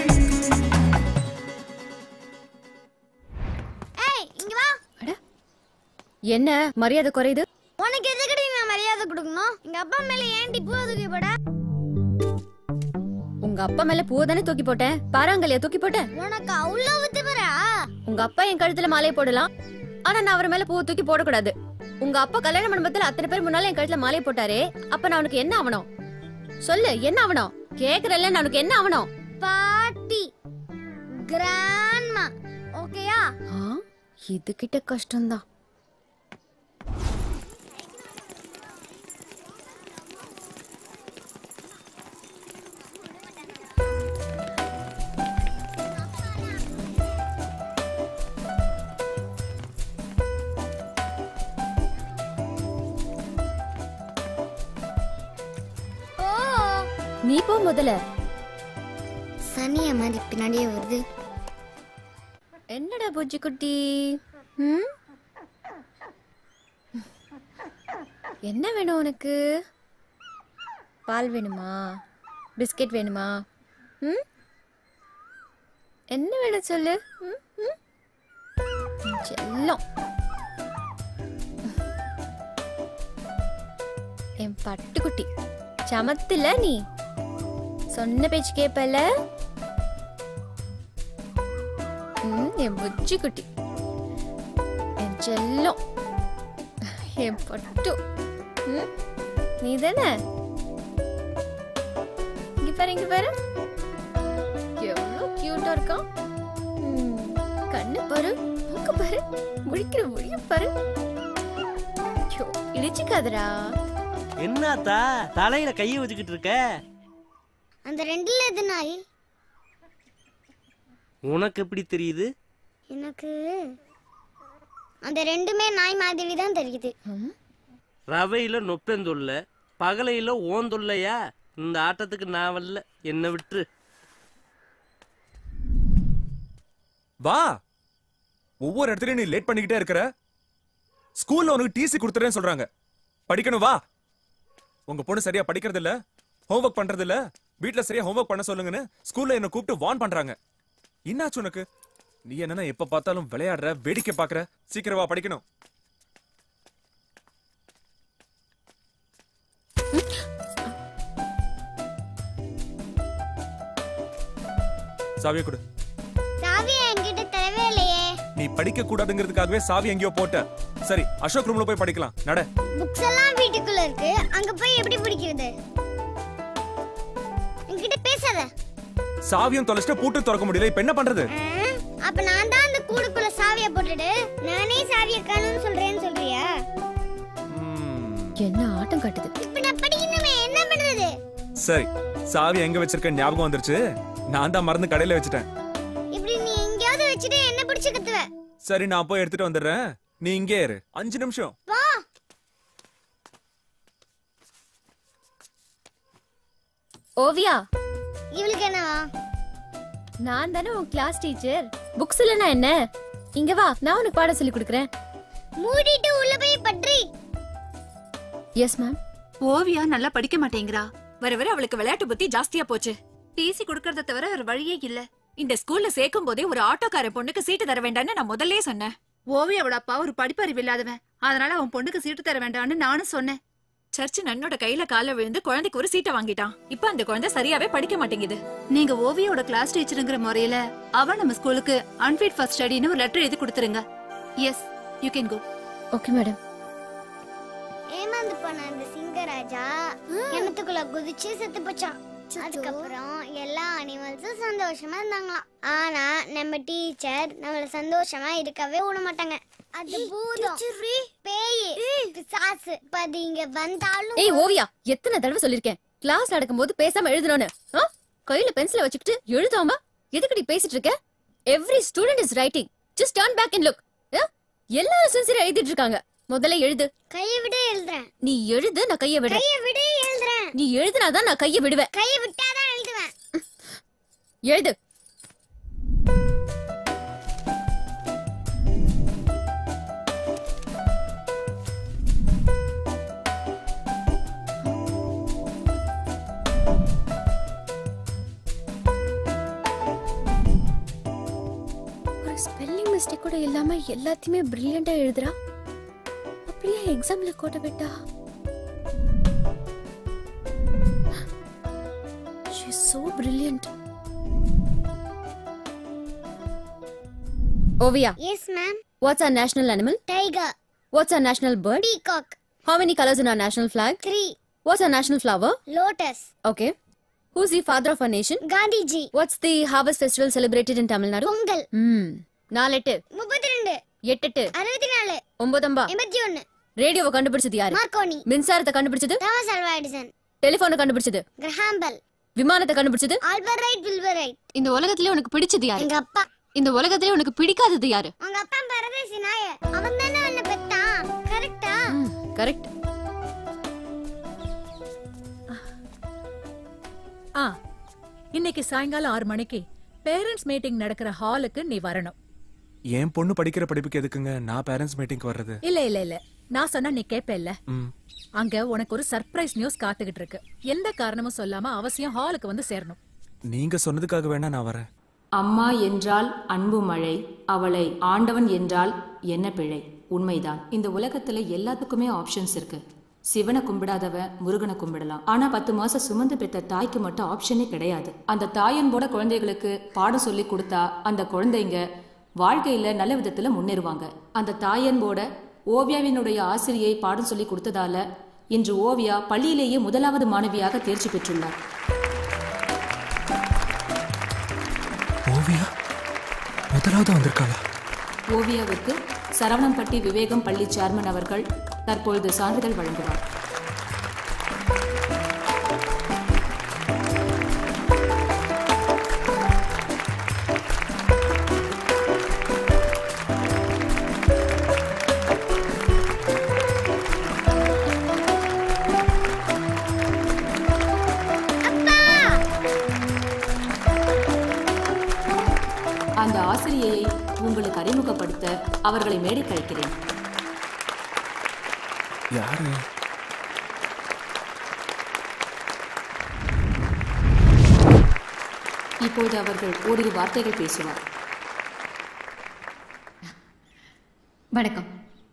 ஏய் இங்க வா. என்ன மரியாதை குறையுது? உனக்கு எதுக்குடி நான் மரியாதை கொடுக்கணும்? எங்க அப்பா மேல ஏன்டி பூ தூக்கி போட? உங்க அப்பா மேல பூ தானே தூக்கி போட்டேன், பாறாங்கல்லையா தூக்கி போட்டேன்? உனக்கு அவ்வளவு வித்துபரா? உங்க அப்பா என் கழுத்துல மாலையை போடலாம், ஆனா நான் அவர் மேல பூ தூக்கி போடக்கூடாது. உங்க அப்பா கல்யாண மண்டபத்துல அத்தனை பேர் முன்னால என் கழுத்துல மாலையை போட்டாரே, அப்ப நான் உனக்கு என்ன ஆவணும்? சொல்லு, என்ன ஆவணும்? கேக்குறல்ல, நான் உனக்கு என்ன ஆவணும்? பாட்டி கிராண்ட்மா. ஓகேயா? இது கிட்ட கஷ்டம்தான். நீ போ முதல்ல. சனிய மாதிரி பின்னாடியே வருது. என்னடா பூச்சி குட்டி? ம்? என்ன வேணும் உனக்கு? பால் வேணுமா? பிஸ்கெட் வேணுமா? ம்? என்ன வேணும் சொல்லு. ம்? ம்? செல்லம். என் பட்டுக்குட்டி சமத்துல நீ சொன்ன பேச்சு கேப்பல. என் புச்சி குட்டி, என் செல்லம், என் பட்டு. நீ தானே? இங்க பாரு, இங்க பாரு, எவ்வளவு கியூட்டா இருக்கான். கண்ணு பாரு, மூக்கு பாரு, முழிக்கிற முழிய பாரு. இடிச்சுக்காதரா. என்னத்தா தலையில கைய வச்சுக்கிட்டு இருக்க? அந்த ரெண்டுல எது நாய்? உனக்கு எப்படி தெரியுது? எனக்கு அந்த ரெண்டுமே நாய் மாதிரி தான் தெரியுது. ரவையில நொப்பெந்துள்ள, பகலையில ஓந்துள்ளையா? இந்த ஆட்டத்துக்கு நான் வரல, என்ன விட்டு வா. ஒவ்வொரு இடத்துலயும் நீ லேட் பண்ணிக்கிட்டே இருக்கிற. ஸ்கூல்ல உனக்கு டிசி கொடுத்துறேன்னு சொல்றாங்க. படிக்கணும் வா. உங்க பொண்ணு சரியா படிக்கிறது இல்ல, ஹோம்வொர்க் பண்றது இல்ல, வீட்ல சரியா ஹோம்வொர்க் பண்ண சொல்லுங்கன்னு ஸ்கூல்ல என்ன கூப்பிட்டு வார்ன் பண்றாங்க. என்னாச்சு உனக்கு? நீ என்னன்னா எப்ப பார்த்தாலும் விளையாடுற, வேடிக்கை பாக்குற. சீக்கிரம் வா, படிக்கணும். சாவியை கொடு. சாவி என்கிட்ட தரவே இல்லையே. நீ படிக்க கூடாதுங்கிறதுக்காகவே சாவி எங்கேயோ போட்ட. சரி, அசோக் ரூம்ல போய் படிக்கலாம். நட. புக்ஸ் எல்லாம் வீட்டுக்குள்ள இருக்கு, அங்க போய் எப்படி படிக்கிறது? என்கிட்ட பேசாத. சாவியும் தொலைச்சிட்டு பூட்டு திறக்க முடியல, இப்ப என்ன பண்றது? அப்ப நான் தான் அந்த கூடுக்குள்ள சாவியை போட்டுட்டு நானே சாவியை காணும்னு சொல்றேன்னு சொல்றியா? என்ன ஆட்டம் காட்டுது? இப்ப நான் படிக்கணுமே, என்ன பண்றது? சரி, சாவி எங்க வச்சிருக்க ஞாபகம் வந்துருச்சு. நான் தான் மறந்து கடையில வச்சிட்டேன். இப்படி நீ எங்கயாவது வச்சிட்டு என்ன பிடிச்சு கத்துவ? சரி, நான் போய் எடுத்துட்டு வந்துடுறேன். நீ இங்கே இரு, அஞ்சு நிமிஷம். வா. ஓவியா, இவளுக்கு என்னவா? நான் தானே உன் கிளாஸ் டீச்சர். புக்ஸ் இல்லனா என்ன? இங்க வா, நான் உனக்கு பாடம் சொல்லி கொடுக்கறேன். மூடிட்டு உள்ள போய் பட்ரி. S ma'am. ஓவியா நல்லா படிக்க மாட்டேங்கிறா. வர வர அவளுக்கு விளையாட்டு புத்தி ஜாஸ்தியா போச்சு. டிசி கொடுக்கறத தவிர ஒரு வழியே இல்ல. இந்த ஸ்கூல்ல சேர்க்கும் போதே ஒரு ஆட்டோக்கார பொண்ணுக்கு சீட்டு தர வேண்டாம்னு நான் முதல்லயே சொன்னேன். ஓவியாவோட அப்பா ஒரு படிப்பறிவு இல்லாதவன், அதனால அவன் பொண்ணுக்கு சீட்டு தர வேண்டாம்னு நானும் சொன்னேன். சர்ச் நன்னோட கையில கால விழுந்து குழந்தைக்கு ஒரு சீட்டை வாங்கிட்டான். இப்ப அந்த குழந்தை சரியாவே படிக்க மாட்டேங்குது. நீங்க ஓவியோட கிளாஸ் டீச்சருங்கிற முறையில அவ நம்ம ஸ்கூலுக்கு அன்ஃபிட் ஃபார் ஸ்டடின்னு ஒரு லெட்டர் எழுதி கொடுத்துருங்க. Yes, you can go. Okay madam. ஏமாந்து போன அந்த சிங்கராஜா கிணத்துக்குள்ள குதிச்சு செத்து போச்சான். அதுக்கப்புறம் எல்லா அனிமல்ஸும் சந்தோஷமா இருந்தாங்களாம். ஆனா நம்ம டீச்சர் நம்மள சந்தோஷமா இருக்கவே விட மாட்டாங்க. அது பூதம், பேய், பிசாசு. அது இங்க வந்தாலும். ஏய் ஓவியா, எத்தனை தடவை சொல்லிருக்கேன் கிளாஸ் நடக்கும்போது பேசாம எழுதணும்னு. கையில பென்சிலை வச்சுக்கிட்டு எழுதாம எதுக்கடி பேசிட்டு இருக்க? Every student is writing. Just turn back and look. எல்லாரும் சின்சியரா எழுதிட்டு இருக்காங்க. முதல்ல எழுது. கையை விட எழுதுறேன். நீ எழுது, நான் கையை விடுறேன். கையை விட எழுதுறேன். நீ எழுதுனாதான் நான் கையை விடுவேன். கையை விட்டாதான் எழுதுவேன். எழுது. கோட்டை இல்லாம எல்லாத்தையுமே பிரில்லியண்டா எழுதுறா. அப்படியே எக்ஸாம்ல கோட்டை விட்டா. She is so brilliant. Ovia. Yes, ma'am. What's our national animal? Tiger. What's our national bird? Peacock. How many colors in our national flag? Three. What's our national flower? Lotus. Okay. Who's the father of our nation? Gandhiji. What's the harvest festival celebrated in Tamil Nadu? Pongal. Hmm. நாலெட்டு முப்பத்தி ரெண்டு எட்டெட்டு அறுபத்தி நாலு ஒன்பதம்பா எண்பத்தி ஒன்னு. ரேடியோவை கண்டுபிடிச்சது யாரு? மார்க்கோனி. மின்சாரத்தை கண்டுபிடிச்சது? Thomas Alva Edison. டெலிபோனை கண்டுபிடிச்சது? Graham Bell. விமானத்தை கண்டுபிடிச்சது? Albert Wright Wilbur Wright. இந்த உலகத்திலே உனக்கு பிடிச்சது யாரு? எங்க அப்பா. இந்த உலகத்திலே உனக்கு பிடிக்காதது யாரு? உங்க அப்பா பரதேசி நாய. அவன் தானே உன்னை பெத்தான். கரெக்ட்டா? கரெக்ட். ஆ இன்னைக்கு சாயங்காலம் ஆறு மணிக்கு பேரண்ட்ஸ் மீட்டிங் நடக்கிற ஹாலுக்கு நீ வரணும். என் பொண்ணு படிக்கிற படிப்புக்கு எதுக்குங்க நான் பேரண்ட்ஸ் மீட்டிங்க்கு வர்றது? இல்ல இல்ல இல்ல நான் சொன்னா நீ கேப்பேல்ல. ம். அங்க உனக்கு ஒரு சர்ப்ரைஸ் நியூஸ் காத்துக்கிட்டு இருக்கு. எந்த காரணமும் சொல்லாம அவசியம் ஹாலுக்கு வந்து சேரணும். நீங்க சொன்னதுக்காக வேணா நான் வரேன். அம்மா என்றால் அன்பு மழை, அவளை ஆண்டவன் என்றால் என்ன பிழை? உண்மைதான். இந்த உலகத்துல எல்லாத்துக்குமே ஆப்ஷன்ஸ் இருக்கு. சிவனை கும்பிடாதவன் முருகனை கும்பிடலாம். ஆனா பத்து மாசம் சுமந்து பெற்ற தாய்க்கு மட்டும் ஆப்ஷனே கிடையாது. அந்த தாயன்போட குழந்தைகளுக்கு பாடம் சொல்லி கொடுத்தா அந்த குழந்தைங்க வாழ்க்கையில நல்ல விதத்துல முன்னேறுவாங்க. அந்த தாயன்போட ஓவியாவினுடைய ஆசிரியை பாடம் சொல்லி கொடுத்ததால இன்று ஓவியா பள்ளியிலேயே முதலாவது மாணவியாக தேர்ச்சி பெற்றுள்ளார். ஓவியா முதலாவது வந்திருக்காளா? ஓவியாவுக்கு சரவணம்பட்டி விவேகம் பள்ளி சேர்மன் அவர்கள் தற்பொழுது சான்றிதழ் வழங்குவார். அந்த ஆசிரியையை உங்களுக்கு அறிமுகப்படுத்த அவர்களை மேடை கழிக்கிறேன். யாரு? இப்போது அவர்கள் ஓரிரு வார்த்தைகள் பேசுவார். வணக்கம்.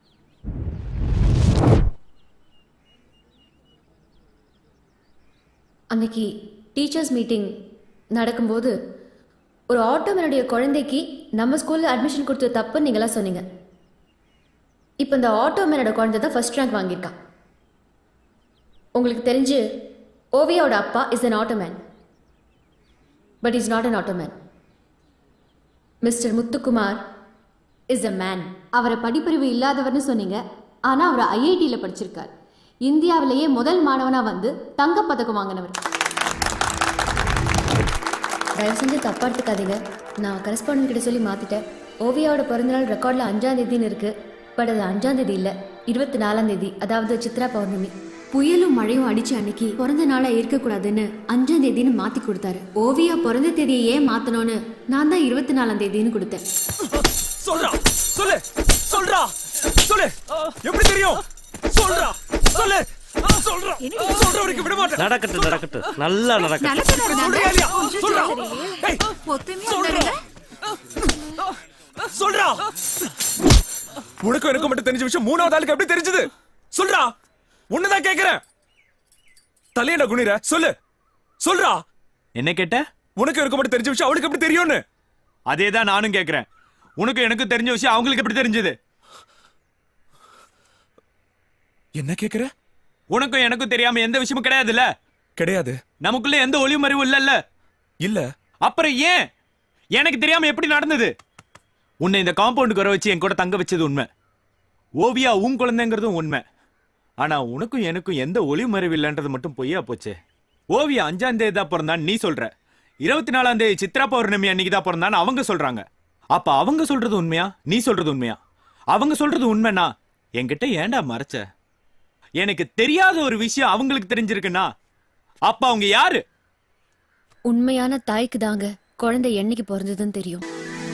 அன்னைக்கு டீச்சர்ஸ் மீட்டிங் நடக்கும்போது ஒரு ஆட்டோமேனுடைய குழந்தைக்கு நம்ம ஸ்கூல்ல அட்மிஷன் கொடுத்த தப்புன்னு நீங்களாம் சொன்னீங்க. இப்போ இந்த ஆட்டோமேனோட குழந்தை தான் ஃபர்ஸ்ட் ரேங்க் வாங்கியிருக்கான். உங்களுக்கு தெரிஞ்சு ஓவியாவோட அப்பா is an auto man, but is not an auto man. Mister Muthukumar is a man. அவரை படிப்பறிவு இல்லாதவர்னு சொன்னீங்க, ஆனால் அவர் ஐஐடியில் படிச்சிருக்கார். இந்தியாவிலேயே முதல் மாணவனாக வந்து தங்கப்பதக்கம் வாங்கினவர். தயவு செஞ்சு தப்பா எடுத்துக்காதீங்க. நான் கரஸ்பாண்டன்ட் கிட்ட சொல்லி மாத்திட்டேன். ஓவியாவோட பிறந்தநாள் ரெக்கார்டில் அஞ்சாம் தேதின்னு இருக்கு, பட் அது அஞ்சாம் தேதி இல்லை, இருபத்தி நாலாம் தேதி, அதாவது சித்ரா பௌர்ணமி. புயலும் மழையும் அடிச்சு அன்னைக்கு பிறந்த நாளா இருக்கக்கூடாதுன்னு அஞ்சாம் தேதின்னு மாத்தி கொடுத்தாரு. ஓவியா பிறந்த தேதியை ஏன் மாத்தணும்னு நான் தான் இருபத்தி நாலாம் தேதின்னு கொடுத்தேன். சொல்றா சொல்லு சொல்றா சொல்லு எப்படி தெரியும்? சொல்றா சொல்லு சொல்றா சொல்ற வரைக்கும் விட மாட்டேன். நடக்கட்டும் நடக்கட்டும் நல்லா நடக்கட்டும். சொல்றியா இல்லையா? சொல்றா ஏய் சொல்றா. உனக்கு எனக்கு மட்டும் தெரிஞ்ச விஷயம் மூணாவது ஆளுக்கு எப்படி தெரிஞ்சது? சொல்றா. உன்னதான் கேக்குறேன். தலையடா குனிற சொல்லு சொல்றா. என்ன கேட்ட? உனக்கு எனக்கு மட்டும் தெரிஞ்ச விஷயம் அவளுக்கு எப்படி தெரியும்னு. அதேதான் நானும் கேக்குறேன். உனக்கு எனக்கு தெரிஞ்ச விஷயம் அவங்களுக்கு எப்படி தெரிஞ்சது? என்ன கேக்குற? உனக்கும் எனக்கும் தெரியாம எந்த விஷயமும் கிடையாதுல்ல? கிடையாது. நமக்குள்ள எந்த ஒளியும் மறைவும் இல்லல்ல? இல்ல. அப்புறம் ஏன் எனக்கு தெரியாம எப்படி நடந்தது? உன்னை இந்த காம்பவுண்டுக்கு வர வச்சு என் கூட தங்க வச்சது உண்மை. ஓவியா உன் குழந்தைங்கிறதும் உண்மை. ஆனா உனக்கும் எனக்கும் எந்த ஒளியும் மறைவு இல்லைன்றது மட்டும் பொய்யா போச்சு. ஓவியா அஞ்சாம் தேதி தான் பிறந்தான் நீ சொல்ற, இருபத்தி நாலாம் தேதி சித்ரா பௌர்ணமி அன்னைக்கு தான் பிறந்தான்னு அவங்க சொல்றாங்க. அப்ப அவங்க சொல்றது உண்மையா நீ சொல்றது உண்மையா? அவங்க சொல்றது உண்மைனா என்கிட்ட ஏன்டா மறைச்ச? எனக்கு தெரியாத ஒரு விஷயம் அவங்களுக்கு தெரிஞ்சிருக்குன்னா அப்ப அவங்க யாரு? உண்மையான தாய்க்கு தாங்க குழந்தை என்னைக்கு பிறந்ததுன்னு தெரியும்.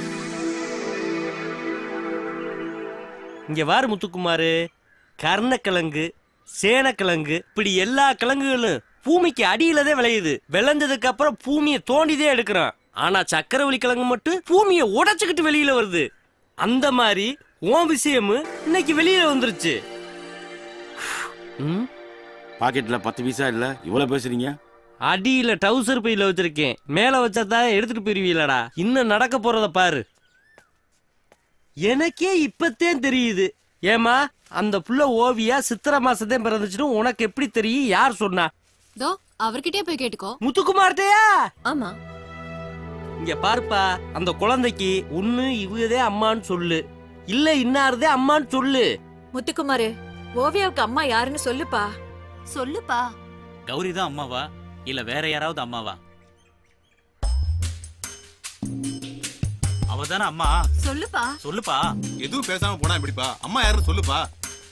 இங்க வாரு முத்துக்குமாரு, கர்ணக்கிழங்கு சேனக்கிழங்கு இப்படி எல்லா கிழங்குகளும் பூமிக்கு அடியில தான் விளையுது. விளைஞ்சதுக்கு அப்புறம் பூமியை தோண்டிதே எடுக்கிறான். ஆனா சக்கரவள்ளி கிழங்கு மட்டும் பூமியை உடைச்சுக்கிட்டு வெளியில வருது. அந்த மாதிரி உன் விஷயம் இன்னைக்கு வெளியில வந்துருச்சு. பாக்கெட்ல பத்து பைசா இல்ல, இவ்வளவு பேசுறீங்க? அடியில டவுசர் பையில வச்சிருக்கேன், மேல வச்சாதான் எடுத்துட்டு போயிருவீங்களடா. இன்னும் நடக்க போறத பாரு. எனக்கே இப்பத்தேன் தெரியுது. ஏமா அந்த புள்ள ஓவியா சித்திரை மாசத்தே பிறந்துச்சுன்னு உனக்கு எப்படி தெரியும்? யார் சொன்னா? தோ அவர்கிட்டே போய் கேட்டுக்கோ. முத்துக்குமார்ட்டையா? ஆமா. இங்க பாருப்பா, அந்த குழந்தைக்கு ஒண்ணு இவதே அம்மான்னு சொல்லு, இல்ல இன்னாருதே அம்மான்னு சொல்லு. முத்துக்குமாரு, ஓவியாவுக்கு அம்மா யாருன்னு சொல்லுப்பா. சொல்லுப்பா. கௌரி தான் அம்மாவா இல்ல வேற யாராவது அம்மாவா? அவதானே அம்மா. சொல்லுப்பா. சொல்லுப்பா. எதுவும் பேசாம போனா எப்படிப்பா? அம்மா யாருன்னு சொல்லுப்பா.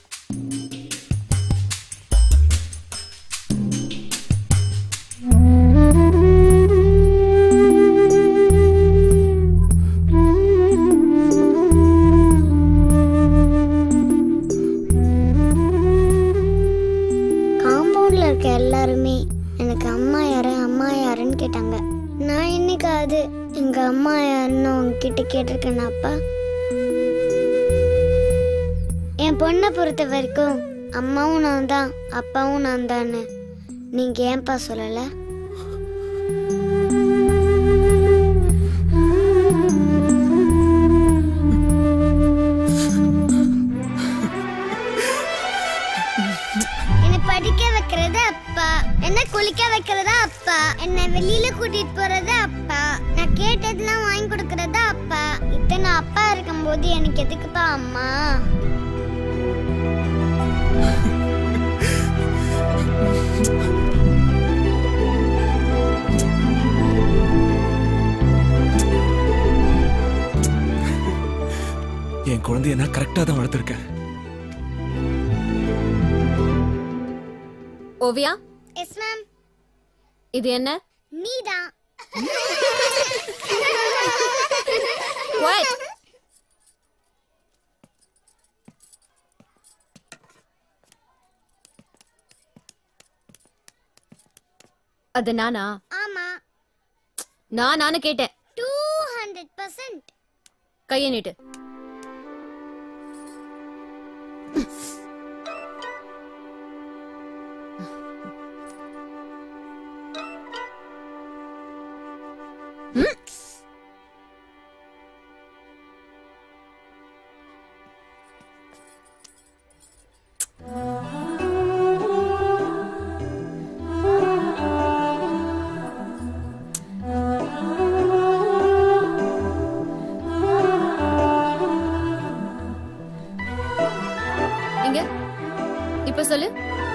காம்பவுண்ட்ல இருக்க எல்லாருமே எனக்கு அம்மா யாரு அம்மா யாருன்னு கேட்டாங்க. நான் என்னைக்காவது எங்க அம்மா யாருன்னு உங்ககிட்ட கேட்டிருக்கேனாப்பா? என் பொண்ணை பொறுத்த வரைக்கும் அம்மாவும் நான் தான் அப்பாவும் நான் தான்னு நீங்க ஏன்பா சொல்லல? என்ன படிக்க வைக்கிறது அப்பா, என்ன குளிக்க வைக்கிறது அப்பா, என்ன வெளியில கூட்டிட்டு போறது அப்பா, நான் கேட்டதெல்லாம் வாங்கி கொடுக்கறது அப்பா. இத்தனை அப்பா இருக்கும்போது எனக்கு எதுக்குப்பா அம்மா? என் குழந்தைய நான் கரெக்டா தான் வளர்த்திருக்கேன். ஓவியா. Yes ma'am. இது என்ன? நீதான். Quiet. அது நானா? ஆமா. நான் நானு கேட்டேன். Two hundred percent. கையை நீட்டு. இங்க இப்ப சொல்லு.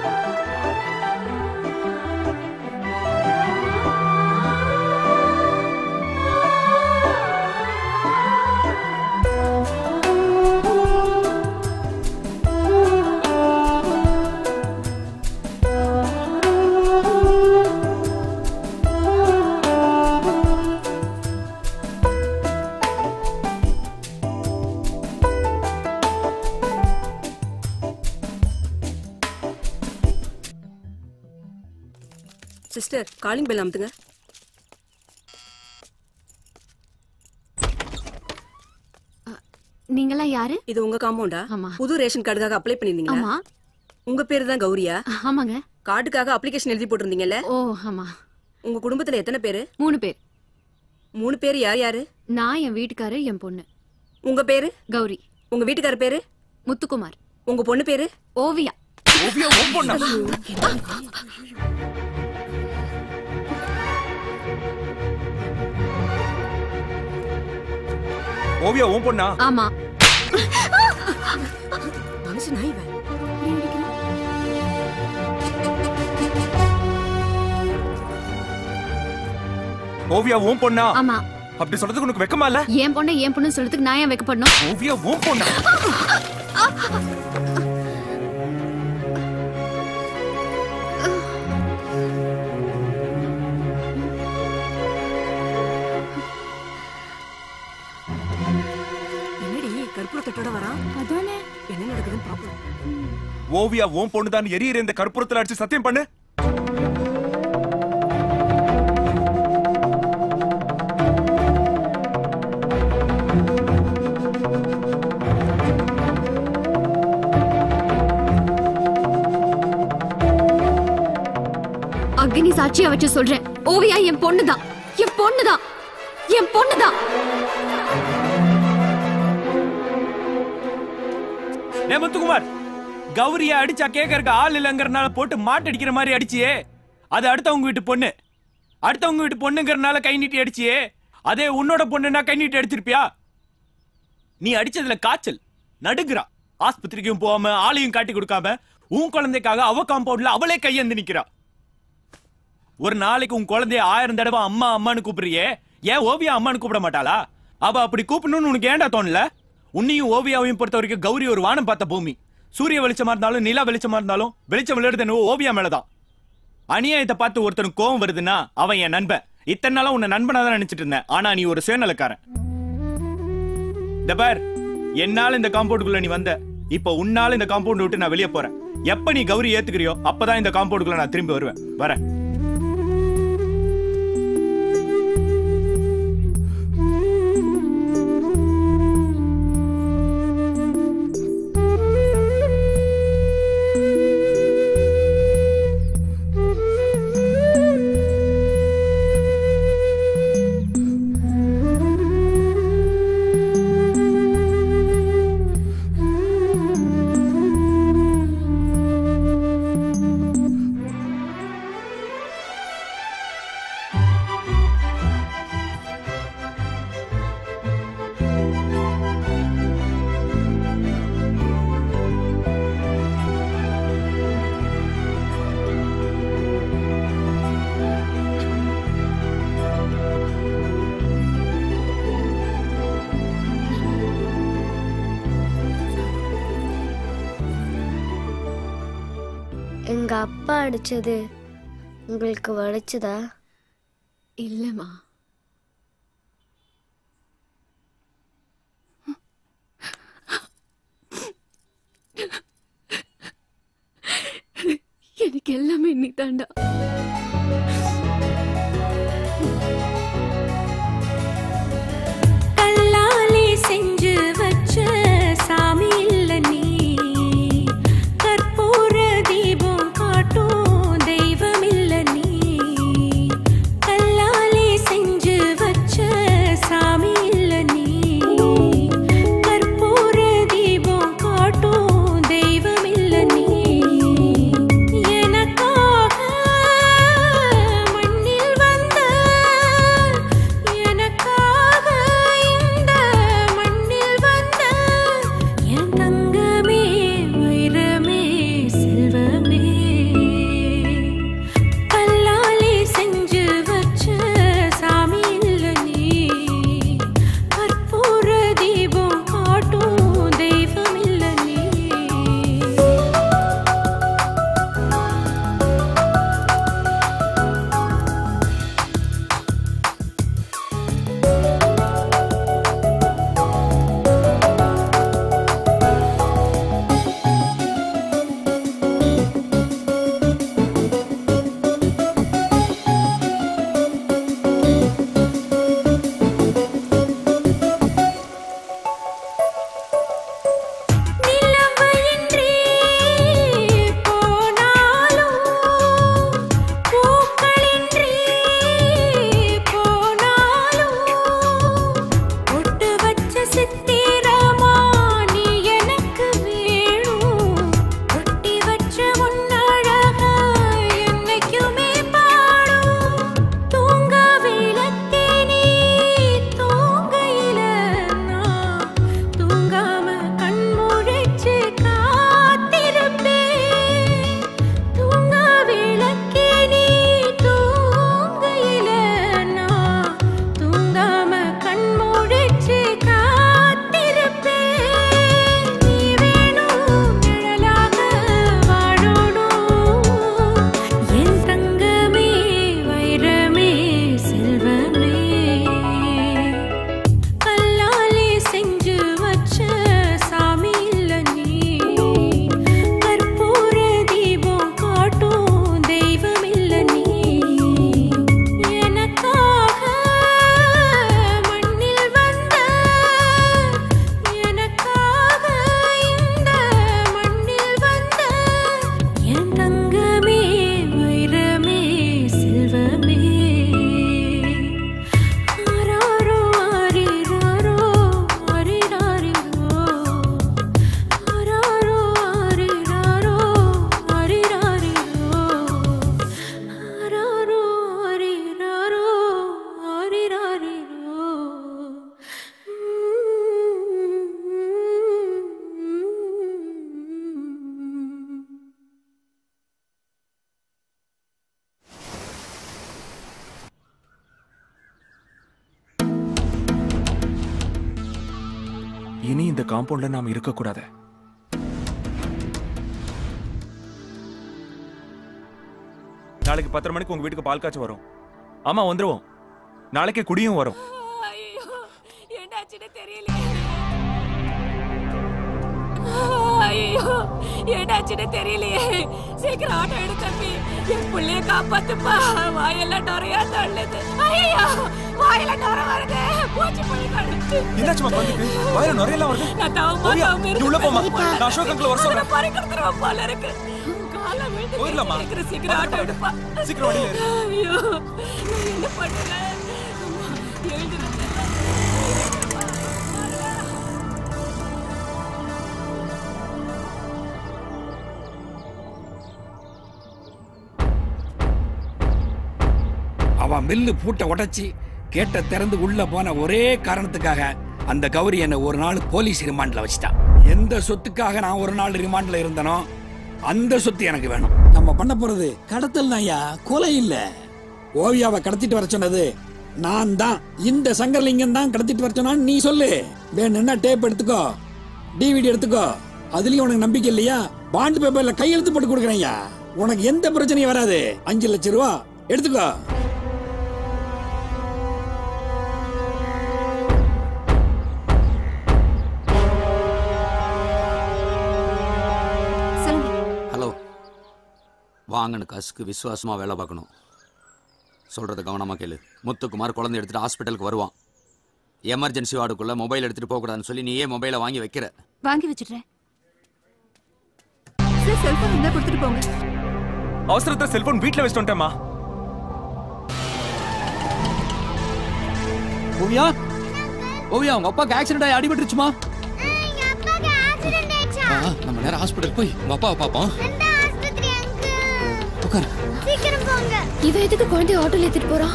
சிஸ்டர், காலிங் பெல் அமுத்துங்க. நீங்களா யாரு? இது உங்க காம்பவுண்டா? ஆமா. புது ரேஷன் கார்டுக்காக அப்ளை பண்ணிருந்தீங்களா? ஆமா. உங்க பேரு தான் கௌரியா? ஆமாங்க. கார்டுக்காக அப்ளிகேஷன் எழுதி போட்டிருந்தீங்கல்ல? ஓ ஆமா. உங்க குடும்பத்துல எத்தனை பேரு? மூணு பேர். மூணு பேர் யார் யாரு? நான், என் வீட்டுக்காரு, என் பொண்ணு. உங்க பேரு? கௌரி. உங்க வீட்டுக்கார பேரு? முத்துக்குமார். உங்க பொண்ணு பேரு? ஓவியா. ஓவியா உன் பொண்ணா? ஓவியா உன் பொண்ணா? ஆமா. மனுஷன் நாய் இவன். ஓவியா உன் பொண்ணா? ஆமா. அப்படி சொல்றதுக்கு உனக்கு வெக்கமா இல்ல? என் பொண்ணு என் பொண்ணு சொல்றதுக்கு நான் ஏன் வெக்கப்படணும்? ஓவியா உன் பொண்ணா? என்னடி கற்பூரத்தோட வரான்? அதானே. என்ன நடக்குதுன்னு பாப்போம். ஓவியா உன் பொண்ணு தான் எரியற இந்த கற்பூரத்துல அடிச்சு சத்தியம் பண்ணு. எல்லாத்தையும் சாட்சியா வச்சு சொல்றேன். ஓவியா என் பொண்ணுதான், என் பொண்ணுதான், என் பொண்ணுதான். முத்துக்குமார், கௌரியா அடிச்சா கேட்கறக்கு ஆள் இல்லங்கறனால போட்டு மாட்டு அடிக்கிற மாதிரி அடிச்சியே. அது அடுத்தவங்க வீட்டு பொண்ணு, அடுத்தவங்க வீட்டு பொண்ணுங்கறனால கை நீட்டி அடிச்சியே. அதே உன்னோட பொண்ணுன்னா கை நீட்டி அடிச்சிருப்பியா? நீ அடிச்சதுல காய்ச்சல் நடுங்குறா. ஆஸ்பத்திரிக்கும் போகாம ஆளையும் காட்டி கொடுக்காம உன் குழந்தைக்காக அவ காம்பவுண்ட்ல அவளே கையெந்து நிக்கிறா. ஒரு நாளைக்கு உன் குழந்தைய ஆயிரம் தடவை அம்மா அம்மான்னு கூப்பிடுறியே, ஏன் ஓவியா அம்மான்னு கூப்பிட மாட்டாளா? அவ அப்படி கூப்பிடணும்னு உனக்கு ஏன்டா தோணல? உன்னையும் ஓவியாவையும் பொறுத்த வரைக்கும் கௌரி ஒரு வானம் பார்த்த பூமி. சூரிய வெளிச்சமா இருந்தாலும் நிலா வெளிச்சமா இருந்தாலும் வெளிச்சம் விளையாடுது என்னவோ ஓவியா மேலதான். அநியாயத்தை பார்த்து ஒருத்தனுக்கு கோவம் வருதுன்னா அவன் என் நண்பன். இத்தனை நாளா உன்னை நண்பனா தான் நினைச்சிட்டு இருந்தேன். ஆனா நீ ஒரு சுயநலக்காரன். இந்த பார், என்னால இந்த காம்பவுண்டுக்குள்ள நீ வந்த, இப்ப உன்னால இந்த காம்பவுண்ட் விட்டு நான் வெளியே போறேன். எப்ப நீ கௌரி ஏத்துக்கிறியோ அப்பதான் இந்த காம்பவுண்டுக்குள்ள நான் திரும்பி வருவேன். வரேன். எங்க அப்பா அடிச்சது உங்களுக்கு வலிச்சதா? இல்லம்மா. எனக்கு எல்லாமே நீ தாண்டா. கல்லாலே செஞ்சு வச்ச சாமி இல்ல நீ, கற்பூர தீபம் காட்டும் தெய்வம் இல்ல நீ. கல்லாலே செஞ்சு வச்ச சாமி இல்ல நீ, கற்பூர தீபம் காட்டும் தெய்வம் இல்ல நீ. எனக்காக இந்த காம்பவுண்ட்ல நாம இருக்க கூடாது. நாளைக்கு பத்தரை மணிக்கு உங்க வீட்டுக்கு பால் காய்ச்ச வரும். ஆமா வந்துருவோம். நாளைக்கு குடியும் வரும். என்னாச்சுன்னு தெரியலையே. ஐயோ என்னாச்சுன்னு தெரியலையே. சீக்கிரம் ஆட்டோ எடு தம்பி. என் பிள்ளைய காப்பாத்துப்பா. வாயெல்லாம் நுரையா தள்ளுது. ஐயோ வாயில நுர வருது. பூச்சி புழு கடிச்சு. என்னாச்சுமா குழந்தைக்கு? வாயில நுரையெல்லாம் வருது. நான் தவமா தவமா நீ உள்ள போமா. நான் அசோக் அங்கிள் வர சொல்றேன். பறி கொடுத்துருவா போல இருக்கு. கால விட்டு போயிடலாமா? சீக்கிரம் ஆட்டோ எடுப்பா. சீக்கிரம் வண்டியில ஏறு. ஐயோ நான் என்ன பண்ணுவேன்? எழுந்து அவன் மில்லு பூட்டை உடைச்சி கேட்ட திறந்து உள்ள போன ஒரே காரணத்துக்காக அந்த கௌரி என்ன ஒரு நாள் போலீஸ் ரிமாண்ட்ல வச்சிட்டான். எந்த சொத்துக்காக நான் ஒரு நாள் ரிமாண்ட்ல இருந்தனோ அந்த சொத்து எனக்கு வேணும். நம்ம பண்ண போறது கடத்தல் தான்யா, கொலை இல்ல. ஓவியாவை கடத்திட்டு வர சொன்னது நான் தான். இந்த சங்கரலிங்கம் தான் கடத்திட்டு வர சொன்னான்னு நீ சொல்லு. வேணும்னா டேப் எடுத்துக்கோ, டிவிடி எடுத்துக்கோ. அதுலயும் உனக்கு நம்பிக்கை இல்லையா? பாண்ட் பேப்பர்ல கையெழுத்து போட்டு கொடுக்குறேன்யா. உனக்கு எந்த பிரச்சனையும் வராது. அஞ்சு லட்சம் ரூபா எடுத்துக்கோ. ஹலோ, வாங்கன்னு காசுக்கு விசுவாசமா வேலை பார்க்கணும். சொல்றத கவனமா கேளு. முத்துக்குமார் குழந்தை எடுத்துட்டு ஹாஸ்பிட்டலுக்கு வருவான். எமர்ஜென்சி வார்டுக்குள்ள மொபைல் எடுத்துட்டு போக கூடாதுன்னு சொல்லி நீயே மொபைலை வாங்கி வைக்கிற. வாங்கி வச்சிடுறேன். சார் செல்போன் இருந்தா கொடுத்துட்டு போங்க. அவசரத்துல செல்போன் வீட்ல வச்சிட்டு வந்துட்டேமா. ஓவியா, ஓவியா உங்க அப்பாக்கு ஆக்சிடென்ட் ஆகி அடிபட்டுருச்சுமா. நம்ம நேரா ஹாஸ்பிடல் போய் உங்க அப்பாவை பாப்போம். உட்காரு. சீக்கிரம் போங்க. இவ எதுக்கு குழந்தை ஆட்டோல ஏத்திட்டு போறா?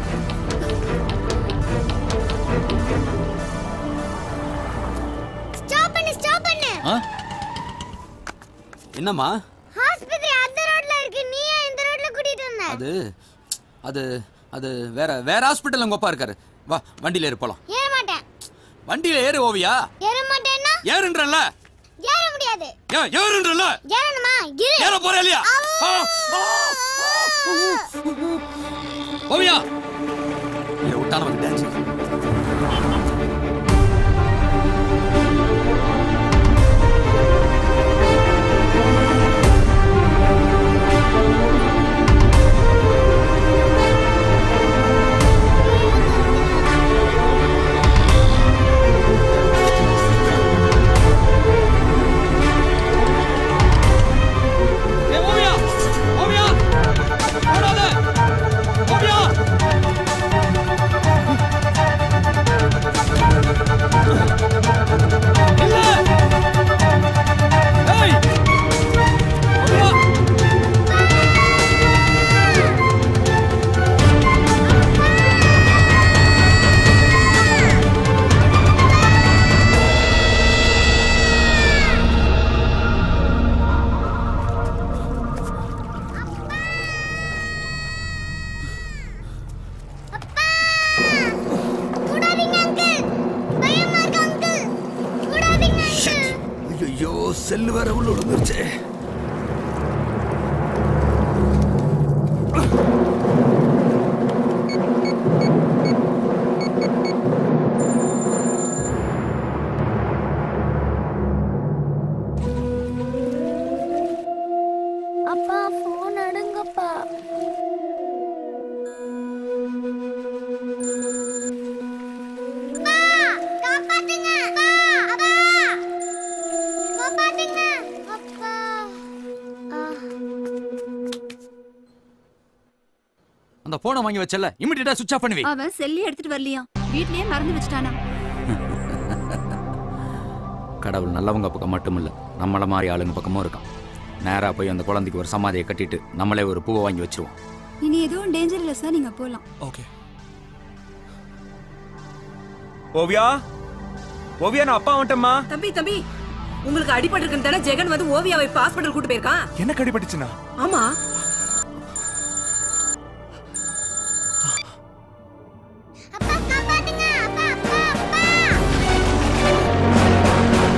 ஸ்டாப் பண்ணு, ஸ்டாப் பண்ணு. என்னம்மா? ஹாஸ்பிடல் அந்த ரோட்ல இருக்கு. நீ ஏன் இந்த ரோட்ல கூட்டிட்டு வந்த? அது அது அது வேற வேற ஹாஸ்பிடல்ல உங்க அப்பா இருக்காரு. வா வண்டியில ஏறு போலாம். ஏற மாட்டேன். வண்டியில ஏறு ஓவியா. ஏற மாட்டேன்னா? ஏறுன்றல்ல. ஏற முடியாது. ஏ ஏறுன்றல்ல. ஏறணுமா? இரு. ஏற போற இல்லையா? ஓவியா ஏ விட்டான வந்து டான்ஸ். செல்லு வேற உள்ள விழுந்துருச்சு. அப்பா போன் எடுங்கப்பா. அந்த போனை வாங்கி வச்சல இமிடியேட்டா சுவிட்ச் ஆஃப் பண்ணுவி. அவன் செல்லி எடுத்துட்டு வரலையா? வீட்லயே மறந்து வச்சிட்டானா? கடவுள் நல்லவங்க பக்கம் மட்டும் இல்ல, நம்மள மாதிரி ஆளுங்க பக்கமும் இருக்கான். நேரா போய் அந்த குழந்தைக்கு ஒரு சமாதியை கட்டிட்டு நம்மளே ஒரு பூவை வாங்கி வச்சிருவோம். இனி எதுவும் டேஞ்சர் இல்ல சார், நீங்க போலாம். ஓகே. ஓவியா, ஓவியா நான் அப்பா வந்துட்டேம்மா. தம்பி தம்பி உங்களுக்கு அடிபட்டு இருக்குன்னு தானே ஜெகன் வந்து ஓவியாவை இப்ப ஹாஸ்பிடல் கூட்டு போயிருக்கான். எனக்கு அடிபட்டுச்சுனா? ஆமா. அப்பா காப்பாத்துங்க. அப்பா அப்பா அப்பா.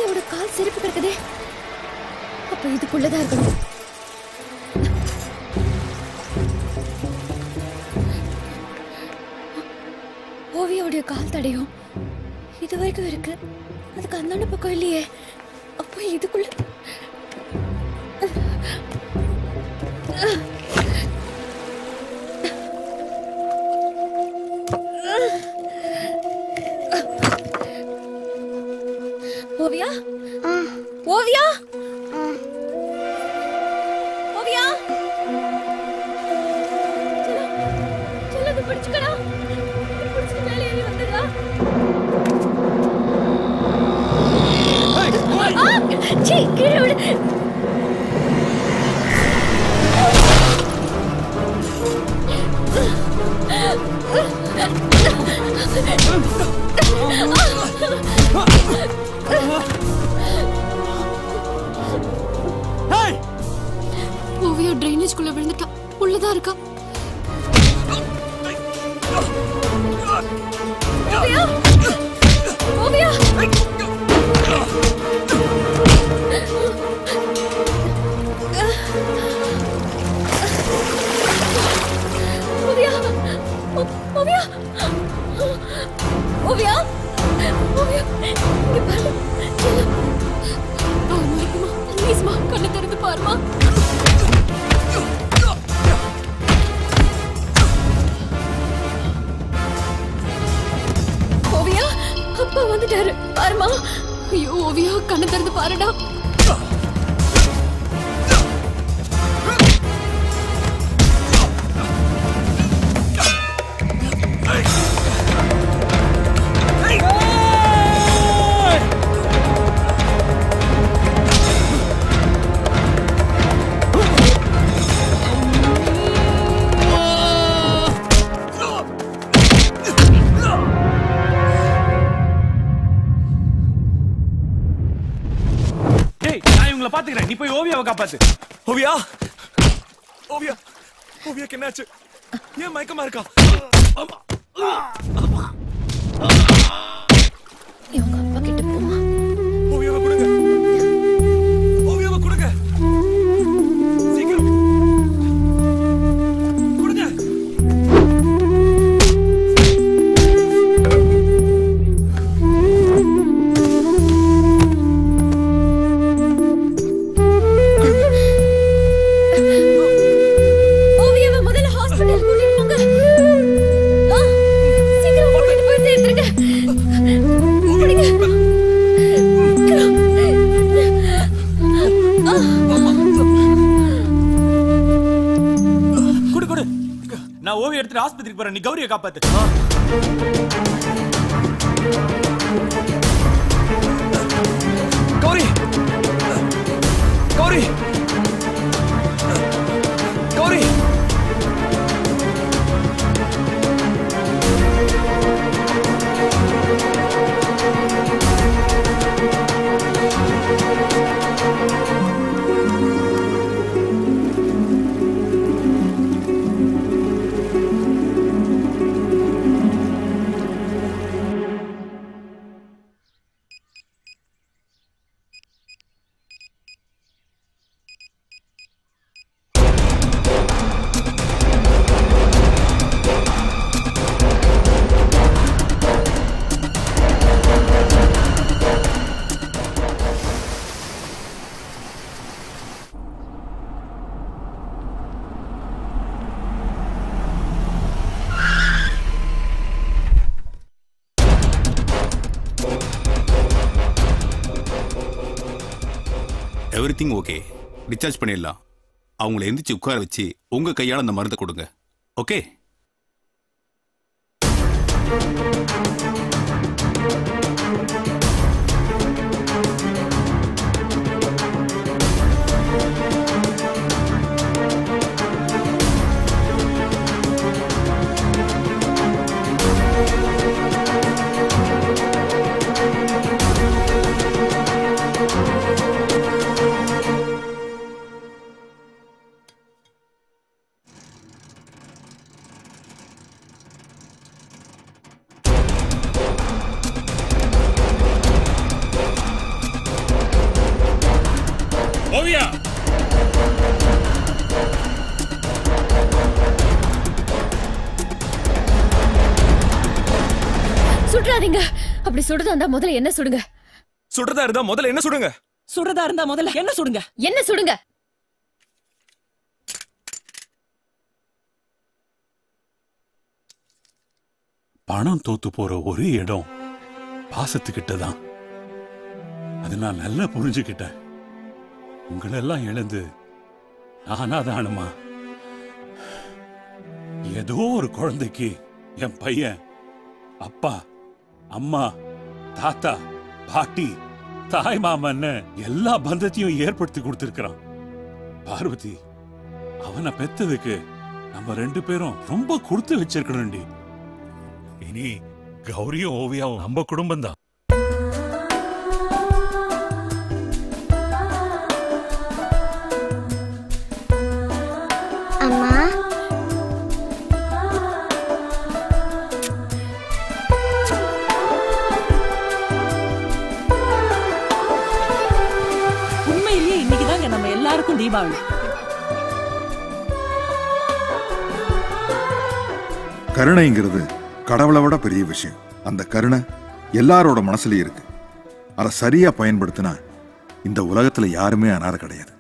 ஓவியாவோட கால் செருப்பு கிடக்குதே. அப்ப இதுக்குள்ளதான் இருக்கணும். ஓவியாவுடைய கால் தடையும் இது வரைக்கும் இருக்கு. அதுக்கு அந்தாண்ட பக்கம் இல்லையே. அப்போ இதுக்குள்ள ஓவியா ஓவியா ஓவியா செல்லது பிடிச்சுக்கடா. பிடிச்சுட்டு மேலே ஏறி வந்துடா. சீ, கீழே விடு. ஓவியா ட்ரைனேஜ்குள்ள விழுந்துட்டா. உள்ளதான் இருக்கா. ஓவியா ஓவியா ஓவியா ஓவியா ஓவியா ஓவியா இங்க பாரு. பாருமா ப்ளீஸ்மா கண்ணை திறந்து பாருமா. ஓவியா அப்பா வந்துட்டாரு பாருமா. ஐயோ ஓவியா கண்ணை திறந்து பாருடா. பாத்துக்கிறேன். நீ போய் ஓவியாவை காப்பாத்து. ஓவியா ஓவியா ஓவியாக்கு என்னாச்சு? ஏன் மயக்கமா இருக்கா? இவங்க அப்பா கிட்ட போமா. ஓவியாவை கொடுங்க. ஓவியாவை கொடுங்க. சீக்கிரம் கொடுங்க. நான் ஓவிய எடுத்துட்டு ஆஸ்பத்திரிக்கு போறேன். நீ கௌரியை காப்பாத்து. Gowri Gowri Gowri everything okay. Discharge பண்ணிடலாம். அவங்கள எந்திரிச்சு உட்கார வச்சு உங்க கையால அந்த மருந்தை கொடுங்க. ஓகே? ஓவியா சுடாதீங்க. அப்படி சுடுதா இருந்தா முதல்ல என்ன சுடுங்க. சுடுறதா இருந்தா முதல்ல என்ன சுடுங்க. சுடுறதா இருந்தா முதல்ல என்ன சுடுங்க. என்ன சுடுங்க. பணம் தோத்து போற ஒரே இடம் பாசத்துக்கிட்டதான். அது நான் நல்லா புரிஞ்சுக்கிட்டேன். உங்களெல்லாம் இழந்து நானாதானுமா ஏதோ ஒரு குழந்தைக்கு என் பையன் அப்பா அம்மா தாத்தா பாட்டி தாய் மாமன்னு எல்லா பந்தத்தையும் ஏற்படுத்தி கொடுத்திருக்கிறான். பார்வதி அவனை பெத்ததுக்கு நம்ம ரெண்டு பேரும் ரொம்ப கொடுத்து வச்சிருக்கணும்டி. இனி கௌரியும் ஓவியாவும் நம்ம குடும்பம் தான். அம்மா உண்மையிலேயே இன்னைக்குதாங்க நம்ம எல்லாருக்கும் தீபாவளி. கருணைங்கிறது கடவுளை விட பெரிய விஷயம். அந்த கருணை எல்லாரோட மனசுலயும் இருக்கு. அதை சரியா பயன்படுத்தினா இந்த உலகத்துல யாருமே அனாதை கிடையாது.